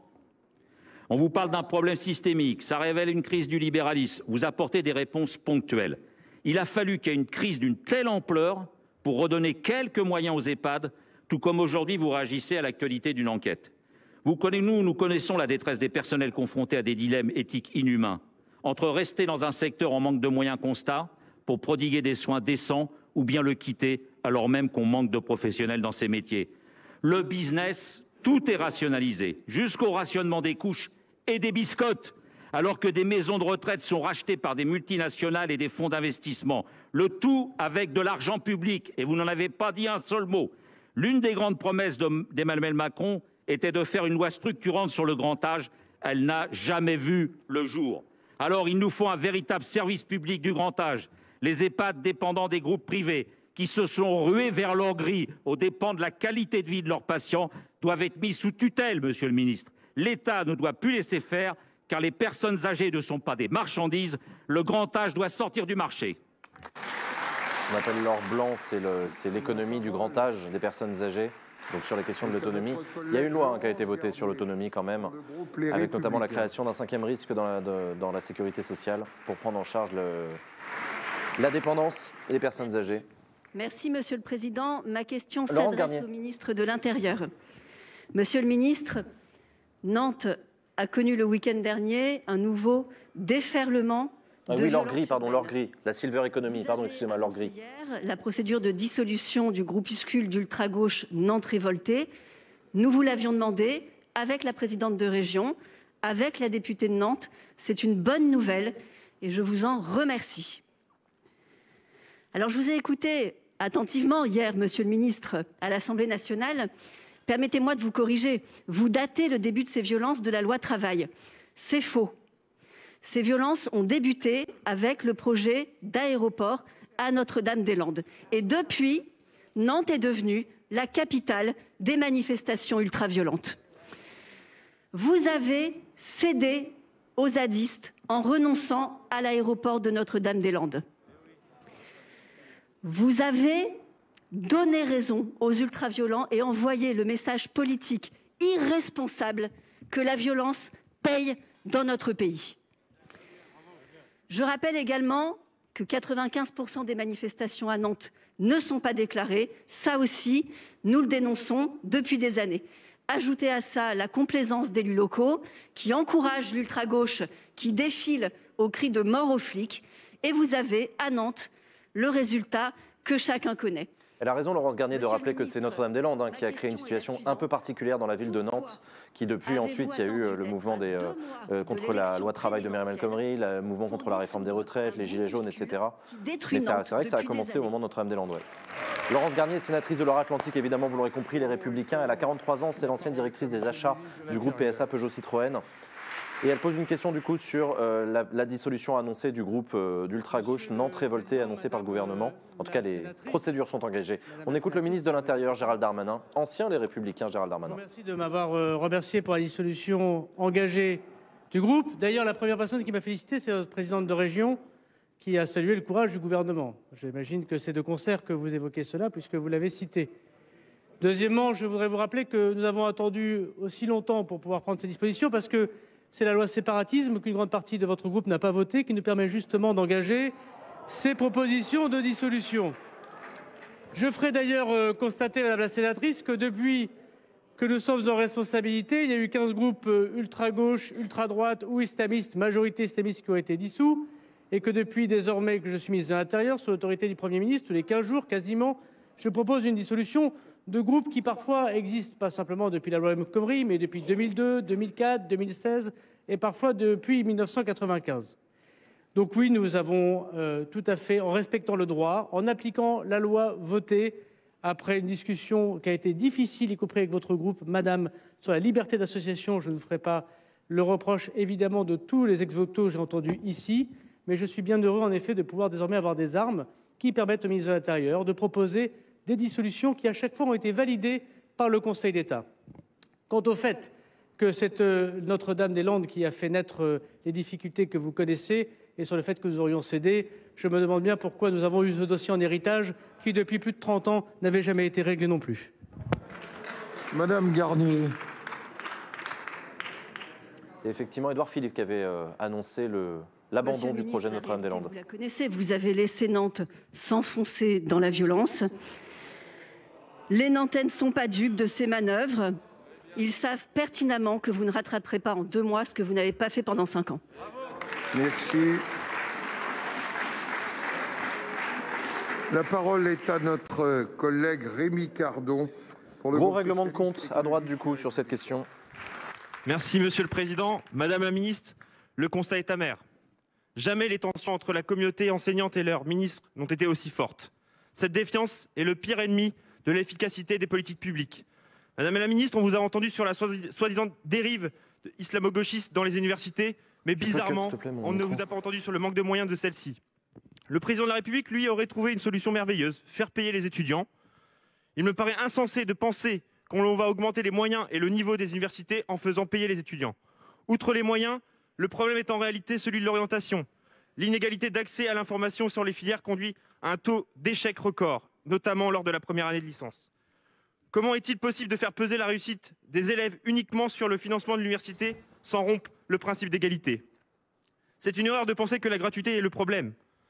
On vous parle d'un problème systémique, ça révèle une crise du libéralisme. Vous apportez des réponses ponctuelles. Il a fallu qu'il y ait une crise d'une telle ampleur pour redonner quelques moyens aux EHPAD, tout comme aujourd'hui vous réagissez à l'actualité d'une enquête. Vous connaissez, nous, nous connaissons la détresse des personnels confrontés à des dilemmes éthiques inhumains, entre rester dans un secteur en manque de moyens constants pour prodiguer des soins décents ou bien le quitter alors même qu'on manque de professionnels dans ces métiers. Le business, tout est rationalisé, jusqu'au rationnement des couches et des biscottes, alors que des maisons de retraite sont rachetées par des multinationales et des fonds d'investissement. Le tout avec de l'argent public, et vous n'en avez pas dit un seul mot. L'une des grandes promesses d'Emmanuel Macron était de faire une loi structurante sur le grand âge. Elle n'a jamais vu le jour. Alors il nous faut un véritable service public du grand âge. Les EHPAD dépendant des groupes privés, qui se sont rués vers l'or gris aux dépens de la qualité de vie de leurs patients, doivent être mis sous tutelle, Monsieur le Ministre. L'État ne doit plus laisser faire, car les personnes âgées ne sont pas des marchandises. Le grand âge doit sortir du marché. On appelle l'or blanc, c'est l'économie du grand âge des personnes âgées. Donc sur les questions de l'autonomie, il y a une loi hein, qui a été votée sur l'autonomie quand même, avec notamment la création d'un cinquième risque dans la, de, dans la sécurité sociale pour prendre en charge le, la dépendance et les personnes âgées. Merci, Monsieur le Président. Ma question s'adresse au ministre de l'Intérieur. Monsieur le ministre, Nantes a connu le week-end dernier un nouveau déferlement ah oui, l'or gris, pardon, l'or gris, la silver economy, pardon, excusez-moi, l'or gris. Hier, la procédure de dissolution du groupuscule d'ultra-gauche Nantes Révoltée, nous vous l'avions demandé avec la présidente de région, avec la députée de Nantes. C'est une bonne nouvelle et je vous en remercie. Alors, je vous ai écouté attentivement hier, Monsieur le Ministre, à l'Assemblée nationale. Permettez-moi de vous corriger. Vous datez le début de ces violences de la loi travail. C'est faux. Ces violences ont débuté avec le projet d'aéroport à Notre-Dame-des-Landes. Et depuis, Nantes est devenue la capitale des manifestations ultra-violentes. Vous avez cédé aux zadistes en renonçant à l'aéroport de Notre-Dame-des-Landes. Vous avez donné raison aux ultra-violents et envoyé le message politique irresponsable que la violence paye dans notre pays. Je rappelle également que quatre-vingt-quinze pour cent des manifestations à Nantes ne sont pas déclarées. Ça aussi, nous le dénonçons depuis des années. Ajoutez à ça la complaisance d'élus locaux qui encouragent l'ultra-gauche, qui défile au cri de mort aux flics. Et vous avez à Nantes le résultat que chacun connaît. Elle a raison, Laurence Garnier, de rappeler que c'est Notre-Dame-des-Landes hein, qui a créé une situation un peu particulière dans la ville de Nantes, qui depuis ensuite, il y a eu le mouvement des, euh, euh, contre la loi travail de Myriam El Khomri, le mouvement contre la réforme des retraites, les gilets jaunes, et cetera. Mais c'est vrai que ça a commencé au moment de Notre-Dame-des-Landes. Ouais. Laurence Garnier, sénatrice de Loire-Atlantique, évidemment, vous l'aurez compris, les Républicains. Elle a quarante-trois ans, c'est l'ancienne directrice des achats du groupe P S A Peugeot Citroën. Et elle pose une question du coup sur euh, la, la dissolution annoncée du groupe euh, d'ultra-gauche Nantes Révoltée annoncée par le gouvernement. En tout cas, les procédures sont engagées. On écoute le ministre de l'Intérieur, Gérald Darmanin, ancien Les Républicains, Gérald Darmanin. Merci de m'avoir euh, remercié pour la dissolution engagée du groupe. D'ailleurs, la première personne qui m'a félicité, c'est la présidente de région qui a salué le courage du gouvernement. J'imagine que c'est de concert que vous évoquez cela, puisque vous l'avez cité. Deuxièmement, je voudrais vous rappeler que nous avons attendu aussi longtemps pour pouvoir prendre ces dispositions, parce que c'est la loi séparatisme qu'une grande partie de votre groupe n'a pas votée, qui nous permet justement d'engager ces propositions de dissolution. Je ferai d'ailleurs euh, constater, Madame la sénatrice, que depuis que nous sommes en responsabilité, il y a eu quinze groupes euh, ultra-gauche, ultra-droite ou islamistes, majorité islamiste, qui ont été dissous, et que depuis désormais que je suis ministre de l'Intérieur, sous l'autorité du Premier ministre, tous les quinze jours quasiment, je propose une dissolution de groupes qui parfois existent, pas simplement depuis la loi El Khomri, mais depuis deux mille deux, deux mille quatre, deux mille seize et parfois depuis mille neuf cent quatre-vingt-quinze. Donc oui, nous avons euh, tout à fait, en respectant le droit, en appliquant la loi votée après une discussion qui a été difficile, y compris avec votre groupe, Madame, sur la liberté d'association. Je ne vous ferai pas le reproche, évidemment, de tous les ex-voto que j'ai entendus ici, mais je suis bien heureux, en effet, de pouvoir désormais avoir des armes qui permettent au ministre de l'Intérieur de proposer des dissolutions qui, à chaque fois, ont été validées par le Conseil d'État. Quant au fait que c'est euh, Notre-Dame-des-Landes qui a fait naître euh, les difficultés que vous connaissez, et sur le fait que nous aurions cédé, je me demande bien pourquoi nous avons eu ce dossier en héritage qui, depuis plus de trente ans, n'avait jamais été réglé non plus. Madame Garnier. C'est effectivement Édouard Philippe qui avait euh, annoncé l'abandon du projet de Notre-Dame-des-Landes. Vous la connaissez, vous avez laissé Nantes s'enfoncer dans la violence. Les Nantais ne sont pas dupes de ces manœuvres. Ils savent pertinemment que vous ne rattraperez pas en deux mois ce que vous n'avez pas fait pendant cinq ans. Merci. La parole est à notre collègue Rémi Cardon. Pour le Gros règlement de compte à droite du coup sur cette question. Merci Monsieur le Président. Madame la Ministre, le constat est amer. Jamais les tensions entre la communauté enseignante et leur ministre n'ont été aussi fortes. Cette défiance est le pire ennemi de l'efficacité des politiques publiques. Madame la Ministre, on vous a entendu sur la soi-disant dérive islamo-gauchiste dans les universités, mais bizarrement, on ne vous a pas entendu sur le manque de moyens de celle-ci. Le président de la République, lui, aurait trouvé une solution merveilleuse, faire payer les étudiants. Il me paraît insensé de penser qu'on va augmenter les moyens et le niveau des universités en faisant payer les étudiants. Outre les moyens, le problème est en réalité celui de l'orientation. L'inégalité d'accès à l'information sur les filières conduit à un taux d'échec record, notamment lors de la première année de licence. Comment est-il possible de faire peser la réussite des élèves uniquement sur le financement de l'université sans rompre le principe d'égalité? C'est une erreur de penser que la gratuité est le problème.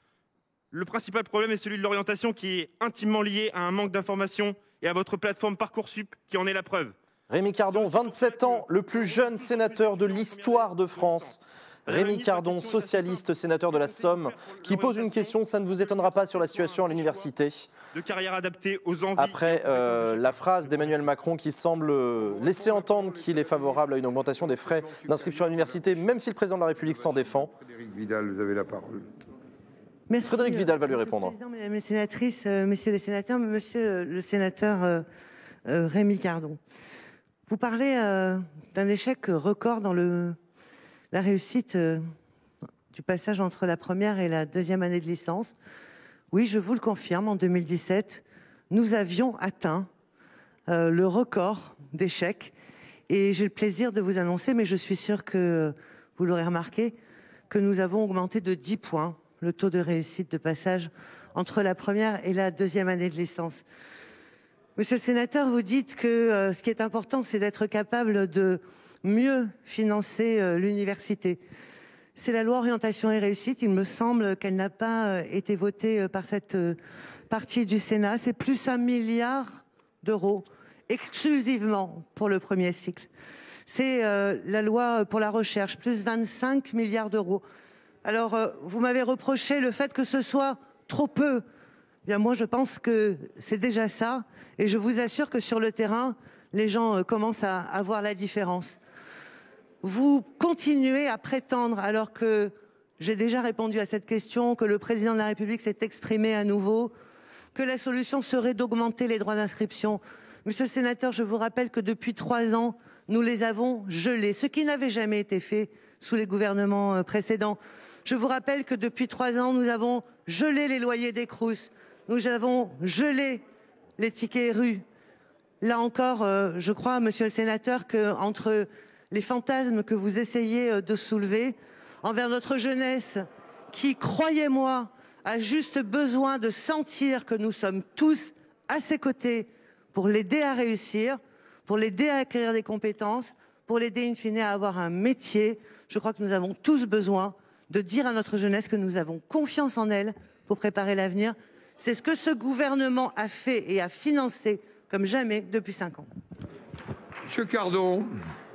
Le principal problème est celui de l'orientation qui est intimement lié à un manque d'information et à votre plateforme Parcoursup qui en est la preuve. Rémi Cardon, vingt-sept ans, le plus jeune sénateur de l'histoire de France. Rémi Cardon, socialiste, sénateur de la Somme, qui pose une question, ça ne vous étonnera pas, sur la situation à l'université. De carrière adaptée aux envies. Après euh, la phrase d'Emmanuel Macron qui semble laisser entendre qu'il est favorable à une augmentation des frais d'inscription à l'université, même si le président de la République s'en défend. Frédérique Vidal, vous avez la parole. Merci. Frédérique Vidal va lui répondre. Monsieur le Président, Mesdames les sénatrices, euh, Messieurs les sénateurs, Monsieur le sénateur euh, euh, Rémi Cardon, vous parlez euh, d'un échec record dans le, la réussite euh, du passage entre la première et la deuxième année de licence. Oui, je vous le confirme, en deux mille dix-sept, nous avions atteint euh, le record d'échecs. Et j'ai le plaisir de vous annoncer, mais je suis sûre que vous l'aurez remarqué, que nous avons augmenté de dix points le taux de réussite de passage entre la première et la deuxième année de licence. Monsieur le sénateur, vous dites que euh, ce qui est important, c'est d'être capable de mieux financer euh, l'université. C'est la loi orientation et réussite. Il me semble qu'elle n'a pas euh, été votée euh, par cette euh, partie du Sénat. C'est plus un milliard d'euros exclusivement pour le premier cycle. C'est euh, la loi pour la recherche, plus vingt-cinq milliards d'euros. Alors, euh, vous m'avez reproché le fait que ce soit trop peu. Eh bien, moi, je pense que c'est déjà ça. Et je vous assure que sur le terrain, les gens euh, commencent à, à voir la différence. Vous continuez à prétendre, alors que j'ai déjà répondu à cette question, que le président de la République s'est exprimé à nouveau, que la solution serait d'augmenter les droits d'inscription. Monsieur le sénateur, je vous rappelle que depuis trois ans, nous les avons gelés, ce qui n'avait jamais été fait sous les gouvernements précédents. Je vous rappelle que depuis trois ans, nous avons gelé les loyers des Crous, nous avons gelé les tickets rue. Là encore, euh, je crois, monsieur le sénateur, qu'entre les fantasmes que vous essayez de soulever envers notre jeunesse, qui, croyez-moi, a juste besoin de sentir que nous sommes tous à ses côtés pour l'aider à réussir, pour l'aider à acquérir des compétences, pour l'aider in fine à avoir un métier. Je crois que nous avons tous besoin de dire à notre jeunesse que nous avons confiance en elle pour préparer l'avenir. C'est ce que ce gouvernement a fait et a financé comme jamais depuis cinq ans. Monsieur Cardon.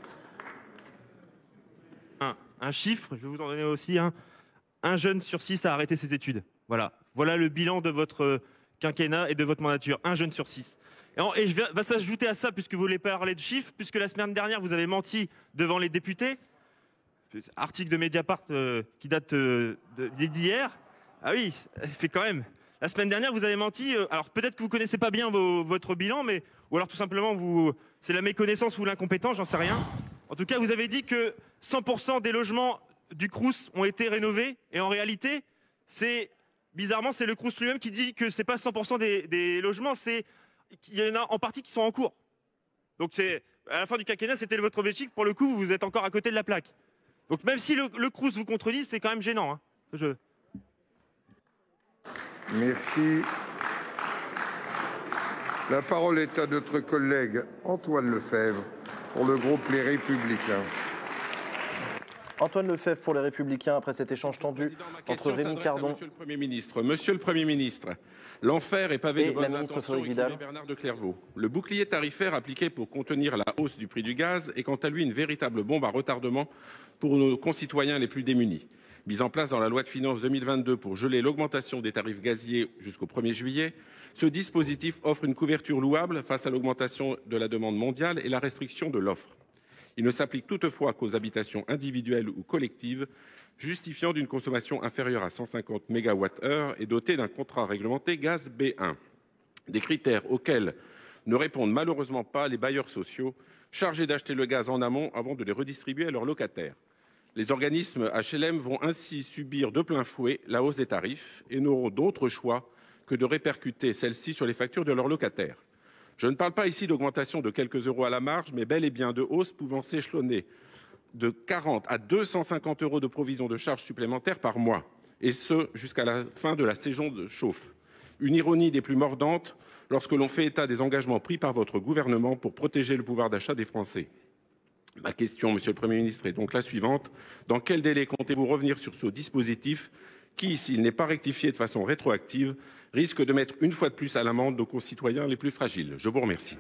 Un, un chiffre, je vais vous en donner aussi un. Un jeune sur six a arrêté ses études. Voilà. Voilà le bilan de votre quinquennat et de votre mandature. Un jeune sur six. Et, en, et je vais, va s'ajouter à ça, puisque vous voulez parler de chiffres, puisque la semaine dernière, vous avez menti devant les députés. Article de Mediapart euh, qui date euh, d'hier. Ah oui, fait quand même. La semaine dernière, vous avez menti. Euh, alors peut-être que vous connaissez pas bien vos, votre bilan, mais ou alors tout simplement vous, c'est la méconnaissance ou l'incompétence, j'en sais rien. En tout cas, vous avez dit que cent pour cent des logements du Crous ont été rénovés, et en réalité, c'est bizarrement c'est le Crous lui-même qui dit que c'est pas cent pour cent des, des logements, c'est qu'il y en a en partie qui sont en cours. Donc c'est à la fin du quinquennat, c'était votre objectif. Pour le coup, vous êtes encore à côté de la plaque. Donc même si le, le Crous vous contredit, c'est quand même gênant. Hein. Je... Merci. La parole est à notre collègue Antoine Lefèvre pour le groupe Les Républicains. Antoine Lefèvre pour Les Républicains, après cet échange tendu entre Rémi Cardon. Monsieur le Premier ministre, Monsieur le Premier ministre, l'enfer est pavé de bonnes intentions et Bernard de Clairvaux. Le bouclier tarifaire appliqué pour contenir la hausse du prix du gaz est quant à lui une véritable bombe à retardement pour nos concitoyens les plus démunis. Mise en place dans la loi de finances deux mille vingt-deux pour geler l'augmentation des tarifs gaziers jusqu'au premier juillet, ce dispositif offre une couverture louable face à l'augmentation de la demande mondiale et la restriction de l'offre. Il ne s'applique toutefois qu'aux habitations individuelles ou collectives, justifiant d'une consommation inférieure à cent cinquante mégawattheures et dotées d'un contrat réglementé gaz B un. Des critères auxquels ne répondent malheureusement pas les bailleurs sociaux, chargés d'acheter le gaz en amont avant de les redistribuer à leurs locataires. Les organismes H L M vont ainsi subir de plein fouet la hausse des tarifs et n'auront d'autre choix que de répercuter celle-ci sur les factures de leurs locataires. Je ne parle pas ici d'augmentation de quelques euros à la marge, mais bel et bien de hausses pouvant s'échelonner de quarante à deux cent cinquante euros de provision de charges supplémentaires par mois, et ce jusqu'à la fin de la saison de chauffe. Une ironie des plus mordantes lorsque l'on fait état des engagements pris par votre gouvernement pour protéger le pouvoir d'achat des Français. Ma question, Monsieur le Premier ministre, est donc la suivante. Dans quel délai comptez-vous revenir sur ce dispositif qui, s'il n'est pas rectifié de façon rétroactive, risque de mettre une fois de plus à l'amende nos concitoyens les plus fragiles? Je vous remercie.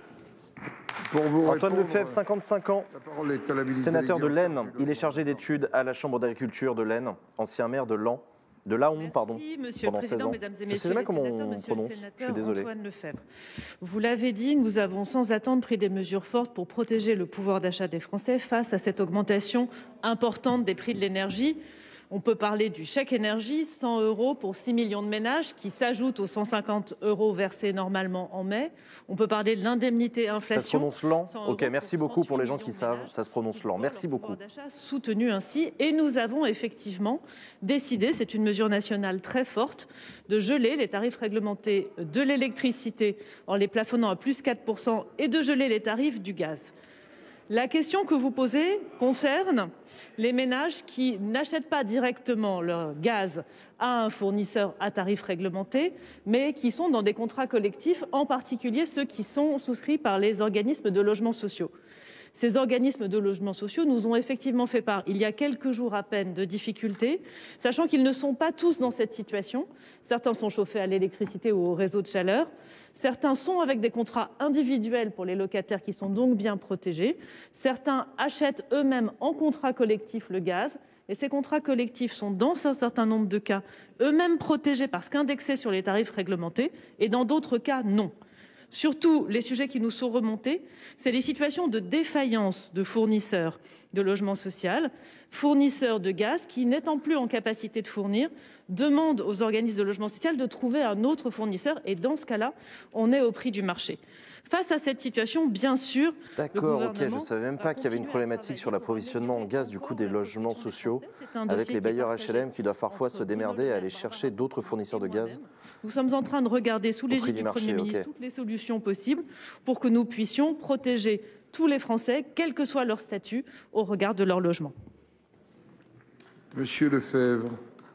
Pour vous Antoine répondre, Lefèvre, cinquante-cinq ans, la parole est à la ministre sénateur de déléguée l'Aisne. Il est chargé d'études à la Chambre d'agriculture de l'Aisne, ancien maire de Laon, de Laon, pardon, Monsieur pendant le seize Président, ans. Mesdames et Je Messieurs sais jamais les comment sénateurs, on Monsieur prononce, le je sénateur suis désolé. Antoine Lefèvre. Vous l'avez dit, nous avons sans attendre pris des mesures fortes pour protéger le pouvoir d'achat des Français face à cette augmentation importante des prix de l'énergie. On peut parler du chèque énergie, cent euros pour six millions de ménages, qui s'ajoutent aux cent cinquante euros versés normalement en mai. On peut parler de l'indemnité inflation. Ça se prononce lent. Ok, merci beaucoup pour les gens qui savent. Ça se prononce lent. Merci beaucoup. Soutenu ainsi, et nous avons effectivement décidé, c'est une mesure nationale très forte, de geler les tarifs réglementés de l'électricité en les plafonnant à plus quatre pour cent et de geler les tarifs du gaz. La question que vous posez concerne les ménages qui n'achètent pas directement leur gaz à un fournisseur à tarif réglementé, mais qui sont dans des contrats collectifs, en particulier ceux qui sont souscrits par les organismes de logements sociaux. Ces organismes de logements sociaux nous ont effectivement fait part, il y a quelques jours à peine, de difficultés, sachant qu'ils ne sont pas tous dans cette situation. Certains sont chauffés à l'électricité ou au réseau de chaleur. Certains sont avec des contrats individuels pour les locataires qui sont donc bien protégés. Certains achètent eux-mêmes en contrat collectif le gaz. Et ces contrats collectifs sont, dans un certain nombre de cas, eux-mêmes protégés parce qu'indexés sur les tarifs réglementés, et dans d'autres cas, non. Surtout, les sujets qui nous sont remontés, c'est les situations de défaillance de fournisseurs de logement social, fournisseurs de gaz qui, n'étant plus en capacité de fournir, demandent aux organismes de logement social de trouver un autre fournisseur. Et dans ce cas-là, on est au prix du marché. Face à cette situation, bien sûr, d'accord, ok, je ne savais même pas qu'il y avait une problématique sur l'approvisionnement en gaz du coup des logements sociaux, avec les bailleurs H L M qui doivent parfois se démerder à aller chercher d'autres fournisseurs de gaz. Nous sommes en train de regarder sous l'égide du Premier ministre toutes les solutions possibles pour que nous puissions protéger tous les Français, quel que soit leur statut, au regard de leur logement. Monsieur Lefèvre.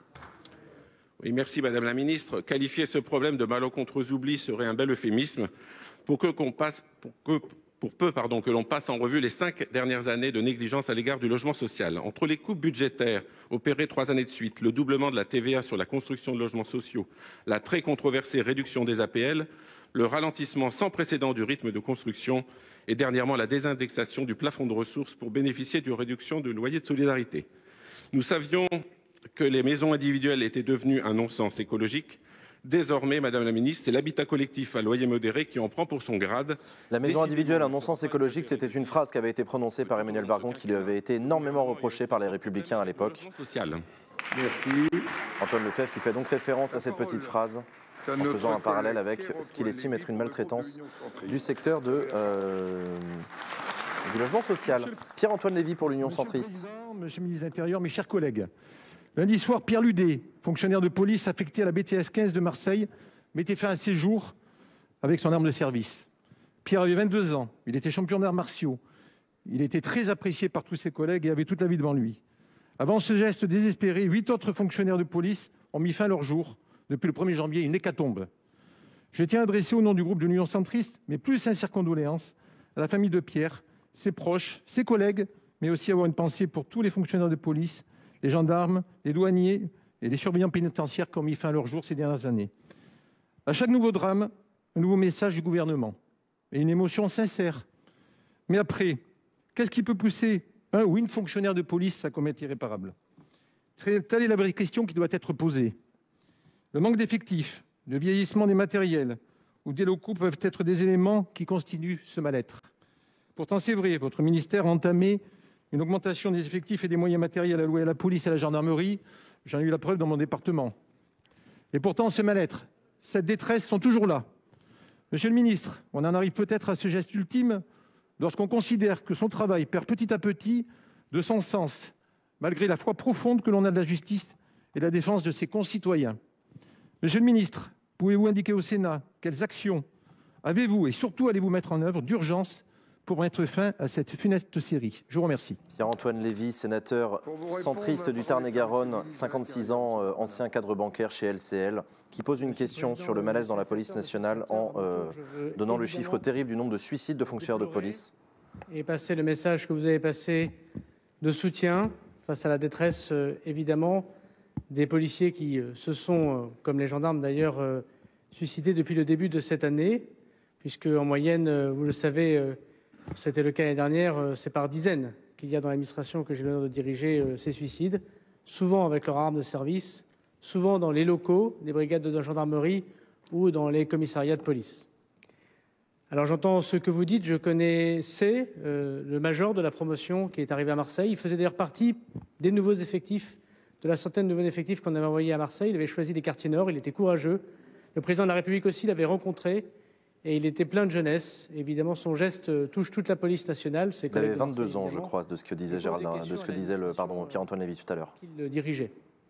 Oui, merci Madame la Ministre. Qualifier ce problème de malencontreux oubli serait un bel euphémisme pour que qu'on passe, pour que, pour peu pardon, que l'on passe en revue les cinq dernières années de négligence à l'égard du logement social. Entre les coupes budgétaires opérées trois années de suite, le doublement de la T V A sur la construction de logements sociaux, la très controversée réduction des A P L, le ralentissement sans précédent du rythme de construction et dernièrement la désindexation du plafond de ressources pour bénéficier d'une réduction de loyer de solidarité. Nous savions que les maisons individuelles étaient devenues un non-sens écologique. Désormais, Madame la Ministre, c'est l'habitat collectif à loyer modéré qui en prend pour son grade. La maison individuelle, un non-sens écologique, c'était une phrase qui avait été prononcée par Emmanuel Vargon, qui lui avait été énormément reprochée par les Républicains à l'époque. Merci. Antoine Lefebvre qui fait donc référence à cette petite phrase, en faisant un parallèle avec ce qu'il estime être une maltraitance du secteur de, euh, du logement social. Pierre-Antoine Lévy pour l'Union centriste. Monsieur le ministre de l'Intérieur, mes chers collègues. Lundi soir, Pierre Ludet, fonctionnaire de police affecté à la B T S quinze de Marseille, mettait fin à ses jours avec son arme de service. Pierre avait vingt-deux ans, il était champion d'arts martiaux. Il était très apprécié par tous ses collègues et avait toute la vie devant lui. Avant ce geste désespéré, huit autres fonctionnaires de police ont mis fin à leur jour. Depuis le premier janvier, une hécatombe. Je tiens à adresser au nom du groupe de l'Union centriste mes plus sincères condoléances à la famille de Pierre, ses proches, ses collègues, mais aussi avoir une pensée pour tous les fonctionnaires de police, les gendarmes, les douaniers et les surveillants pénitentiaires qui ont mis fin à leur jour ces dernières années. À chaque nouveau drame, un nouveau message du gouvernement et une émotion sincère. Mais après, qu'est-ce qui peut pousser un ou une fonctionnaire de police à commettre irréparable? Telle est la vraie question qui doit être posée. Le manque d'effectifs, le vieillissement des matériels ou des locaux peuvent être des éléments qui constituent ce mal-être. Pourtant, c'est vrai, votre ministère a entamé une augmentation des effectifs et des moyens matériels alloués à la police et à la gendarmerie. J'en ai eu la preuve dans mon département. Et pourtant, ce mal-être, cette détresse sont toujours là. Monsieur le ministre, on en arrive peut-être à ce geste ultime lorsqu'on considère que son travail perd petit à petit de son sens, malgré la foi profonde que l'on a de la justice et de la défense de ses concitoyens. Monsieur le ministre, pouvez-vous indiquer au Sénat quelles actions avez-vous et surtout allez-vous mettre en œuvre d'urgence pour mettre fin à cette funeste série? Je vous remercie. Pierre-Antoine Lévy, sénateur centriste du Tarn-et-Garonne, cinquante-six ans, euh, ancien cadre bancaire chez L C L, qui pose une question sur le malaise dans la police nationale en euh, donnant le chiffre terrible du nombre de suicides de fonctionnaires de police. Et passer le message que vous avez passé de soutien face à la détresse, euh, évidemment, des policiers qui euh, se sont, euh, comme les gendarmes d'ailleurs, euh, suicidés depuis le début de cette année, puisque en moyenne, euh, vous le savez, euh, c'était le cas l'année dernière, euh, c'est par dizaines qu'il y a dans l'administration que j'ai l'honneur de diriger euh, ces suicides, souvent avec leur arme de service, souvent dans les locaux des brigades de gendarmerie ou dans les commissariats de police. Alors j'entends ce que vous dites, je connaissais euh, le major de la promotion qui est arrivé à Marseille. Il faisait d'ailleurs partie des nouveaux effectifs, de la centaine de nouveaux effectifs qu'on avait envoyés à Marseille. Il avait choisi les quartiers nord, il était courageux. Le président de la République aussi l'avait rencontré et il était plein de jeunesse. Évidemment, son geste touche toute la police nationale. Il avait vingt-deux ans, je crois, de ce que disait, Géraldin, de ce que disait le, pardon, Pierre-Antoine Lévy tout à l'heure. Il le dirigeait.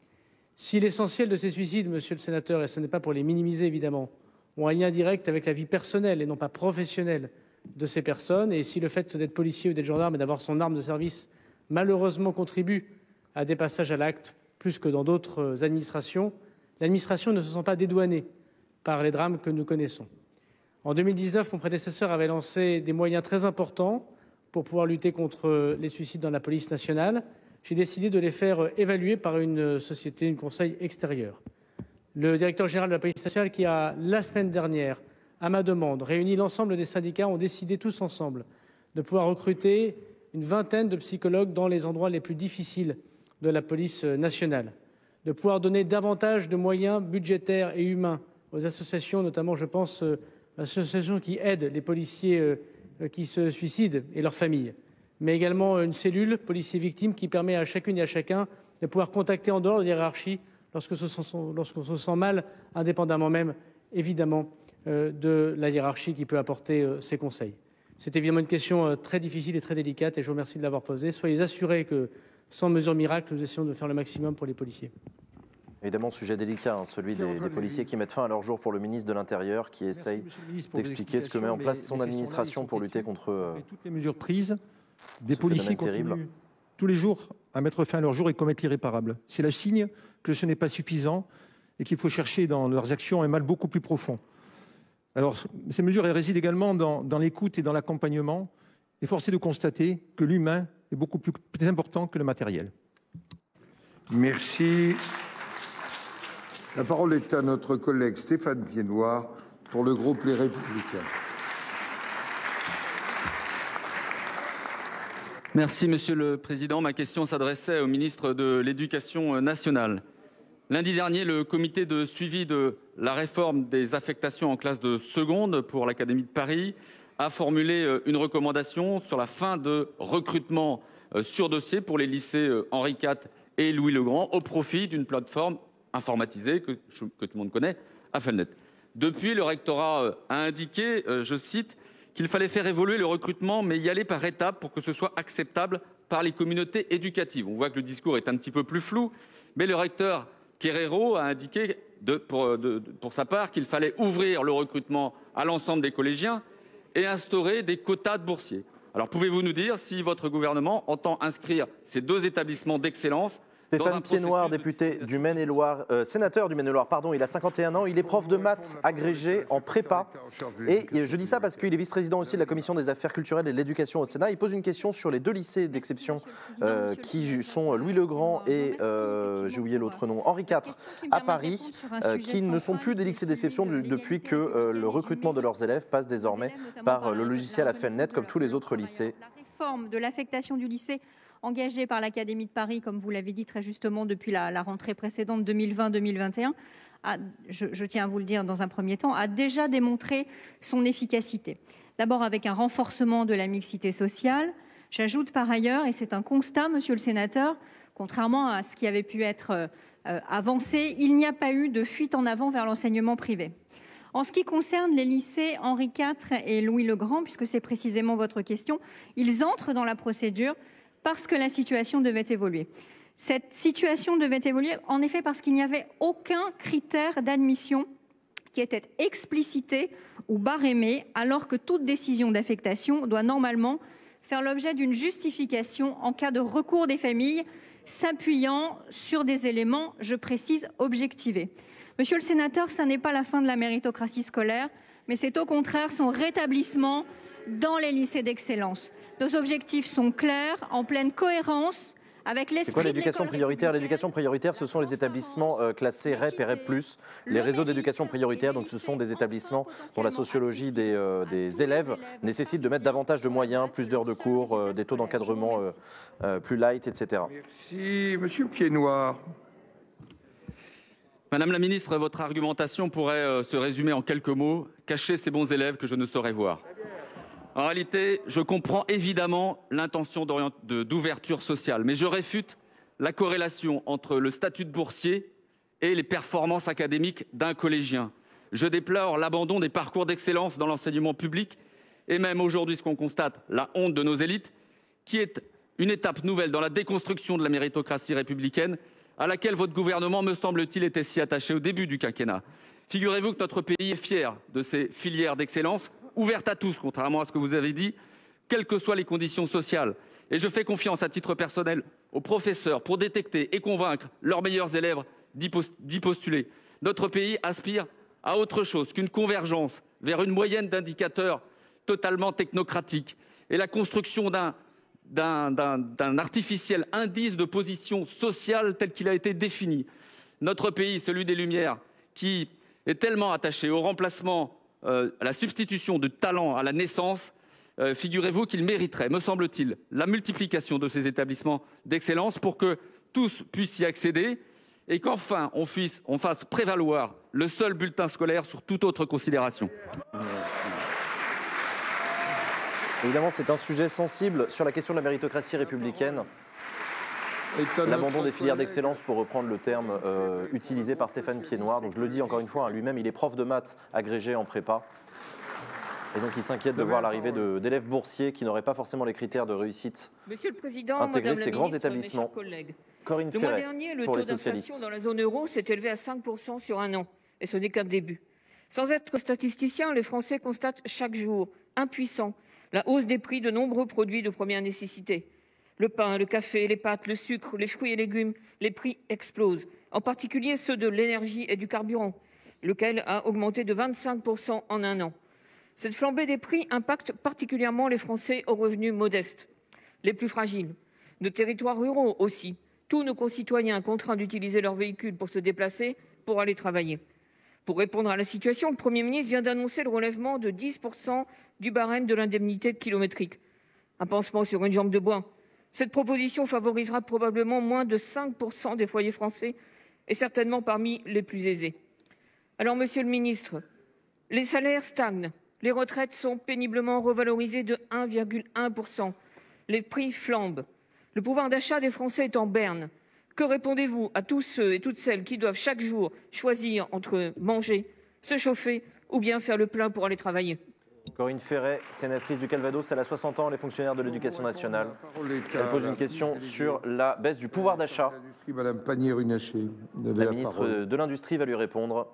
Si l'essentiel de ces suicides, monsieur le sénateur, et ce n'est pas pour les minimiser évidemment, ont un lien direct avec la vie personnelle et non pas professionnelle de ces personnes, et si le fait d'être policier ou d'être gendarme et d'avoir son arme de service malheureusement contribue à des passages à l'acte plus que dans d'autres administrations, l'administration ne se sent pas dédouanée par les drames que nous connaissons. En deux mille dix-neuf, mon prédécesseur avait lancé des moyens très importants pour pouvoir lutter contre les suicides dans la police nationale. J'ai décidé de les faire évaluer par une société, une conseil extérieur. Le directeur général de la police nationale qui a, la semaine dernière, à ma demande, réuni l'ensemble des syndicats, ont décidé tous ensemble de pouvoir recruter une vingtaine de psychologues dans les endroits les plus difficiles de la police nationale, de pouvoir donner davantage de moyens budgétaires et humains aux associations, notamment, je pense, euh, associations qui aident les policiers euh, qui se suicident et leurs familles, mais également une cellule policiers victimes qui permet à chacune et à chacun de pouvoir contacter en dehors de l'hiérarchie lorsque se sent, lorsqu'on se sent mal, indépendamment même, évidemment, euh, de la hiérarchie qui peut apporter euh, ses conseils. C'est évidemment une question euh, très difficile et très délicate, et je vous remercie de l'avoir posée. Soyez assurés que, sans mesure miracle, nous essayons de faire le maximum pour les policiers. Évidemment, sujet délicat, hein, celui des, des policiers qui mettent fin à leur jour pour le ministre de l'Intérieur, qui essaye d'expliquer ce que met en place son administration pour lutter contre euh, toutes les mesures prises. Des policiers continuent tous les jours à mettre fin à leur jour et commettre l'irréparable. C'est le signe que ce n'est pas suffisant et qu'il faut chercher dans leurs actions un mal beaucoup plus profond. Alors, ces mesures elles résident également dans, dans l'écoute et dans l'accompagnement. Et force est de constater que l'humain est beaucoup plus important que le matériel. Merci. La parole est à notre collègue Stéphane Piednoir pour le groupe Les Républicains. Merci Monsieur le Président. Ma question s'adressait au ministre de l'Éducation nationale. Lundi dernier, le comité de suivi de la réforme des affectations en classe de seconde pour l'Académie de Paris a formulé une recommandation sur la fin de recrutement sur dossier pour les lycées Henri quatre et Louis-le-Grand au profit d'une plateforme informatisée que, que tout le monde connaît, Affelnet. Depuis, le rectorat a indiqué, je cite, qu'il fallait faire évoluer le recrutement, mais y aller par étapes pour que ce soit acceptable par les communautés éducatives. On voit que le discours est un petit peu plus flou, mais le recteur Querero a indiqué de, pour, de, pour sa part qu'il fallait ouvrir le recrutement à l'ensemble des collégiens et instaurer des quotas de boursiers. Alors pouvez-vous nous dire si votre gouvernement entend inscrire ces deux établissements d'excellence? Stéphane Piednoir, député du Maine-et-Loire, euh, sénateur du Maine-et-Loire, pardon, il a cinquante et un ans, il est prof de maths agrégé en prépa. Et, et je dis ça parce qu'il est vice-président aussi de la Commission des affaires culturelles et de l'éducation au Sénat. Il pose une question sur les deux lycées d'exception euh, qui sont Louis-le-Grand et, euh, j'ai oublié l'autre nom, Henri quatre à Paris, euh, qui ne sont plus des lycées d'exception depuis que euh, le recrutement de leurs élèves passe désormais par le logiciel Affelnet comme tous les autres lycées. La réforme de l'affectation du lycée engagée par l'Académie de Paris, comme vous l'avez dit très justement depuis la, la rentrée précédente deux mille vingt deux mille vingt et un, a, je, je tiens à vous le dire dans un premier temps, a déjà démontré son efficacité. D'abord avec un renforcement de la mixité sociale. J'ajoute par ailleurs, et c'est un constat, monsieur le sénateur, contrairement à ce qui avait pu être euh, avancé, il n'y a pas eu de fuite en avant vers l'enseignement privé. En ce qui concerne les lycées Henri quatre et Louis-le-Grand, puisque c'est précisément votre question, ils entrent dans la procédure parce que la situation devait évoluer. Cette situation devait évoluer en effet parce qu'il n'y avait aucun critère d'admission qui était explicité ou barémé, alors que toute décision d'affectation doit normalement faire l'objet d'une justification en cas de recours des familles s'appuyant sur des éléments, je précise, objectivés. Monsieur le sénateur, ça n'est pas la fin de la méritocratie scolaire, mais c'est au contraire son rétablissement dans les lycées d'excellence. Nos objectifs sont clairs, en pleine cohérence avec l'esprit. C'est quoi l'éducation prioritaire? L'éducation prioritaire, ce sont les établissements euh, classés R E P et R E P plus, les réseaux d'éducation prioritaire. Donc ce sont des établissements dont la sociologie des, euh, des élèves nécessite de mettre davantage de moyens, plus d'heures de cours, euh, des taux d'encadrement euh, euh, plus light, et cetera. Merci, monsieur Piednoir. Madame la ministre, votre argumentation pourrait euh, se résumer en quelques mots. Cachez ces bons élèves que je ne saurais voir. En réalité, je comprends évidemment l'intention d'ouverture sociale, mais je réfute la corrélation entre le statut de boursier et les performances académiques d'un collégien. Je déplore l'abandon des parcours d'excellence dans l'enseignement public et même aujourd'hui, ce qu'on constate, la honte de nos élites, qui est une étape nouvelle dans la déconstruction de la méritocratie républicaine à laquelle votre gouvernement, me semble-t-il, était si attaché au début du quinquennat. Figurez-vous que notre pays est fier de ces filières d'excellence ouvertes à tous, contrairement à ce que vous avez dit, quelles que soient les conditions sociales. Et je fais confiance à titre personnel aux professeurs pour détecter et convaincre leurs meilleurs élèves d'y postuler. Notre pays aspire à autre chose qu'une convergence vers une moyenne d'indicateurs totalement technocratiques et la construction d'un d'un artificiel indice de position sociale tel qu'il a été défini. Notre pays, celui des Lumières, qui est tellement attaché au remplacement, euh, à la substitution de talent à la naissance, euh, figurez-vous qu'il mériterait, me semble-t-il, la multiplication de ces établissements d'excellence pour que tous puissent y accéder et qu'enfin on, on fasse prévaloir le seul bulletin scolaire sur toute autre considération. Évidemment, c'est un sujet sensible sur la question de la méritocratie républicaine. L'abandon des filières d'excellence, pour reprendre le terme euh, utilisé par Stéphane Piednoir. Donc je le dis encore une fois, hein, lui-même, il est prof de maths agrégé en prépa. Et donc il s'inquiète de voir l'arrivée d'élèves boursiers qui n'auraient pas forcément les critères de réussite. Monsieur le Président, intégrer Madame ces la grands ministre, établissements. mes chers collègues. Corinne le mois Ferret, dernier, le pour taux les socialistes. d'inflation dans la zone euro s'est élevé à cinq pour cent sur un an. Et ce n'est qu'un début. Sans être statisticien, les Français constatent chaque jour, impuissants, la hausse des prix de nombreux produits de première nécessité. Le pain, le café, les pâtes, le sucre, les fruits et légumes, les prix explosent, en particulier ceux de l'énergie et du carburant. lequel a augmenté de vingt-cinq pour cent en un an. Cette flambée des prix impacte particulièrement les Français aux revenus modestes, les plus fragiles, nos territoires ruraux aussi, tous nos concitoyens contraints d'utiliser leur véhicule pour se déplacer, pour aller travailler. Pour répondre à la situation, le Premier ministre vient d'annoncer le relèvement de dix pour cent du barème de l'indemnité kilométrique. Un pansement sur une jambe de bois. Cette proposition favorisera probablement moins de cinq pour cent des foyers français et certainement parmi les plus aisés. Alors, Monsieur le ministre, les salaires stagnent, les retraites sont péniblement revalorisées de un virgule un pour cent, les prix flambent, le pouvoir d'achat des Français est en berne. Que répondez-vous à tous ceux et toutes celles qui doivent chaque jour choisir entre manger, se chauffer ou bien faire le plein pour aller travailler? Corinne Ferret, sénatrice du Calvados, elle a soixante ans, elle est fonctionnaire de l'Éducation nationale. Elle pose une question sur la baisse du pouvoir d'achat. Madame Pannier-Runacher. La ministre de l'Industrie va lui répondre.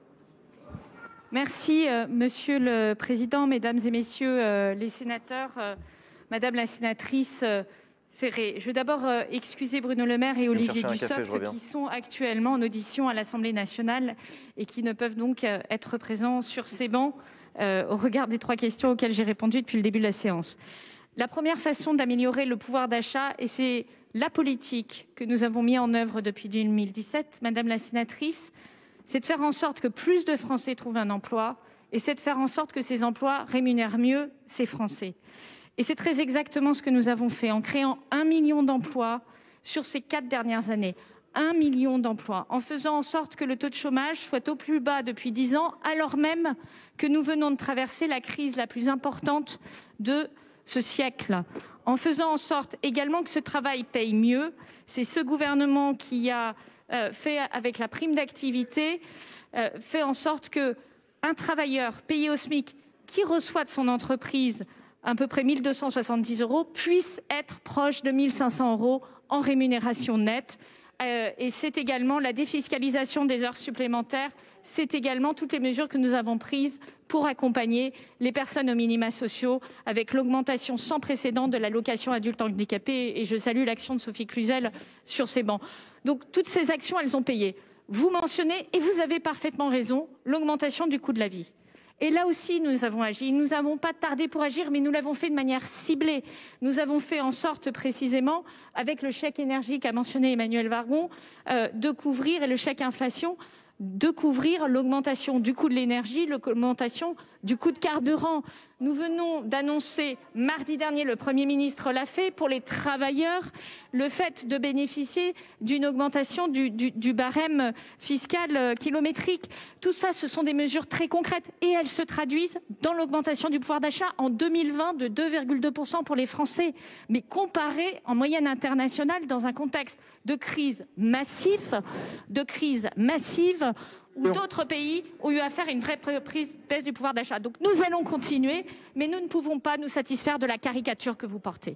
Merci, euh, Monsieur le Président, Mesdames et Messieurs euh, les sénateurs, euh, Madame la sénatrice euh, Ferré. Je veux d'abord euh, excuser Bruno Le Maire et Olivier Dussopt qui sont actuellement en audition à l'Assemblée nationale et qui ne peuvent donc euh, être présents sur ces bancs euh, au regard des trois questions auxquelles j'ai répondu depuis le début de la séance. La première façon d'améliorer le pouvoir d'achat, et c'est la politique que nous avons mis en œuvre depuis deux mille dix-sept, Madame la sénatrice, c'est de faire en sorte que plus de Français trouvent un emploi et c'est de faire en sorte que ces emplois rémunèrent mieux ces Français. Et c'est très exactement ce que nous avons fait en créant un million d'emplois sur ces quatre dernières années. Un million d'emplois, en faisant en sorte que le taux de chômage soit au plus bas depuis dix ans, alors même que nous venons de traverser la crise la plus importante de ce siècle. En faisant en sorte également que ce travail paye mieux. C'est ce gouvernement qui a euh, fait, avec la prime d'activité, euh, fait en sorte qu'un travailleur payé au SMIC qui reçoit de son entreprise à peu près mille deux cent soixante-dix euros puisse être proche de mille cinq cents euros en rémunération nette. Euh, et c'est également la défiscalisation des heures supplémentaires. C'est également toutes les mesures que nous avons prises pour accompagner les personnes aux minima sociaux avec l'augmentation sans précédent de l'allocation adulte handicapé. Et je salue l'action de Sophie Cluzel sur ces bancs. Donc toutes ces actions, elles ont payé. Vous mentionnez, et vous avez parfaitement raison, l'augmentation du coût de la vie. Et là aussi, nous avons agi. Nous n'avons pas tardé pour agir, mais nous l'avons fait de manière ciblée. Nous avons fait en sorte précisément, avec le chèque énergie qu'a mentionné Emmanuel Wargon, euh, de couvrir, et le chèque inflation, de couvrir l'augmentation du coût de l'énergie, l'augmentation du coût de carburant. Nous venons d'annoncer mardi dernier, le Premier ministre l'a fait, pour les travailleurs, le fait de bénéficier d'une augmentation du, du, du barème fiscal kilométrique. Tout ça, ce sont des mesures très concrètes et elles se traduisent dans l'augmentation du pouvoir d'achat en deux mille vingt de deux virgule deux pour cent pour les Français. Mais comparé en moyenne internationale dans un contexte de crise massive, de crise massive, où d'autres pays ont eu à faire une vraie prise, baisse du pouvoir d'achat. Donc nous allons continuer, mais nous ne pouvons pas nous satisfaire de la caricature que vous portez.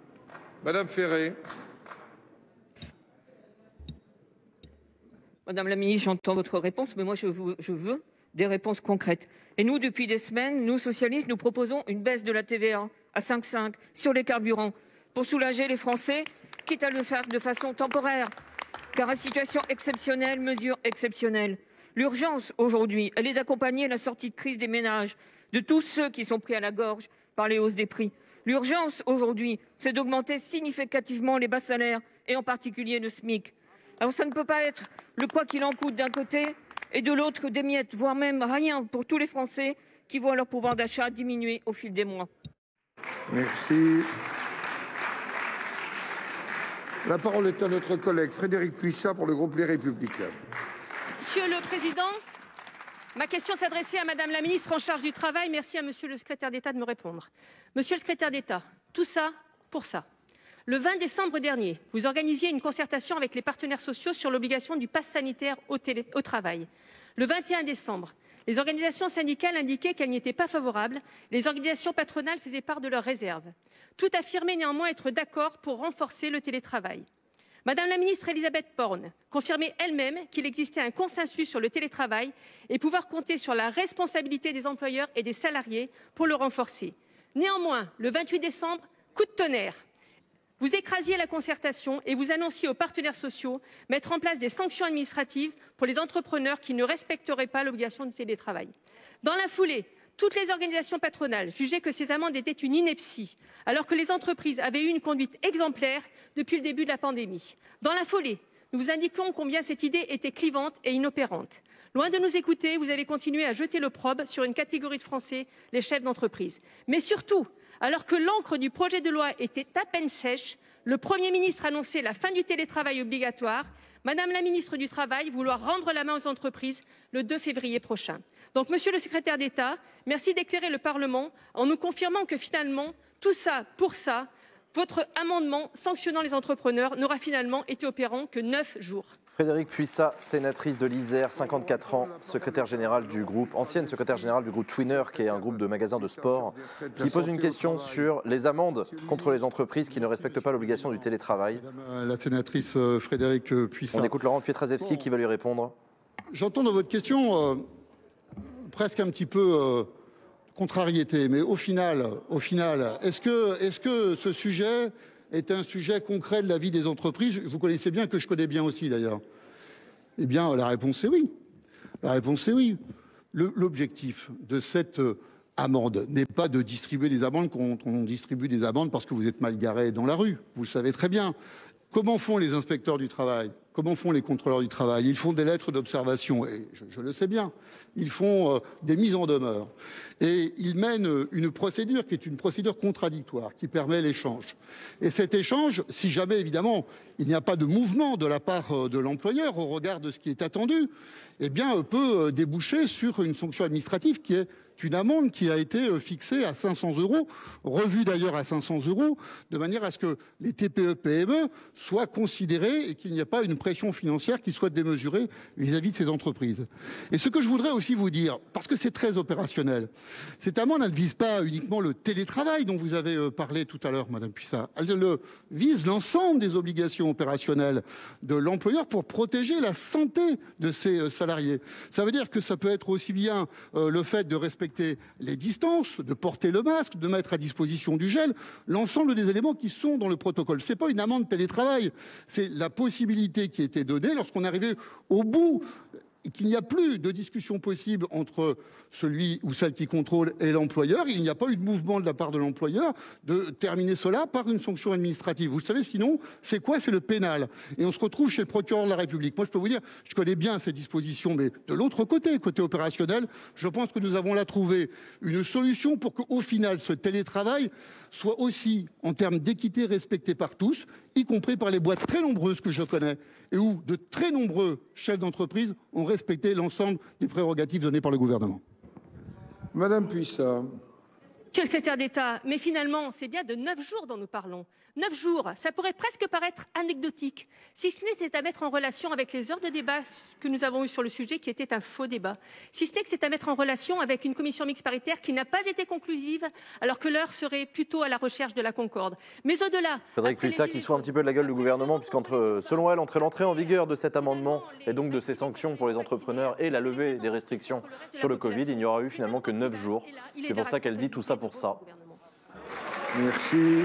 Madame Ferré. Madame la ministre, j'entends votre réponse, mais moi je veux, je veux des réponses concrètes. Et nous, depuis des semaines, nous socialistes, nous proposons une baisse de la T V A à cinq virgule cinq sur les carburants pour soulager les Français, quitte à le faire de façon temporaire. Car à situation exceptionnelle, mesure exceptionnelle. L'urgence aujourd'hui, elle est d'accompagner la sortie de crise des ménages, de tous ceux qui sont pris à la gorge par les hausses des prix. L'urgence aujourd'hui, c'est d'augmenter significativement les bas salaires et en particulier le SMIC. Alors ça ne peut pas être le quoi qu'il en coûte d'un côté et de l'autre des miettes, voire même rien pour tous les Français qui voient leur pouvoir d'achat diminuer au fil des mois. Merci. La parole est à notre collègue Frédérique Puissat pour le groupe Les Républicains. Monsieur le Président, ma question s'adressait à Madame la ministre en charge du travail. Merci à Monsieur le secrétaire d'État de me répondre. Monsieur le secrétaire d'État, tout ça pour ça. Le vingt décembre dernier, vous organisiez une concertation avec les partenaires sociaux sur l'obligation du pass sanitaire au, télé, au travail. Le vingt et un décembre, les organisations syndicales indiquaient qu'elles n'y étaient pas favorables. Les organisations patronales faisaient part de leurs réserves. Tout affirmait néanmoins être d'accord pour renforcer le télétravail. Madame la ministre Elisabeth Borne confirmait elle-même qu'il existait un consensus sur le télétravail et pouvoir compter sur la responsabilité des employeurs et des salariés pour le renforcer. Néanmoins, le vingt-huit décembre, coup de tonnerre. Vous écrasiez la concertation et vous annonciez aux partenaires sociaux mettre en place des sanctions administratives pour les entrepreneurs qui ne respecteraient pas l'obligation du télétravail. Dans la foulée, toutes les organisations patronales jugeaient que ces amendes étaient une ineptie, alors que les entreprises avaient eu une conduite exemplaire depuis le début de la pandémie. Dans la foulée, nous vous indiquons combien cette idée était clivante et inopérante. Loin de nous écouter, vous avez continué à jeter l'opprobre sur une catégorie de Français, les chefs d'entreprise. Mais surtout, alors que l'encre du projet de loi était à peine sèche, le Premier ministre annonçait la fin du télétravail obligatoire. Madame la ministre du Travail vouloir rendre la main aux entreprises le deux février prochain. Donc, Monsieur le secrétaire d'État, merci d'éclairer le Parlement en nous confirmant que finalement, tout ça pour ça, votre amendement sanctionnant les entrepreneurs n'aura finalement été opérant que neuf jours. Frédérique Puissat, sénatrice de l'Isère, cinquante-quatre ans, secrétaire générale du groupe, ancienne secrétaire générale du groupe Twinner, qui est un groupe de magasins de sport, qui pose une question sur les amendes contre les entreprises qui ne respectent pas l'obligation du télétravail. Madame la sénatrice Frédérique Puissat. On écoute Laurent Pietraszewski qui va lui répondre. J'entends dans votre question euh, presque un petit peu euh, contrariété, mais au final, au final, est-ce que, est-ce que ce sujet est un sujet concret de la vie des entreprises? Vous connaissez bien, que je connais bien aussi d'ailleurs. Eh bien, la réponse est oui. La réponse est oui. Le, l'objectif de cette euh, amende n'est pas de distribuer des amendes quand on distribue des amendes parce que vous êtes mal garé dans la rue. Vous le savez très bien. Comment font les inspecteurs du travail? Comment font les contrôleurs du travail? Ils font des lettres d'observation, et je, je le sais bien. Ils font euh, des mises en demeure. Et ils mènent une procédure qui est une procédure contradictoire, qui permet l'échange. Et cet échange, si jamais, évidemment, il n'y a pas de mouvement de la part euh, de l'employeur au regard de ce qui est attendu, eh bien, euh, peut euh, déboucher sur une sanction administrative qui est une amende qui a été fixée à cinq cents euros, revue d'ailleurs à cinq cents euros, de manière à ce que les T P E P M E soient considérés et qu'il n'y ait pas une pression financière qui soit démesurée vis-à-vis de ces entreprises. Et ce que je voudrais aussi vous dire, parce que c'est très opérationnel, cette amende ne vise pas uniquement le télétravail dont vous avez parlé tout à l'heure, Madame Puissat, elle vise l'ensemble des obligations opérationnelles de l'employeur pour protéger la santé de ses salariés. Ça veut dire que ça peut être aussi bien euh, le fait de respecter les distances, de porter le masque, de mettre à disposition du gel, l'ensemble des éléments qui sont dans le protocole. Ce n'est pas une amende télétravail, c'est la possibilité qui a été donnée lorsqu'on est arrivé au bout et qu'il n'y a plus de discussion possible entre celui ou celle qui contrôle et l'employeur. Il n'y a pas eu de mouvement de la part de l'employeur de terminer cela par une sanction administrative. Vous savez, sinon, c'est quoi? C'est le pénal. Et on se retrouve chez le procureur de la République. Moi, je peux vous dire, je connais bien ces dispositions, mais de l'autre côté, côté opérationnel, je pense que nous avons là trouvé une solution pour qu'au final, ce télétravail soit aussi, en termes d'équité, respecté par tous, y compris par les boîtes très nombreuses que je connais, et où de très nombreux chefs d'entreprise ont respecté l'ensemble des prérogatives données par le gouvernement. Madame Puissat. Monsieur le secrétaire d'État, mais finalement, c'est bien de neuf jours dont nous parlons. Neuf jours, ça pourrait presque paraître anecdotique, si ce n'est que c'est à mettre en relation avec les heures de débat que nous avons eues sur le sujet, qui était un faux débat. Si ce n'est que c'est à mettre en relation avec une commission mixte paritaire qui n'a pas été conclusive, alors que l'heure serait plutôt à la recherche de la concorde. Mais au-delà... Frédérique Puissat qui se fout un petit peu de la gueule du gouvernement, puisqu'entre, selon elle, entre l'entrée en vigueur de cet amendement et donc de ces sanctions pour les entrepreneurs et la levée des restrictions sur le Covid, il n'y aura eu finalement que neuf jours. C'est pour ça qu'elle dit tout ça pour ça. Merci.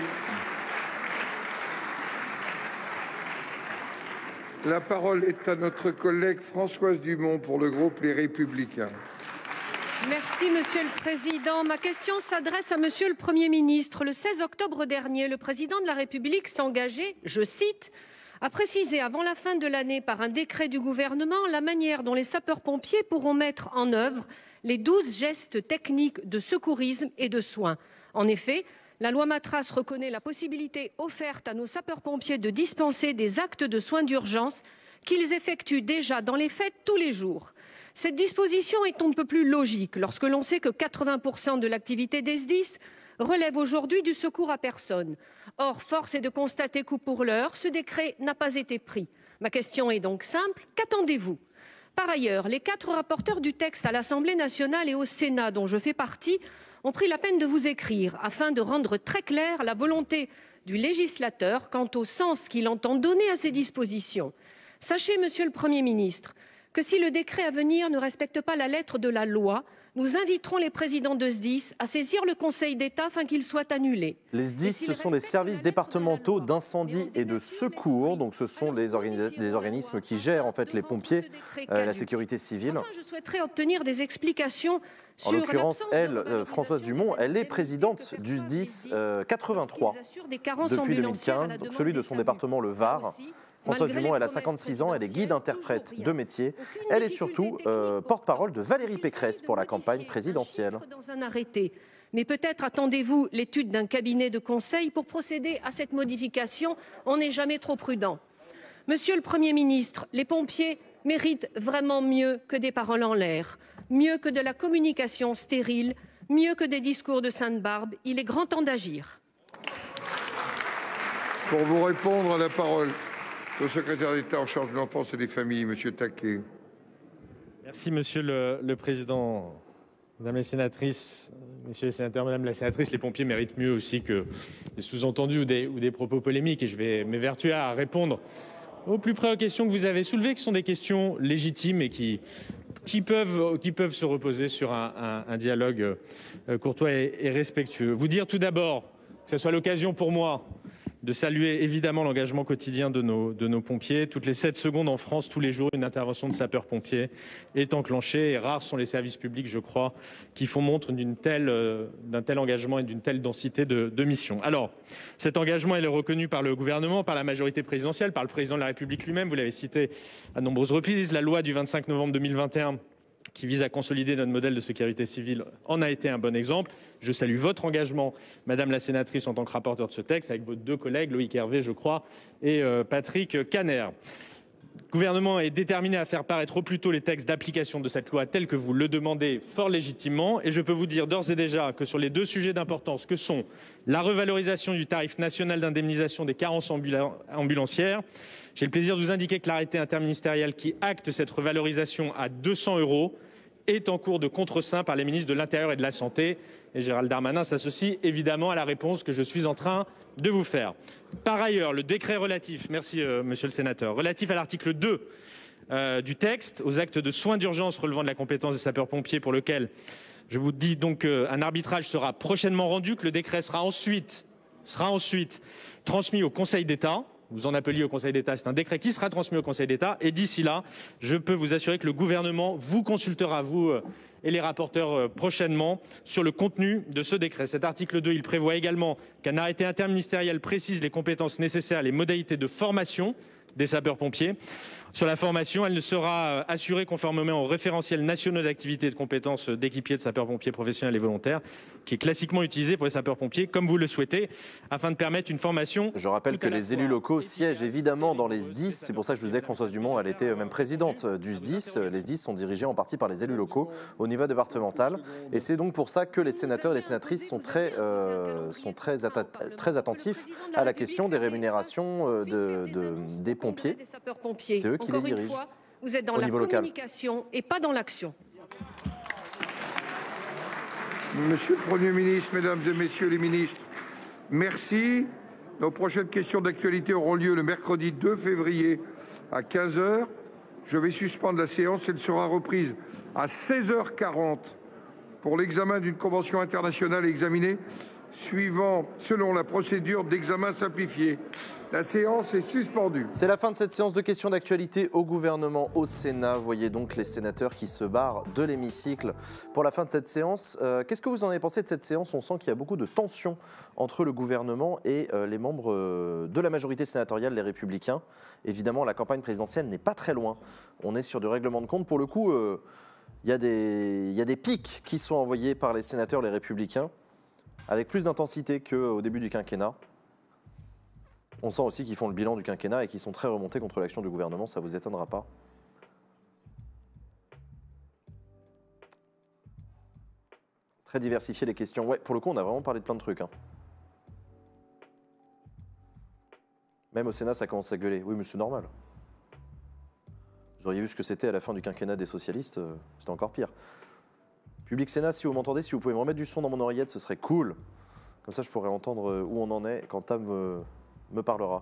La parole est à notre collègue Françoise Dumont pour le groupe Les Républicains. Merci Monsieur le Président. Ma question s'adresse à Monsieur le Premier ministre. Le seize octobre dernier, le Président de la République s'engageait, je cite, à préciser avant la fin de l'année par un décret du gouvernement la manière dont les sapeurs-pompiers pourront mettre en œuvre les douze gestes techniques de secourisme et de soins. En effet, la loi Matras reconnaît la possibilité offerte à nos sapeurs-pompiers de dispenser des actes de soins d'urgence qu'ils effectuent déjà dans les faits tous les jours. Cette disposition est on ne peut plus logique lorsque l'on sait que quatre-vingts pour cent de l'activité des S D I S relève aujourd'hui du secours à personne. Or, force est de constater qu'au pour l'heure, ce décret n'a pas été pris. Ma question est donc simple, qu'attendez-vous ? Par ailleurs, les quatre rapporteurs du texte à l'Assemblée nationale et au Sénat, dont je fais partie, ont pris la peine de vous écrire afin de rendre très claire la volonté du législateur quant au sens qu'il entend donner à ces dispositions. Sachez, Monsieur le Premier ministre, que si le décret à venir ne respecte pas la lettre de la loi, nous inviterons les présidents de S D I S à saisir le Conseil d'État afin qu'il soit annulé. Les S D I S, ce sont les services départementaux d'incendie et de secours. Donc, ce sont les, les organismes qui gèrent en fait les pompiers, euh, la sécurité civile. Enfin, je souhaiterais obtenir des explications sur en l'occurrence, elle, euh, Françoise Dumont, elle est présidente du S D I S euh, quatre-vingt-trois depuis deux mille quinze, donc celui de son département, le Var. Françoise Dumont, elle a cinquante-six ans, elle est guide-interprète de métier. Elle est surtout euh, porte-parole de Valérie Pécresse pour la campagne présidentielle. Dans un arrêté. Mais peut-être attendez-vous l'étude d'un cabinet de conseil pour procéder à cette modification. On n'est jamais trop prudent. Monsieur le Premier ministre, les pompiers méritent vraiment mieux que des paroles en l'air, mieux que de la communication stérile, mieux que des discours de Sainte-Barbe. Il est grand temps d'agir. Pour vous répondre, la parole au secrétaire d'État en charge de l'enfance et des familles, Monsieur Taquet. Merci, Monsieur le, le Président. Mesdames les sénatrices, Messieurs les sénateurs, Madame la sénatrice, les pompiers méritent mieux aussi que des sous-entendus ou des, ou des propos polémiques. Et je vais m'évertuer à répondre au plus près aux questions que vous avez soulevées, qui sont des questions légitimes et qui, qui, peuvent, qui peuvent se reposer sur un, un, un dialogue courtois et, et respectueux. Vous dire tout d'abord, que ce soit l'occasion pour moi de saluer évidemment l'engagement quotidien de nos, de nos pompiers. Toutes les sept secondes en France, tous les jours, une intervention de sapeurs-pompiers est enclenchée. Et rares sont les services publics, je crois, qui font montre d'une telle, euh, d'un tel engagement et d'une telle densité de, de missions. Alors, cet engagement, il est reconnu par le gouvernement, par la majorité présidentielle, par le président de la République lui-même. Vous l'avez cité à nombreuses reprises. La loi du vingt-cinq novembre deux mille vingt et un qui vise à consolider notre modèle de sécurité civile en a été un bon exemple. Je salue votre engagement, Madame la sénatrice, en tant que rapporteur de ce texte, avec vos deux collègues, Loïc Hervé, je crois, et euh, Patrick Kanner. Le gouvernement est déterminé à faire paraître au plus tôt les textes d'application de cette loi tels que vous le demandez fort légitimement. Et je peux vous dire d'ores et déjà que sur les deux sujets d'importance que sont la revalorisation du tarif national d'indemnisation des carences ambula- ambulancières, j'ai le plaisir de vous indiquer que l'arrêté interministériel qui acte cette revalorisation à deux cents euros est en cours de contreseing par les ministres de l'Intérieur et de la Santé. Et Gérald Darmanin s'associe évidemment à la réponse que je suis en train de vous faire. Par ailleurs, le décret relatif, merci euh, monsieur le sénateur, relatif à l'article deux euh, du texte, aux actes de soins d'urgence relevant de la compétence des sapeurs-pompiers, pour lequel je vous dis donc qu'un arbitrage sera prochainement rendu, que le décret sera ensuite, sera ensuite transmis au Conseil d'État. Vous en appeliez au Conseil d'État, c'est un décret qui sera transmis au Conseil d'État. Et d'ici là, je peux vous assurer que le gouvernement vous consultera, vous et les rapporteurs, prochainement sur le contenu de ce décret. Cet article deux, il prévoit également qu'un arrêté interministériel précise les compétences nécessaires, les modalités de formation des sapeurs-pompiers. Sur la formation, elle ne sera assurée conformément aux référentiels nationaux d'activité et de compétences d'équipiers de sapeurs-pompiers professionnels et volontaires, qui est classiquement utilisé pour les sapeurs-pompiers, comme vous le souhaitez, afin de permettre une formation. Je rappelle que les élus locaux siègent évidemment dans les S D I S. C'est pour ça que je vous disais que Françoise Dumont, elle était même présidente du S D I S. Les S D I S sont dirigés en partie par les élus locaux au niveau départemental. Et c'est donc pour ça que les sénateurs et les sénatrices sont très, euh, sont très, atta très attentifs à la question des rémunérations euh, de, de, des pompiers. C'est eux qui les dirigent. Encore une fois, vous êtes dans la communication et pas dans l'action. Monsieur le Premier ministre, Mesdames et Messieurs les ministres, merci. Nos prochaines questions d'actualité auront lieu le mercredi deux février à quinze heures. Je vais suspendre la séance. Elle sera reprise à seize heures quarante pour l'examen d'une convention internationale examinée suivant selon la procédure d'examen simplifié. La séance est suspendue. C'est la fin de cette séance de questions d'actualité au gouvernement au Sénat. Vous voyez donc les sénateurs qui se barrent de l'hémicycle pour la fin de cette séance. Euh, Qu'est-ce que vous en avez pensé de cette séance? On sent qu'il y a beaucoup de tensions entre le gouvernement et euh, les membres euh, de la majorité sénatoriale, les Républicains. Évidemment, la campagne présidentielle n'est pas très loin. On est sur du règlement de compte. Pour le coup, euh, il y a des, il y a des pics qui sont envoyés par les sénateurs, les Républicains, avec plus d'intensité qu'au début du quinquennat. On sent aussi qu'ils font le bilan du quinquennat et qu'ils sont très remontés contre l'action du gouvernement, ça ne vous étonnera pas. Très diversifiées les questions. Ouais, pour le coup, on a vraiment parlé de plein de trucs. Hein. Même au Sénat, ça commence à gueuler. Oui, mais c'est normal. Vous auriez vu ce que c'était à la fin du quinquennat des socialistes, euh, c'était encore pire. Public Sénat, si vous m'entendez, si vous pouvez me remettre du son dans mon oreillette, ce serait cool. Comme ça, je pourrais entendre où on en est quand Tam me, me parlera.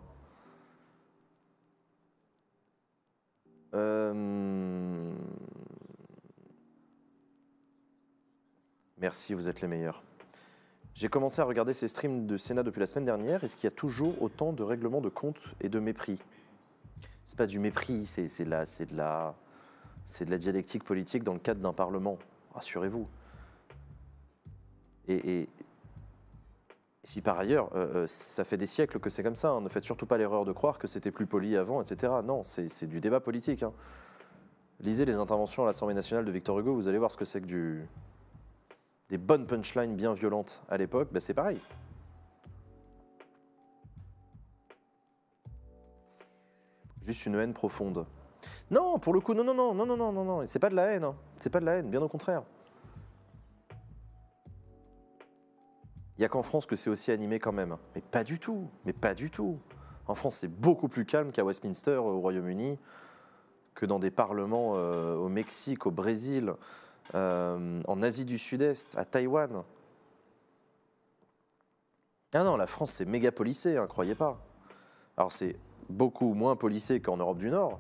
Euh... Merci, vous êtes les meilleurs. J'ai commencé à regarder ces streams de Sénat depuis la semaine dernière. Est-ce qu'il y a toujours autant de règlements de compte et de mépris? C'est pas du mépris, c'est de la, c'est de la, c'est de la dialectique politique dans le cadre d'un parlement. Rassurez-vous. Et, et, et puis par ailleurs, euh, ça fait des siècles que c'est comme ça. Hein. Ne faites surtout pas l'erreur de croire que c'était plus poli avant, et cetera. Non, c'est du débat politique. Hein. Lisez les interventions à l'Assemblée nationale de Victor Hugo, vous allez voir ce que c'est que du... des bonnes punchlines bien violentes à l'époque, ben c'est pareil. Juste une haine profonde. Non, pour le coup, non, non, non, non, non, non, non, non, c'est pas de la haine, hein. C'est pas de la haine, bien au contraire. Il n'y a qu'en France que c'est aussi animé quand même, mais pas du tout, mais pas du tout. En France, c'est beaucoup plus calme qu'à Westminster, au Royaume-Uni, que dans des parlements euh, au Mexique, au Brésil, euh, en Asie du Sud-Est, à Taïwan. Ah non, la France, c'est méga policé, hein, croyez pas. Alors c'est beaucoup moins policé qu'en Europe du Nord.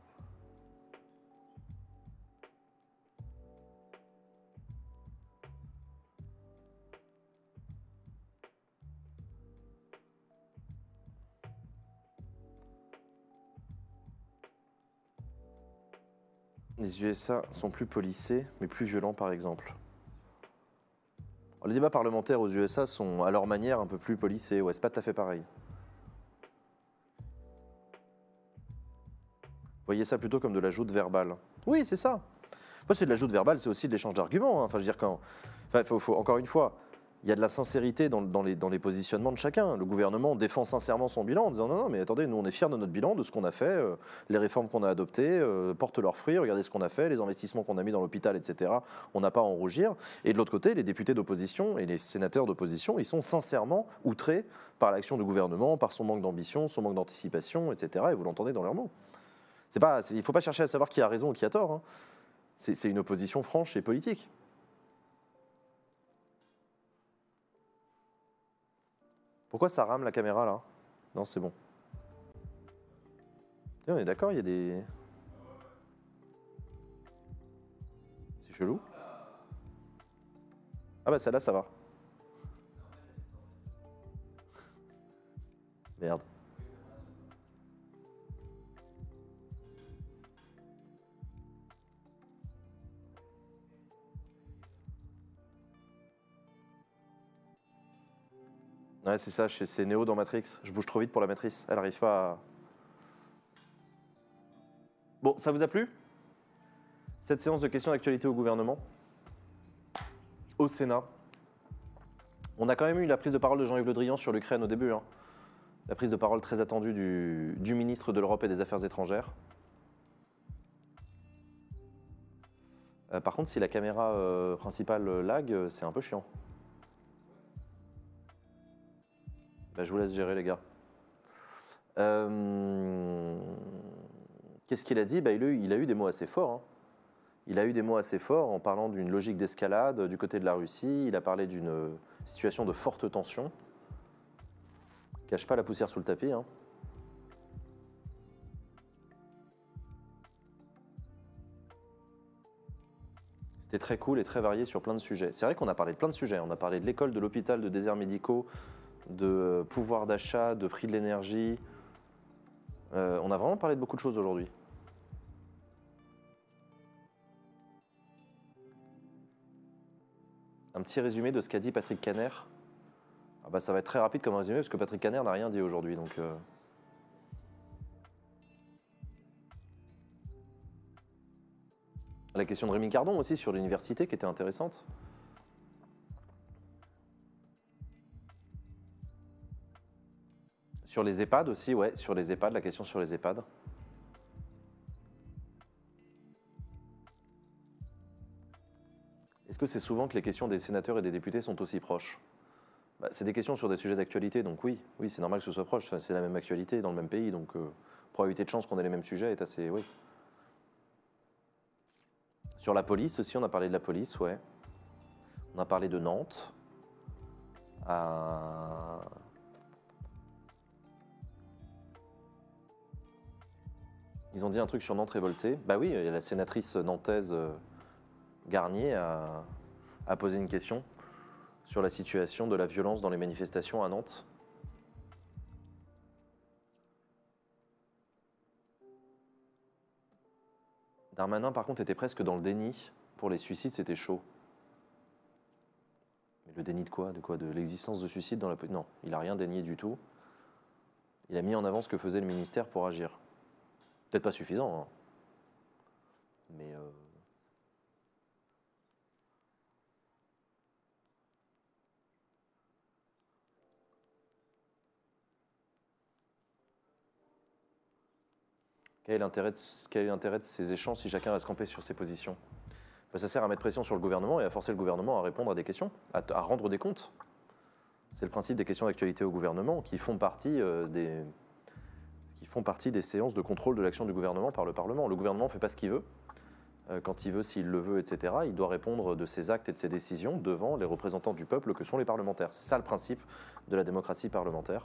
Les U S A sont plus policés, mais plus violents, par exemple. Alors, les débats parlementaires aux U S A sont, à leur manière, un peu plus policés. Ouais, c'est pas tout à fait pareil. Voyez ça plutôt comme de la joute verbale. Oui, c'est ça. Moi, c'est de la joute verbale, c'est aussi de l'échange d'arguments. Hein. Enfin, je veux dire, quand... enfin, faut, faut, encore une fois, il y a de la sincérité dans, dans, les, dans les positionnements de chacun. Le gouvernement défend sincèrement son bilan en disant non, non, mais attendez, nous on est fiers de notre bilan, de ce qu'on a fait, euh, les réformes qu'on a adoptées euh, portent leurs fruits, regardez ce qu'on a fait, les investissements qu'on a mis dans l'hôpital, et cetera. On n'a pas à en rougir. Et de l'autre côté, les députés d'opposition et les sénateurs d'opposition, ils sont sincèrement outrés par l'action du gouvernement, par son manque d'ambition, son manque d'anticipation, et cetera. Et vous l'entendez dans leurs mots. C'est pas, il ne faut pas chercher à savoir qui a raison ou qui a tort. Hein. C'est une opposition franche et politique. Pourquoi ça rame la caméra là? Non, c'est bon. On est d'accord, il y a des... C'est chelou. Ah bah celle-là, ça va. Merde. Ouais, c'est ça, c'est Néo dans Matrix. Je bouge trop vite pour la matrice. Elle n'arrive pas à... Bon, ça vous a plu? Cette séance de questions d'actualité au gouvernement, au Sénat. On a quand même eu la prise de parole de Jean-Yves Le Drian sur l'Ukraine au début. Hein. La prise de parole très attendue du, du ministre de l'Europe et des Affaires étrangères. Euh, par contre, si la caméra euh, principale lag, c'est un peu chiant. Bah, je vous laisse gérer, les gars. Euh... Qu'est-ce qu'il a dit? Bah, il, a eu, il a eu des mots assez forts. Hein. Il a eu des mots assez forts en parlant d'une logique d'escalade du côté de la Russie. Il a parlé d'une situation de forte tension. Cache pas la poussière sous le tapis. Hein. C'était très cool et très varié sur plein de sujets. C'est vrai qu'on a parlé de plein de sujets. On a parlé de l'école, de l'hôpital, de déserts médicaux, de pouvoir d'achat, de prix de l'énergie. Euh, on a vraiment parlé de beaucoup de choses aujourd'hui. Un petit résumé de ce qu'a dit Patrick Kanner. Ah bah ça va être très rapide comme résumé parce que Patrick Kanner n'a rien dit aujourd'hui. Donc euh... La question de Rémi Cardon aussi sur l'université qui était intéressante. Sur les EHPAD aussi, ouais, sur les EHPAD, la question sur les EHPAD. Est-ce que c'est souvent que les questions des sénateurs et des députés sont aussi proches? Bah, c'est des questions sur des sujets d'actualité, donc oui, oui, c'est normal que ce soit proche. Enfin, c'est la même actualité dans le même pays, donc euh, probabilité de chance qu'on ait les mêmes sujets est assez, oui. Sur la police aussi, on a parlé de la police, ouais. On a parlé de Nantes. Euh... Ils ont dit un truc sur Nantes révoltée. Bah oui, la sénatrice nantaise euh, Garnier a, à poser une question sur la situation de la violence dans les manifestations à Nantes? Darmanin, par contre, était presque dans le déni. Pour les suicides, c'était chaud. Mais le déni de quoi? De quoi? De l'existence de suicides dans la... Non, il n'a rien dénié du tout. Il a mis en avant ce que faisait le ministère pour agir. Peut-être pas suffisant, hein. Mais... Euh... Quel est l'intérêt de, quel est l'intérêt de ces échanges si chacun reste campé sur ses positions? Ben, ça sert à mettre pression sur le gouvernement et à forcer le gouvernement à répondre à des questions, à, à rendre des comptes. C'est le principe des questions d'actualité au gouvernement qui font partie, euh, des, qui font partie des séances de contrôle de l'action du gouvernement par le Parlement. Le gouvernement ne fait pas ce qu'il veut. Euh, quand il veut, s'il le veut, et cetera, il doit répondre de ses actes et de ses décisions devant les représentants du peuple que sont les parlementaires. C'est ça le principe de la démocratie parlementaire.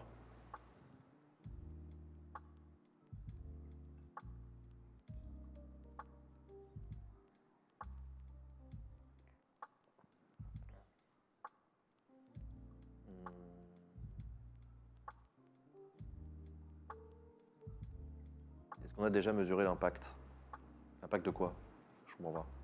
Est-ce qu'on a déjà mesuré l'impact? L'impact de quoi? Je comprends pas.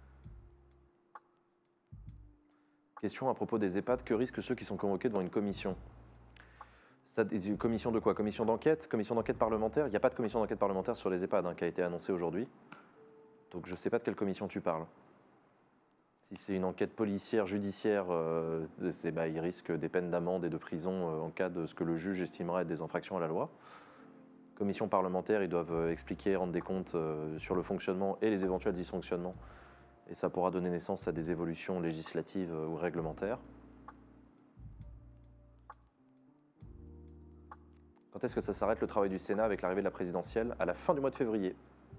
Question à propos des EHPAD. Que risquent ceux qui sont convoqués devant une commission? Ça, une commission de quoi? Commission d'enquête? Commission d'enquête parlementaire? Il n'y a pas de commission d'enquête parlementaire sur les EHPAD hein, qui a été annoncée aujourd'hui. Donc je ne sais pas de quelle commission tu parles. Si c'est une enquête policière, judiciaire, euh, bah, il risque des peines d'amende et de prison euh, en cas de ce que le juge estimera être des infractions à la loi. Commission parlementaire, ils doivent expliquer, rendre des comptes euh, sur le fonctionnement et les éventuels dysfonctionnements. Et ça pourra donner naissance à des évolutions législatives euh, ou réglementaires. Quand est-ce que ça s'arrête le travail du Sénat avec l'arrivée de la présidentielle? À la fin du mois de février.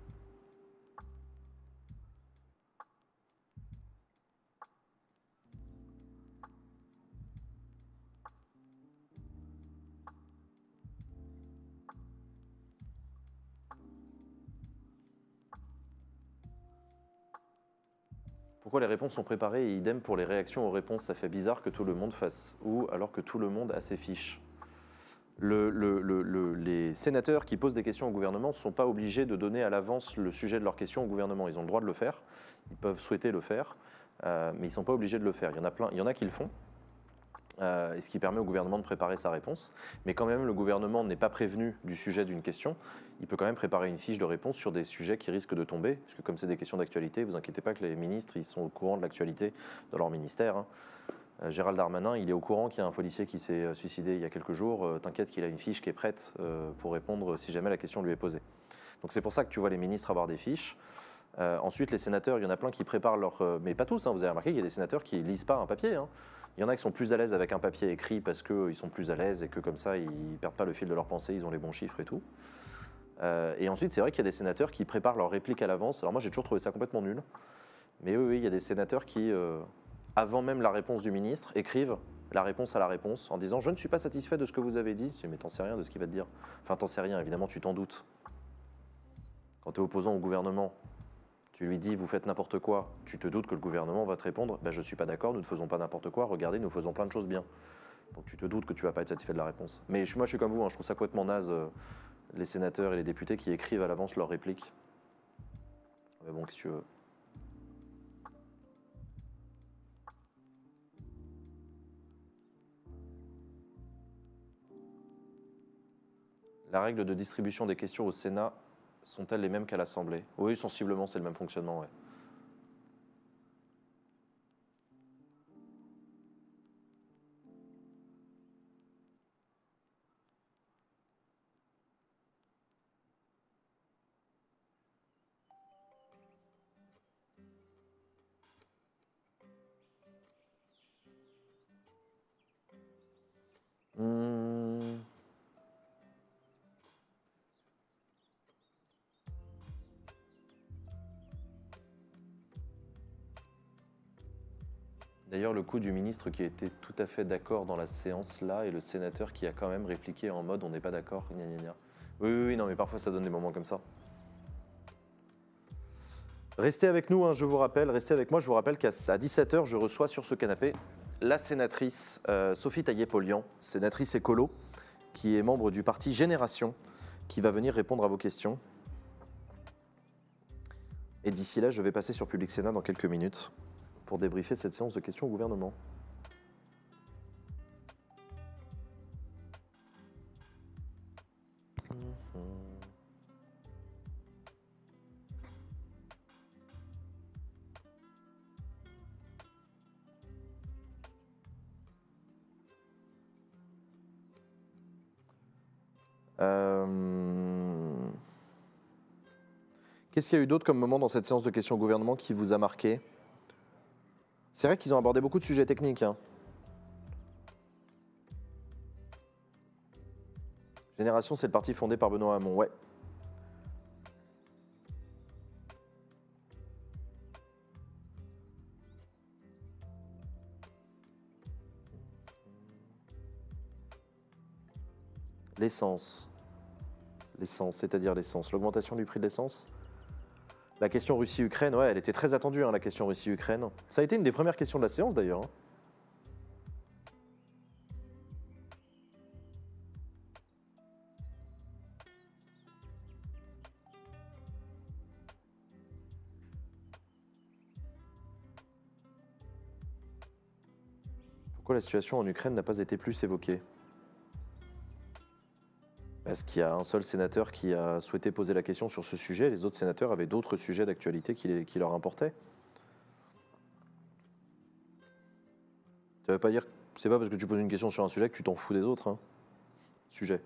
Pourquoi les réponses sont préparées et idem pour les réactions aux réponses? Ça fait bizarre que tout le monde fasse ou alors que tout le monde a ses fiches. Le, le, le, le, les sénateurs qui posent des questions au gouvernement ne sont pas obligés de donner à l'avance le sujet de leurs questions au gouvernement. Ils ont le droit de le faire, ils peuvent souhaiter le faire, euh, mais ils ne sont pas obligés de le faire. Il y en a plein, il y en a qui le font, euh, et ce qui permet au gouvernement de préparer sa réponse. Mais quand même, le gouvernement n'est pas prévenu du sujet d'une question. Il peut quand même préparer une fiche de réponse sur des sujets qui risquent de tomber, parce que comme c'est des questions d'actualité, vous inquiétez pas que les ministres ils sont au courant de l'actualité de leur ministère. Hein. Euh, Gérald Darmanin, il est au courant qu'il y a un policier qui s'est suicidé il y a quelques jours. Euh, T'inquiète qu'il a une fiche qui est prête euh, pour répondre si jamais la question lui est posée. Donc c'est pour ça que tu vois les ministres avoir des fiches. Euh, ensuite, les sénateurs, il y en a plein qui préparent leur... Euh, mais pas tous, hein, vous avez remarqué qu'il y a des sénateurs qui ne lisent pas un papier. Hein. Il y en a qui sont plus à l'aise avec un papier écrit parce qu'ils sont plus à l'aise et que comme ça, ils ne perdent pas le fil de leur pensée, ils ont les bons chiffres et tout. Euh, et ensuite, c'est vrai qu'il y a des sénateurs qui préparent leurs répliques à l'avance. Alors moi, j'ai toujours trouvé ça complètement nul. Mais oui, oui, il y a des sénateurs qui, euh, avant même la réponse du ministre, écrivent la réponse à la réponse en disant « Je ne suis pas satisfait de ce que vous avez dit. » Mais t'en sais rien de ce qu'il va te dire. Enfin, t'en sais rien, évidemment, tu t'en doutes. Quand tu es opposant au gouvernement, tu lui dis « Vous faites n'importe quoi », tu te doutes que le gouvernement va te répondre ben, « Je ne suis pas d'accord, nous ne faisons pas n'importe quoi, regardez, nous faisons plein de choses bien. » Donc tu te doutes que tu ne vas pas être satisfait de la réponse. Mais moi, je suis comme vous, hein, je trouve ça complètement naze, euh, les sénateurs et les députés qui écrivent à l'avance leurs répliques. Mais bon, qu'est-ce que tu veux? La règle de distribution des questions au Sénat sont-elles les mêmes qu'à l'Assemblée? Oui, sensiblement, c'est le même fonctionnement, ouais. Hum... D'ailleurs, le coup du ministre qui était tout à fait d'accord dans la séance là et le sénateur qui a quand même répliqué en mode on n'est pas d'accord, gna gna gna. Oui, oui, oui, non, mais parfois ça donne des moments comme ça. Restez avec nous, hein, je vous rappelle, restez avec moi, je vous rappelle qu'à dix-sept heures, je reçois sur ce canapé la sénatrice euh, Sophie Taillé-Polian, sénatrice écolo, qui est membre du parti Génération, qui va venir répondre à vos questions. Et d'ici là, je vais passer sur Public Sénat dans quelques minutes pour débriefer cette séance de questions au gouvernement. Euh... Qu'est-ce qu'il y a eu d'autre comme moment dans cette séance de questions au gouvernement qui vous a marqué? C'est vrai qu'ils ont abordé beaucoup de sujets techniques. Hein. Génération, c'est le parti fondé par Benoît Hamon, ouais. L'essence. L'essence, c'est-à-dire l'essence. L'augmentation du prix de l'essence. La question Russie-Ukraine, ouais, elle était très attendue, hein, la question Russie-Ukraine. Ça a été une des premières questions de la séance, d'ailleurs. Hein. Pourquoi la situation en Ukraine n'a pas été plus évoquée ? Parce qu'il y a un seul sénateur qui a souhaité poser la question sur ce sujet. Les autres sénateurs avaient d'autres sujets d'actualité qui, les, qui leur importaient. Ça veut pas dire, c'est pas parce que tu poses une question sur un sujet que tu t'en fous des autres. Hein. Sujet.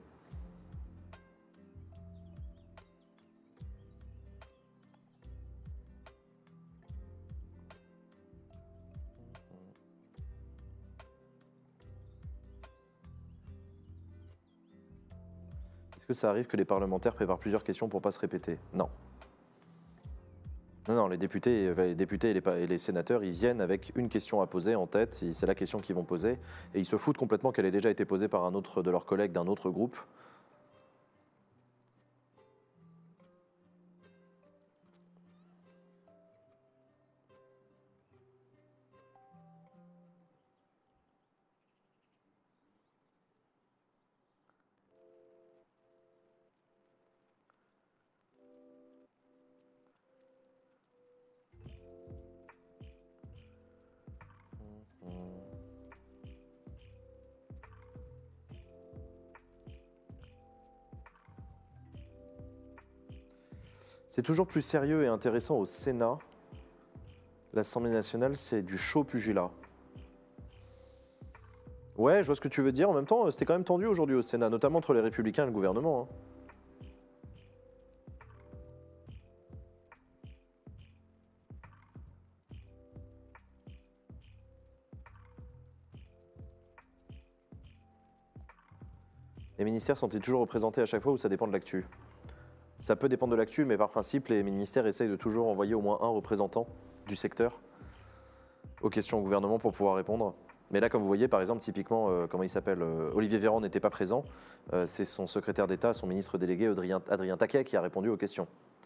Est-ce que ça arrive que les parlementaires préparent plusieurs questions pour ne pas se répéter? Non. Non, non, les députés, les députés et, les, et les sénateurs, ils viennent avec une question à poser en tête, c'est la question qu'ils vont poser, et ils se foutent complètement qu'elle ait déjà été posée par un autre de leurs collègues d'un autre groupe. C'est toujours plus sérieux et intéressant au Sénat. L'Assemblée nationale, c'est du chaud pugilat. Ouais, je vois ce que tu veux dire. En même temps, c'était quand même tendu aujourd'hui au Sénat, notamment entre les Républicains et le gouvernement. Hein. Les ministères sont-ils toujours représentés à chaque fois ou ça dépend de l'actu? Ça peut dépendre de l'actu, mais par principe, les ministères essayent de toujours envoyer au moins un représentant du secteur aux questions au gouvernement pour pouvoir répondre. Mais là, comme vous voyez, par exemple, typiquement, euh, comment il s'appelle, euh, Olivier Véran n'était pas présent. Euh, c'est son secrétaire d'État, son ministre délégué, Adrien, Adrien Taquet, qui a répondu aux questions.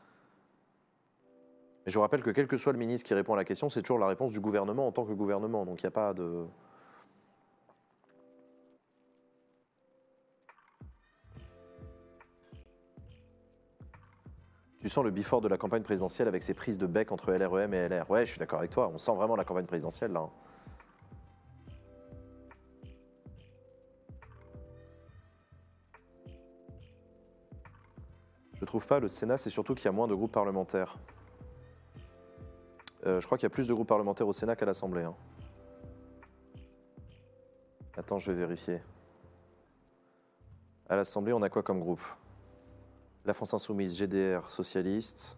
Et je vous rappelle que quel que soit le ministre qui répond à la question, c'est toujours la réponse du gouvernement en tant que gouvernement. Donc il n'y a pas de... Tu sens le before de la campagne présidentielle avec ses prises de bec entre L R E M et L R. Ouais, je suis d'accord avec toi. On sent vraiment la campagne présidentielle, là. Je trouve pas. Le Sénat, c'est surtout qu'il y a moins de groupes parlementaires. Euh, je crois qu'il y a plus de groupes parlementaires au Sénat qu'à l'Assemblée. Hein. Attends, je vais vérifier. À l'Assemblée, on a quoi comme groupe ? La France Insoumise, G D R, Socialiste,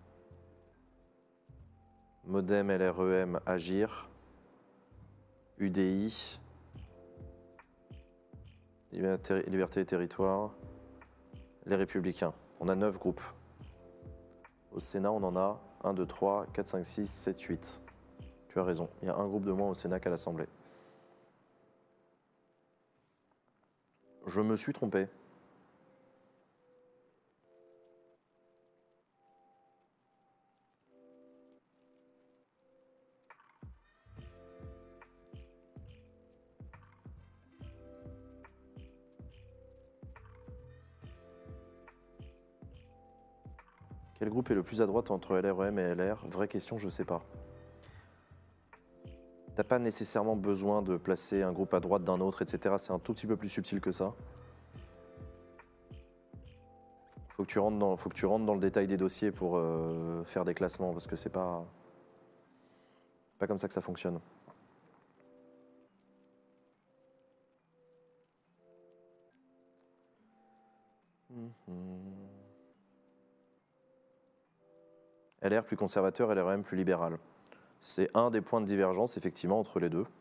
Modem, L R E M, Agir, U D I, Liberté et Territoire, les Républicains. On a neuf groupes. Au Sénat, on en a un, deux, trois, quatre, cinq, six, sept, huit. Tu as raison, il y a un groupe de moins au Sénat qu'à l'Assemblée. Je me suis trompé. Quel groupe est le plus à droite entre L R E M et L R? Vraie question, je sais pas. T'as pas nécessairement besoin de placer un groupe à droite d'un autre, et cetera. C'est un tout petit peu plus subtil que ça. Faut que tu rentres dans, faut que tu rentres dans le détail des dossiers pour euh, faire des classements, parce que c'est pas, pas comme ça que ça fonctionne. Mmh. L R plus conservateur, L R E M plus libéral. C'est un des points de divergence, effectivement, entre les deux.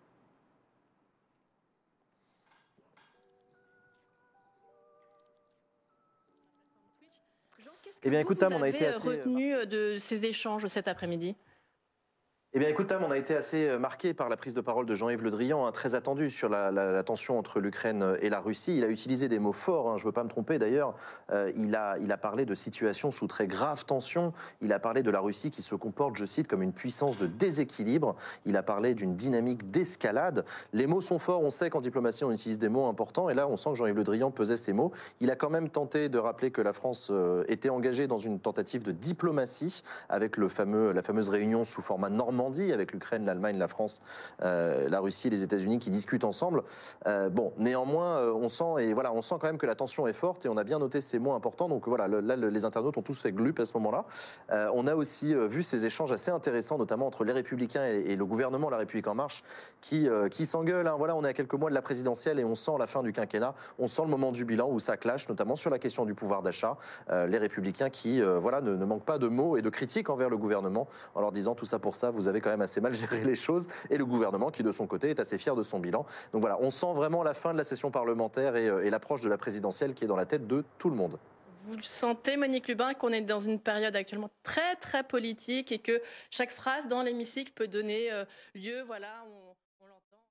Eh bien, écoute, Tam, on a été assez retenu de ces échanges cet après-midi. Eh bien, écoute, Tam, on a été assez marqué par la prise de parole de Jean-Yves Le Drian, hein, très attendu sur la, la, la tension entre l'Ukraine et la Russie. Il a utilisé des mots forts, hein, je ne veux pas me tromper d'ailleurs. Euh, il, a, il a parlé de situation sous très grave tension. Il a parlé de la Russie qui se comporte, je cite, comme une puissance de déséquilibre. Il a parlé d'une dynamique d'escalade. Les mots sont forts, on sait qu'en diplomatie, on utilise des mots importants. Et là, on sent que Jean-Yves Le Drian pesait ces mots. Il a quand même tenté de rappeler que la France euh, était engagée dans une tentative de diplomatie avec le fameux, la fameuse réunion sous format Normandie, avec l'Ukraine, l'Allemagne, la France, euh, la Russie et les États-Unis qui discutent ensemble. Euh, bon, néanmoins, euh, on sent et voilà, on sent quand même que la tension est forte et on a bien noté ces mots importants. Donc voilà, le, là, le, les internautes ont tous fait glup à ce moment-là. Euh, on a aussi euh, vu ces échanges assez intéressants, notamment entre les Républicains et, et le gouvernement La République en Marche, qui, euh, qui s'engueulent. Hein. Voilà, on est à quelques mois de la présidentielle et on sent la fin du quinquennat. On sent le moment du bilan où ça clash, notamment sur la question du pouvoir d'achat. Euh, les Républicains qui, euh, voilà, ne, ne manquent pas de mots et de critiques envers le gouvernement en leur disant tout ça pour ça, vous avez quand même assez mal géré les choses, et le gouvernement qui de son côté est assez fier de son bilan. Donc voilà, on sent vraiment la fin de la session parlementaire et, et l'approche de la présidentielle qui est dans la tête de tout le monde. Vous le sentez, Monique Lubin, qu'on est dans une période actuellement très très politique et que chaque phrase dans l'hémicycle peut donner euh, lieu, voilà, on, on l'entend.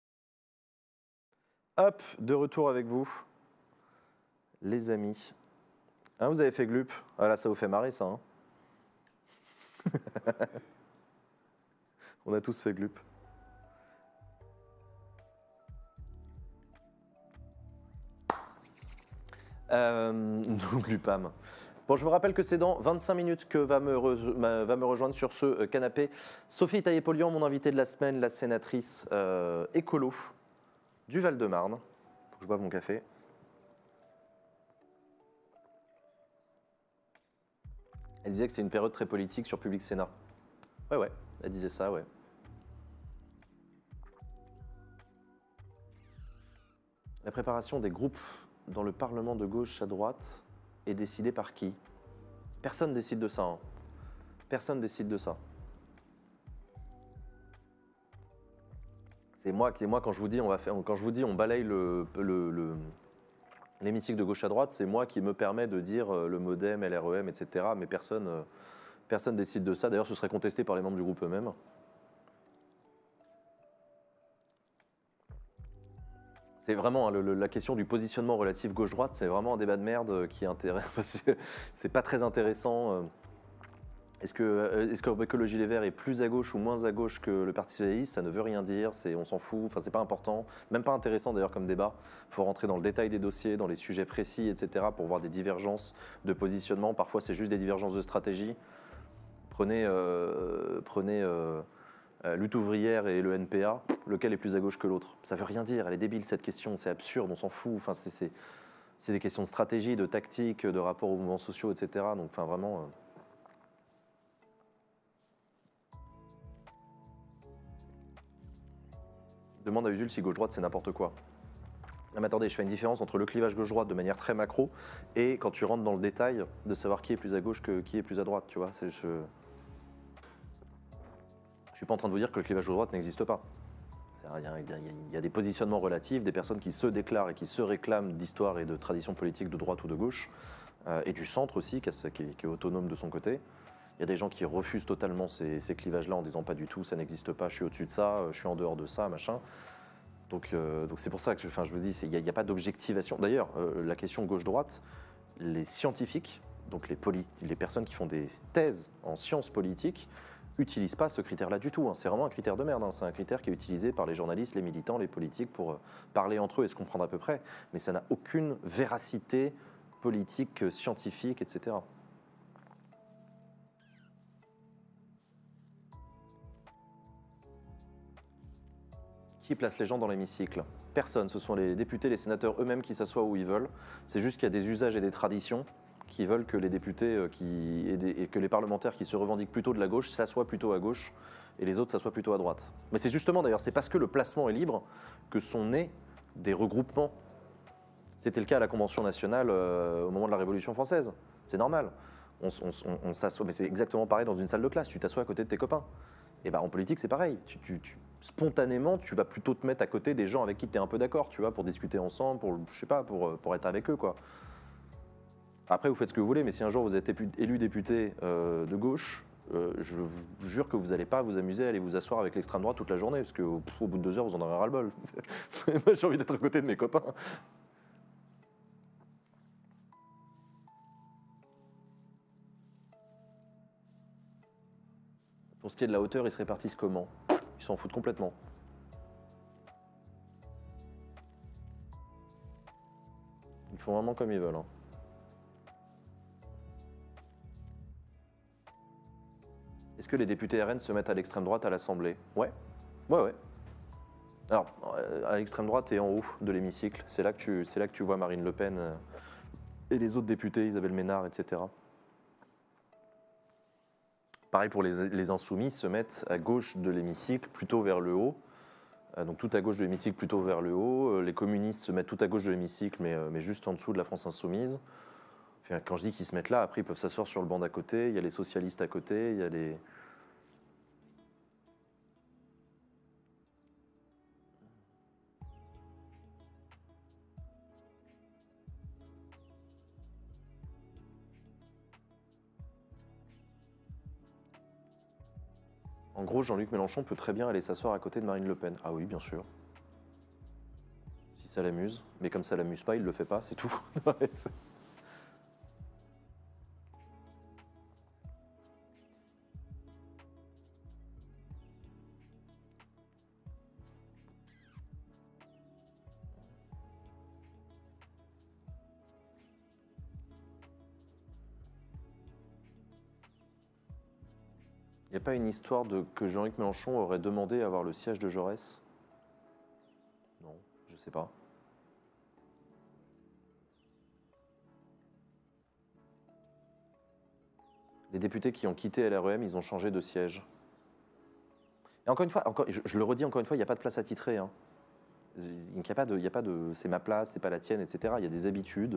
Hop, de retour avec vous, les amis. Hein, vous avez fait glup. Ah là, ça vous fait marrer ça, hein. On a tous fait glup. Euh, nous glupâmes. Bon, je vous rappelle que c'est dans vingt-cinq minutes que va me, re, va me rejoindre sur ce canapé Sophie Taillé-Polian, mon invitée de la semaine, la sénatrice euh, écolo du Val-de-Marne. Faut que je boive mon café. Elle disait que c'est une période très politique sur Public Sénat. Ouais, ouais, elle disait ça, ouais. La préparation des groupes dans le Parlement de gauche à droite est décidée par qui? Personne décide de ça. Hein. Personne décide de ça. C'est moi qui, moi quand je vous dis, on va faire, quand je vous dis, on balaye le, le, le, l'hémicycle de gauche à droite, c'est moi qui me permet de dire le MoDem, L R E M, et cetera. Mais personne, personne décide de ça. D'ailleurs, ce serait contesté par les membres du groupe eux-mêmes. C'est vraiment hein, le, le, la question du positionnement relatif gauche-droite, c'est vraiment un débat de merde qui est intéressant. C'est pas très intéressant. Est-ce que, est-ce que Écologie Les Verts est plus à gauche ou moins à gauche que le Parti Socialiste? Ça ne veut rien dire, c'est, on s'en fout, enfin, c'est pas important, même pas intéressant d'ailleurs comme débat. Il faut rentrer dans le détail des dossiers, dans les sujets précis, et cetera pour voir des divergences de positionnement. Parfois, c'est juste des divergences de stratégie. Prenez, euh, prenez euh, euh, Lutte ouvrière et le N P A, lequel est plus à gauche que l'autre? Ça veut rien dire, elle est débile cette question, c'est absurde, on s'en fout. Enfin, c'est, c'est, c'est des questions de stratégie, de tactique, de rapport aux mouvements sociaux, et cetera. Donc, enfin, vraiment... Euh, demande à Usul si gauche-droite c'est n'importe quoi. Ah, mais attendez, je fais une différence entre le clivage gauche-droite de manière très macro et quand tu rentres dans le détail de savoir qui est plus à gauche que qui est plus à droite, tu vois. C'est, je... je suis pas en train de vous dire que le clivage gauche-droite n'existe pas. Il y, a, il, y a, il y a des positionnements relatifs, des personnes qui se déclarent et qui se réclament d'histoire et de tradition politique de droite ou de gauche, euh, et du centre aussi, qui, a, qui, est, qui est autonome de son côté. Il y a des gens qui refusent totalement ces, ces clivages-là en disant pas du tout, ça n'existe pas, je suis au-dessus de ça, je suis en dehors de ça, machin. Donc, euh, donc c'est pour ça que je, enfin, je vous dis, il n'y a, a pas d'objectivation. D'ailleurs, euh, la question gauche-droite, les scientifiques, donc les, les personnes qui font des thèses en sciences politiques, n'utilisent pas ce critère-là du tout. Hein. C'est vraiment un critère de merde. Hein. C'est un critère qui est utilisé par les journalistes, les militants, les politiques pour euh, parler entre eux et se comprendre à peu près. Mais ça n'a aucune véracité politique, scientifique, et cetera. qui place les gens dans l'hémicycle? Personne. Ce sont les députés, les sénateurs eux-mêmes qui s'assoient où ils veulent. C'est juste qu'il y a des usages et des traditions qui veulent que les députés euh, qui, et, des, et que les parlementaires qui se revendiquent plutôt de la gauche s'assoient plutôt à gauche et les autres s'assoient plutôt à droite. Mais c'est justement d'ailleurs, c'est parce que le placement est libre que sont nés des regroupements. C'était le cas à la Convention nationale euh, au moment de la Révolution française. C'est normal. On, on, on, on s'assoit, mais c'est exactement pareil dans une salle de classe. Tu t'assois à côté de tes copains. Et ben en politique, c'est pareil. Tu, tu, tu, spontanément, tu vas plutôt te mettre à côté des gens avec qui tu es un peu d'accord, tu vois, pour discuter ensemble, pour, je sais pas, pour, pour être avec eux, quoi. Après, vous faites ce que vous voulez, mais si un jour vous êtes élu député euh, de gauche, euh, je vous jure que vous n'allez pas vous amuser à aller vous asseoir avec l'extrême droite toute la journée, parce qu'au au bout de deux heures, vous en aurez ras-le-bol. Moi, j'ai envie d'être à côté de mes copains. Pour ce qui est de la hauteur, ils se répartissent comment? Ils s'en foutent complètement. Ils font vraiment comme ils veulent. Hein. Est-ce que les députés R N se mettent à l'extrême droite à l'Assemblée? Ouais. Ouais, ouais. Alors, à l'extrême droite et en haut de l'hémicycle, c'est là que tu, c'est là que tu vois Marine Le Pen euh, et les autres députés, Isabelle Ménard, et cetera. Pareil pour les, les insoumis, se mettent à gauche de l'hémicycle, plutôt vers le haut. Euh, donc tout à gauche de l'hémicycle, plutôt vers le haut. Euh, les communistes se mettent tout à gauche de l'hémicycle, mais, euh, mais juste en dessous de la France insoumise. Enfin, quand je dis qu'ils se mettent là, après ils peuvent s'asseoir sur le banc d'à côté. Il y a les socialistes à côté, il y a les... En gros, Jean-Luc Mélenchon peut très bien aller s'asseoir à côté de Marine Le Pen. Ah oui, bien sûr. Si ça l'amuse. Mais comme ça l'amuse pas, il le fait pas, c'est tout. Il n'y a pas une histoire de que Jean-Luc Mélenchon aurait demandé à avoir le siège de Jaurès? Non, je sais pas. Les députés qui ont quitté L R E M, ils ont changé de siège. Et encore une fois, encore, je, je le redis encore une fois, il n'y a pas de place attitrée. Hein. Il n'y a pas de, il y a pas de c'est ma place, c'est pas la tienne, et cetera. Il y a des habitudes.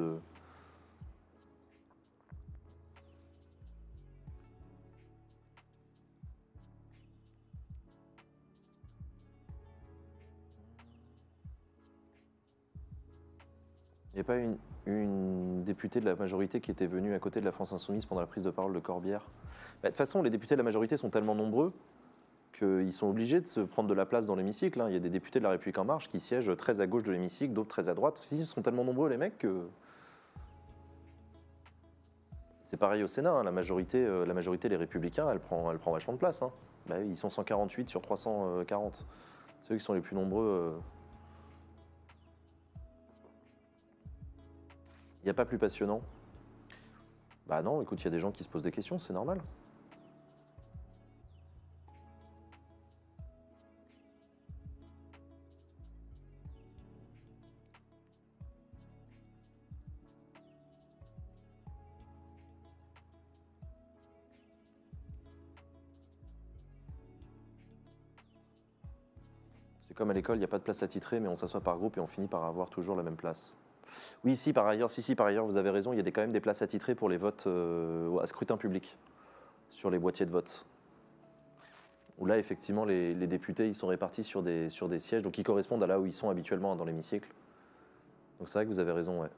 Il n'y a pas une, une députée de la majorité qui était venue à côté de la France Insoumise pendant la prise de parole de Corbière? Bah, de toute façon, les députés de la majorité sont tellement nombreux qu'ils sont obligés de se prendre de la place dans l'hémicycle. Hein. Il y a des députés de la République En Marche qui siègent très à gauche de l'hémicycle, d'autres très à droite. Ils sont tellement nombreux, les mecs, que... C'est pareil au Sénat. Hein. La, majorité, euh, la majorité, les Républicains, elle prend, elle prend vachement de place. Hein. Bah, ils sont cent quarante-huit sur trois cent quarante. C'est eux qui sont les plus nombreux... Euh... Il n'y a pas plus passionnant? Bah non, écoute, il y a des gens qui se posent des questions, c'est normal. C'est comme à l'école, il n'y a pas de place attitrée, mais on s'assoit par groupe et on finit par avoir toujours la même place. Oui, si, par ailleurs, si, si, par ailleurs, vous avez raison, il y a des, quand même des places attitrées pour les votes euh, à scrutin public, sur les boîtiers de vote. Où là, effectivement, les, les députés, ils sont répartis sur des, sur des sièges, donc qui correspondent à là où ils sont habituellement dans l'hémicycle. Donc c'est vrai que vous avez raison, ouais.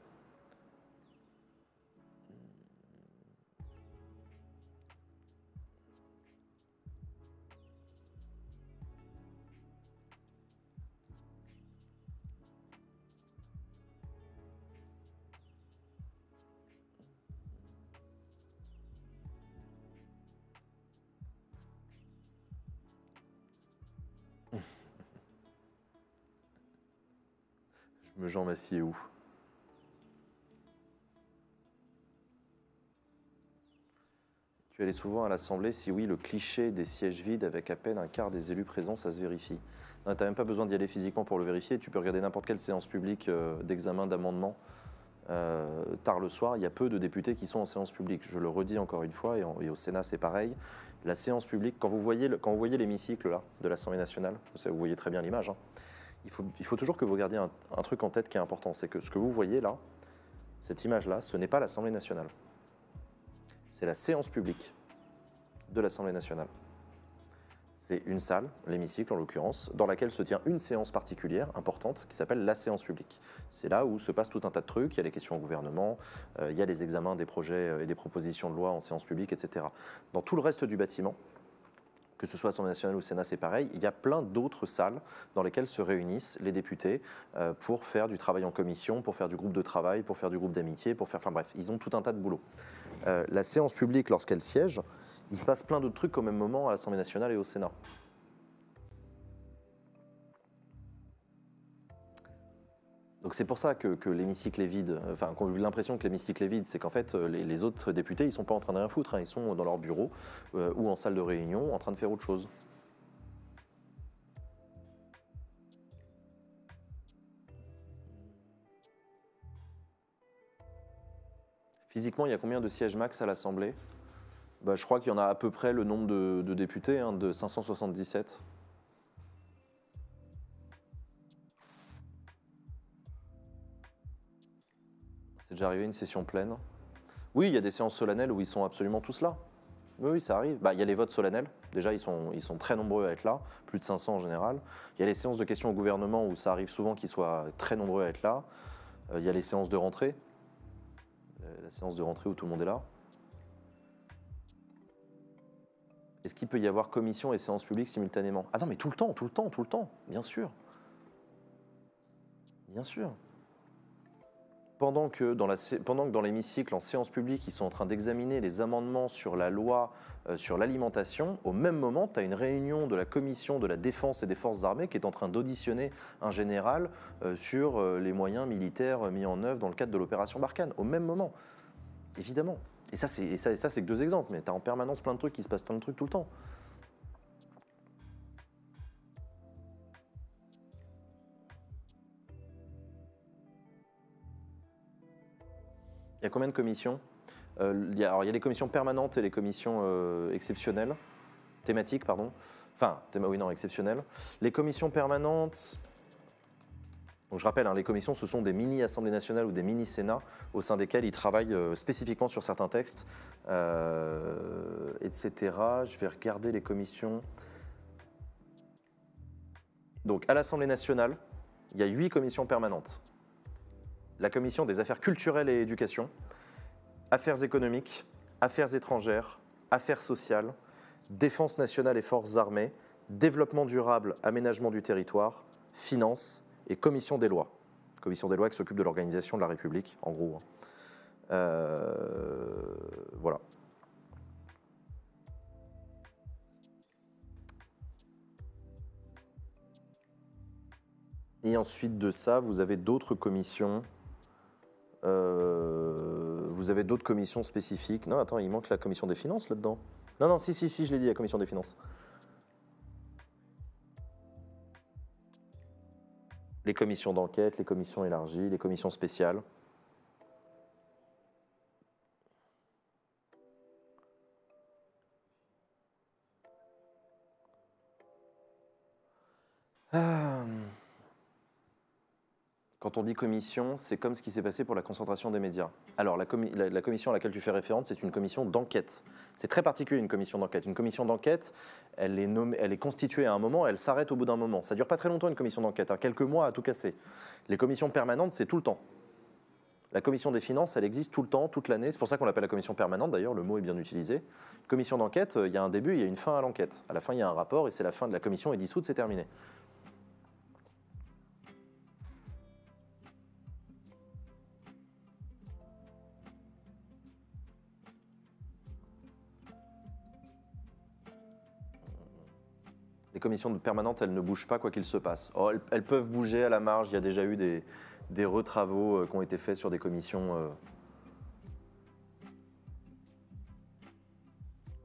Je me Jean Massier où? Tu allais souvent à l'Assemblée? Si oui, le cliché des sièges vides avec à peine un quart des élus présents, ça se vérifie. Tu n'as même pas besoin d'y aller physiquement pour le vérifier. Tu peux regarder n'importe quelle séance publique euh, d'examen d'amendement euh, tard le soir. Il y a peu de députés qui sont en séance publique. Je le redis encore une fois, et, en, et au Sénat c'est pareil. La séance publique, quand vous voyez, quand vous voyez l'hémicycle là de l'Assemblée nationale, vous voyez très bien l'image, hein, il, faut, il faut toujours que vous gardiez un, un truc en tête qui est important. C'est que ce que vous voyez là, cette image-là, ce n'est pas l'Assemblée nationale. C'est la séance publique de l'Assemblée nationale. C'est une salle, l'hémicycle en l'occurrence, dans laquelle se tient une séance particulière, importante, qui s'appelle la séance publique. C'est là où se passe tout un tas de trucs, il y a les questions au gouvernement, euh, il y a les examens des projets et des propositions de loi en séance publique, et cetera. Dans tout le reste du bâtiment, que ce soit Assemblée nationale ou Sénat, c'est pareil, il y a plein d'autres salles dans lesquelles se réunissent les députés euh, pour faire du travail en commission, pour faire du groupe de travail, pour faire du groupe d'amitié, pour faire... Enfin bref, ils ont tout un tas de boulot. Euh, la séance publique, lorsqu'elle siège, il se passe plein d'autres trucs au même moment à l'Assemblée nationale et au Sénat. Donc c'est pour ça que, que l'hémicycle est vide, enfin qu'on a l'impression que l'hémicycle est vide, c'est qu'en fait les, les autres députés ils sont pas en train de rien foutre, hein. Ils sont dans leur bureau euh, ou en salle de réunion en train de faire autre chose. Physiquement, il y a combien de sièges max à l'Assemblée? Bah, je crois qu'il y en a à peu près le nombre de, de députés, hein, de cinq cent soixante-dix-sept. C'est déjà arrivé une session pleine. Oui, il y a des séances solennelles où ils sont absolument tous là. Oui, oui, ça arrive. Bah, il y a les votes solennels. Déjà, ils sont, ils sont très nombreux à être là, plus de cinq cents en général. Il y a les séances de questions au gouvernement où ça arrive souvent qu'ils soient très nombreux à être là. Euh, il y a les séances de rentrée. La séance de rentrée où tout le monde est là. Est-ce qu'il peut y avoir commission et séance publique simultanément? Ah non, mais tout le temps, tout le temps, tout le temps, bien sûr. Bien sûr. Pendant que dans la, pendant que dans l'hémicycle, en séance publique, ils sont en train d'examiner les amendements sur la loi euh, sur l'alimentation, au même moment, tu as une réunion de la commission de la défense et des forces armées qui est en train d'auditionner un général euh, sur euh, les moyens militaires mis en œuvre dans le cadre de l'opération Barkhane. Au même moment, évidemment. Et ça, c'est, et ça, et ça, c'est que deux exemples, mais tu as en permanence plein de trucs, il se passe plein de trucs tout le temps. Il y a combien de commissions? euh, il, y a, alors, il y a les commissions permanentes et les commissions euh, exceptionnelles, thématiques, pardon. Enfin, théma, oui, non, exceptionnelles. Les commissions permanentes... Donc je rappelle, hein, les commissions, ce sont des mini-assemblées nationales ou des mini-sénats au sein desquels ils travaillent euh, spécifiquement sur certains textes, euh, et cetera. Je vais regarder les commissions. Donc à l'Assemblée nationale, il y a huit commissions permanentes. La commission des affaires culturelles et éducation, affaires économiques, affaires étrangères, affaires sociales, défense nationale et forces armées, développement durable, aménagement du territoire, finances, et commission des lois. Commission des lois qui s'occupe de l'organisation de la République, en gros. Euh, voilà. Et ensuite de ça, vous avez d'autres commissions. Euh, vous avez d'autres commissions spécifiques. Non, attends, il manque la commission des finances là-dedans. Non, non, si, si, si, je l'ai dit, la commission des finances. Les commissions d'enquête, les commissions élargies, les commissions spéciales. Ah. Quand on dit commission, c'est comme ce qui s'est passé pour la concentration des médias. Alors, la, commi la, la commission à laquelle tu fais référence, c'est une commission d'enquête. C'est très particulier, une commission d'enquête. Une commission d'enquête, elle, elle est constituée à un moment, elle s'arrête au bout d'un moment. Ça ne dure pas très longtemps, une commission d'enquête, hein, quelques mois à tout casser. Les commissions permanentes, c'est tout le temps. La commission des finances, elle existe tout le temps, toute l'année. C'est pour ça qu'on l'appelle la commission permanente, d'ailleurs, le mot est bien utilisé. Commission d'enquête, il y a un début, il y a une fin à l'enquête. À la fin, il y a un rapport, et c'est la fin de la commission est dissoute, c'est terminé. Les commissions permanentes, elles ne bougent pas quoi qu'il se passe. Oh, elles, elles peuvent bouger à la marge. Il y a déjà eu des, des retravaux euh, qui ont été faits sur des commissions. Euh...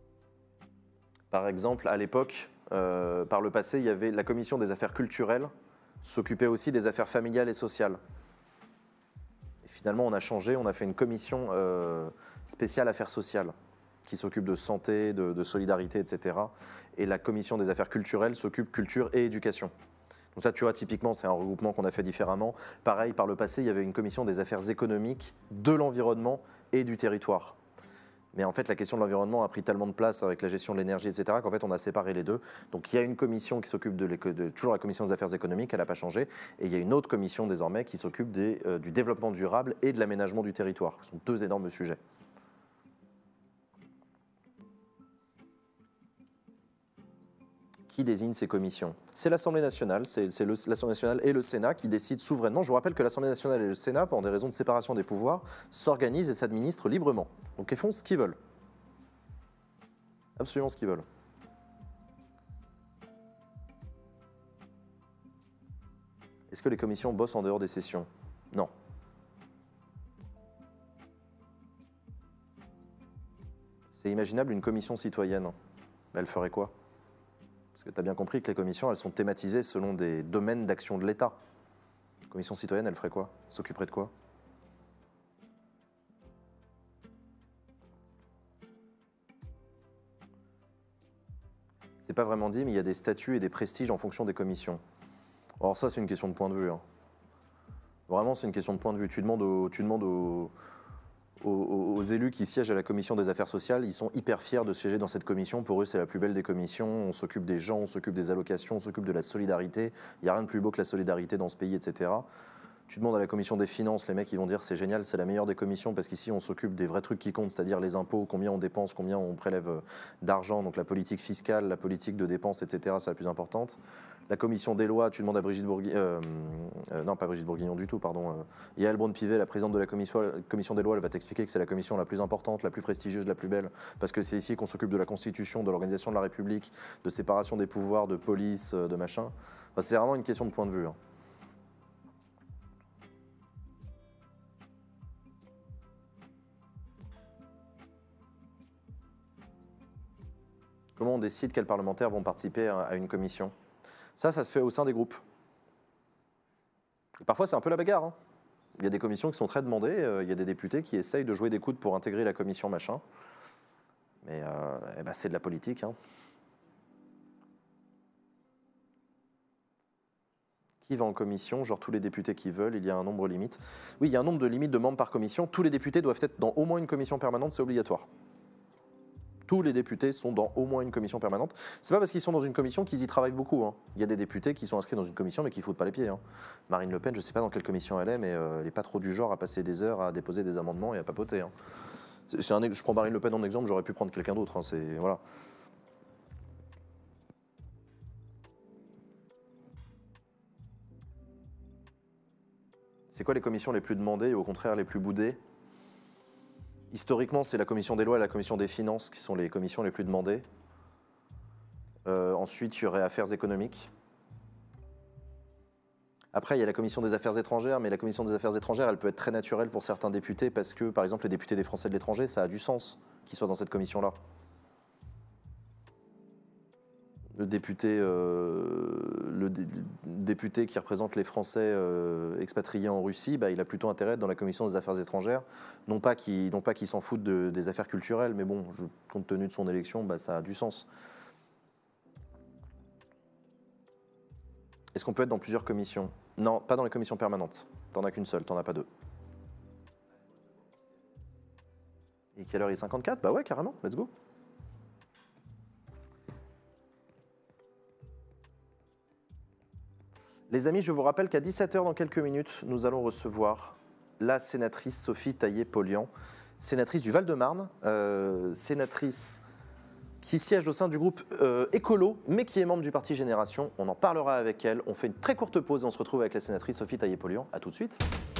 Par exemple, à l'époque, euh, par le passé, il y avait la commission des affaires culturelles, s'occupait aussi des affaires familiales et sociales. Et finalement, on a changé, on a fait une commission euh, spéciale affaires sociales, qui s'occupe de santé, de, de solidarité, et cetera. Et la commission des affaires culturelles s'occupe culture et éducation. Donc ça, tu vois, typiquement, c'est un regroupement qu'on a fait différemment. Pareil, par le passé, il y avait une commission des affaires économiques, de l'environnement et du territoire. Mais en fait, la question de l'environnement a pris tellement de place avec la gestion de l'énergie, et cetera, qu'en fait, on a séparé les deux. Donc il y a une commission qui s'occupe de, de toujours la commission des affaires économiques, elle n'a pas changé. Et il y a une autre commission désormais qui s'occupe euh, du développement durable et de l'aménagement du territoire. Ce sont deux énormes sujets. Qui désigne ces commissions? C'est l'Assemblée nationale, c'est l'Assemblée nationale et le Sénat qui décident souverainement. Je vous rappelle que l'Assemblée nationale et le Sénat, pour des raisons de séparation des pouvoirs, s'organisent et s'administrent librement. Donc ils font ce qu'ils veulent. Absolument ce qu'ils veulent. Est-ce que les commissions bossent en dehors des sessions? Non. C'est imaginable une commission citoyenne. Elle ferait quoi? Parce que tu as bien compris que les commissions, elles sont thématisées selon des domaines d'action de l'État. La commission citoyenne, elle ferait quoi? S'occuperait de quoi? C'est pas vraiment dit, mais il y a des statuts et des prestiges en fonction des commissions. Alors ça, c'est une question de point de vue. Hein. Vraiment, c'est une question de point de vue. Tu demandes aux... Tu demandes aux Aux, aux élus qui siègent à la commission des affaires sociales, ils sont hyper fiers de siéger dans cette commission. Pour eux, c'est la plus belle des commissions. On s'occupe des gens, on s'occupe des allocations, on s'occupe de la solidarité. Il n'y a rien de plus beau que la solidarité dans ce pays, et cetera. Tu demandes à la commission des finances, les mecs, ils vont dire c'est génial, c'est la meilleure des commissions parce qu'ici, on s'occupe des vrais trucs qui comptent, c'est-à-dire les impôts, combien on dépense, combien on prélève d'argent. Donc la politique fiscale, la politique de dépenses, et cetera, c'est la plus importante. La commission des lois, tu demandes à Brigitte Bourguignon, euh, euh, non pas Brigitte Bourguignon du tout, pardon, euh, Yael Braun-Pivet, la présidente de la commission, commission des lois, elle va t'expliquer que c'est la commission la plus importante, la plus prestigieuse, la plus belle, parce que c'est ici qu'on s'occupe de la Constitution, de l'organisation de la République, de séparation des pouvoirs, de police, de machin. Enfin, c'est vraiment une question de point de vue. Hein. Comment on décide quels parlementaires vont participer à une commission? Ça, ça se fait au sein des groupes. Et parfois, c'est un peu la bagarre. Hein. Il y a des commissions qui sont très demandées. Euh, il y a des députés qui essayent de jouer des coudes pour intégrer la commission machin. Mais euh, eh ben, c'est de la politique. Hein. Qui va en commission? Genre tous les députés qui veulent, il y a un nombre limite. Oui, il y a un nombre de limites de membres par commission. Tous les députés doivent être dans au moins une commission permanente, c'est obligatoire. Tous les députés sont dans au moins une commission permanente. C'est pas parce qu'ils sont dans une commission qu'ils y travaillent beaucoup. Hein. Il y a des députés qui sont inscrits dans une commission mais qui foutent pas les pieds. Hein. Marine Le Pen, je sais pas dans quelle commission elle est, mais euh, elle est pas trop du genre à passer des heures à déposer des amendements et à papoter. Hein. C'est un, je prends Marine Le Pen en exemple, j'aurais pu prendre quelqu'un d'autre. Hein. C'est voilà. C'est quoi les commissions les plus demandées et au contraire les plus boudées? Historiquement, c'est la commission des lois et la commission des finances qui sont les commissions les plus demandées. Euh, ensuite, il y aurait affaires économiques. Après, il y a la commission des affaires étrangères, mais la commission des affaires étrangères, elle peut être très naturelle pour certains députés parce que, par exemple, les députés des Français de l'étranger, ça a du sens qu'ils soient dans cette commission-là. Le député, euh, le dé député qui représente les Français euh, expatriés en Russie, bah, il a plutôt intérêt dans la commission des affaires étrangères. Non pas qu'il non pas qu'il s'en foute de, des affaires culturelles, mais bon, je, compte tenu de son élection, bah, ça a du sens. Est-ce qu'on peut être dans plusieurs commissions? Non, pas dans les commissions permanentes. T'en as qu'une seule, t'en as pas deux. Et quelle heure il est? cinquante-quatre? Bah ouais, carrément, let's go. Les amis, je vous rappelle qu'à dix-sept heures, dans quelques minutes, nous allons recevoir la sénatrice Sophie Taillé-Polian, sénatrice du Val-de-Marne, euh, sénatrice qui siège au sein du groupe euh, Écolo, mais qui est membre du parti Génération. On en parlera avec elle. On fait une très courte pause et on se retrouve avec la sénatrice Sophie Taillé-Polian. À tout de suite.